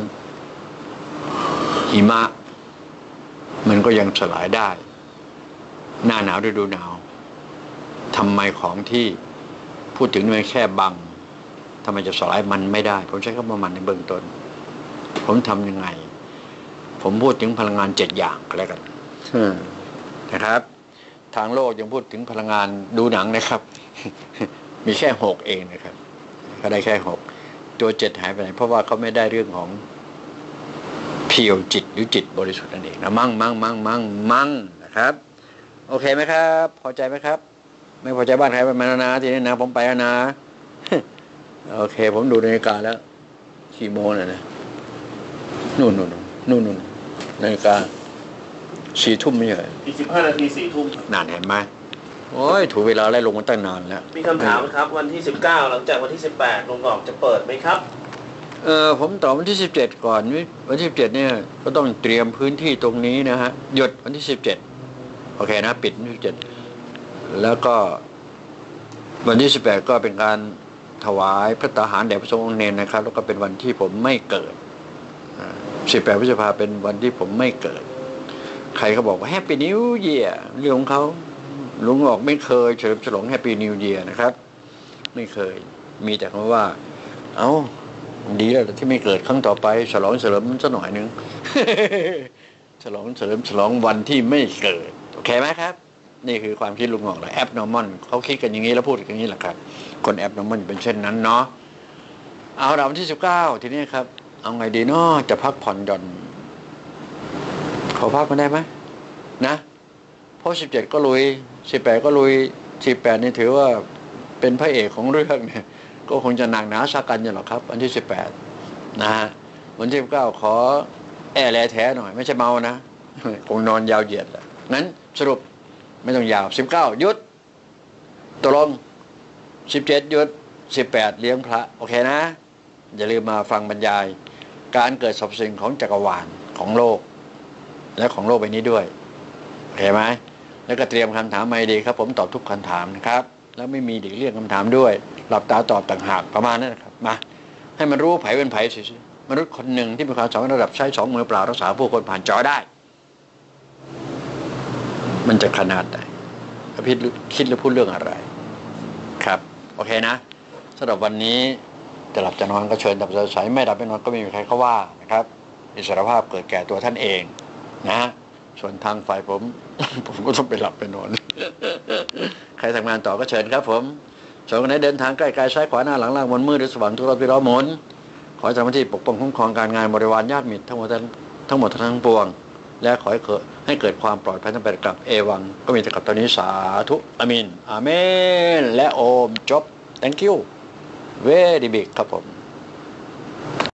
หิมะมันก็ยังสลายได้หน้าหนาวฤดูหนาวทำไมของที่พูดถึงมันแค่บังทำไมจะสลายมันไม่ได้ผมใช้คำว่ามันในเบื้องต้นผมทำยังไงผมพูดถึงพลังงาน7 อย่างก็แล้วกันนะครับทางโลกยังพูดถึงพลังงานดูหนังนะครับมีแค่6เองนะครับก็ได้แค่6ตัว7หายไปไหนเพราะว่าเขาไม่ได้เรื่องของเพียวจิตหรือจิตบริสุทธิ์นั่นเองนะมั่งนะครับโอเคไหมครับพอใจไหมครับไม่พอใจบ้านใครไปมานะทีนี้นะผมไปแล้วนะโอเคผมดูนาฬิกาแล้วกี่โมงแล้วนะนู่นนาฬิกา4 ทุ่มไม่ใช่อีก15 นาที4 ทุ่มนานเห็นไหมโอ้ยถูกเวลาไล่ลงมาตั้งนานแล้วมีคำถามครับวันที่19หลังจากวันที่18ลุงหงอกจะเปิดไหมครับผมตอบวันที่17ก่อนวันที่17เนี่ยก็ต้องเตรียมพื้นที่ตรงนี้นะฮะหยุดวันที่17โอเคนะปิดวันที่17แล้วก็วันที่18ก็เป็นการถวายพระตาหารแด่พระสงฆ์องค์เนรนะครับแล้วก็เป็นวันที่ผมไม่เกิด18 พฤษภาคมเป็นวันที่ผมไม่เกิดใครเขาบอกว่าแฮปปี้นิวเยียร์เรื่องของเขาลุงหงอกไม่เคยเฉลิมฉลองแฮปปี้นิวเยียร์นะครับไม่เคยมีแต่คำว่าเอ้าดีแล้วที่ไม่เกิดครั้งต่อไปฉลองเฉลิมสักหน่อยนึง ฉลองวันที่ไม่เกิดโอเคไหมครับนี่คือความคิดลุงหงอกเลยแอปนอร์มอนเขาคิดกันอย่างนี้แล้วพูดกันอย่างนี้แหละครับคนแอปนอร์มอนเป็นเช่นนั้นเนาะเอาละวันที่19ทีนี้ครับเอาไงดีเนาะจะพักผ่อนหย่อนขอพักมาได้ไหมนะเพราะ17ก็ลุย18ก็ลุย18นี่ถือว่าเป็นพระเอกของเรื่องเนี่ยก็คงจะหนักหนาสากันอยู่หรอกครับวันที่18นะฮะวันที่19ขอแอร์แลแท้หน่อยไม่ใช่เมานะคงนอนยาวเหยียดแหละนั้นสรุปไม่ต้องยาว19หยุดตกลง17หยุด18เลี้ยงพระโอเคนะอย่าลืมมาฟังบรรยายการเกิดสรรพสิ่งของจักรวาลของโลกและของโลกใบนี้ด้วยโอเคไหมแล้วก็เตรียมคำถามมาดีครับผมตอบทุกคำถามนะครับแล้วไม่มีหลีกเลี่ยงคำถามด้วยหลับตาตอบต่างหากประมาณนั้นนะครับมาให้มันรู้ไผเป็นไผสิมนุษย์คนหนึ่งที่มีความสามารถระดับใช้2 มือเปล่ารักษาผู้คนผ่านจอได้มันจะขนาดไหนพี่คิดหรือพูดเรื่องอะไรครับโอเคนะสำหรับวันนี้จะหลับจะนอนก็เชิญหลับจะใสไม่หลับไม่นอนก็ไม่มีใครเขาว่านะครับอิสรภาพเกิดแก่ตัวท่านเองนะส่วนทางฝ่ายผม ผมก็ต้องไปหลับไปนอน ใครทำงานต่อก็เชิญครับผมส่วนคนไหนเดินทางใกล้ๆซ้ายขวาหน้าหลังล่างบนมืดหรือสว่างทุกรอบที่ล้อหมุนขอให้เจ้าหน้าที่ปกป้องคุ้มครองการงานบริวารญาติมิตรทั้งหมดทั้งปวงและขอให้เกิดความปลอดภัยทั้งไปกับเอวังก็มีแต่กับตอนนี้สาธุอามินอาเมนและโอมจบ thank you very big ครับผม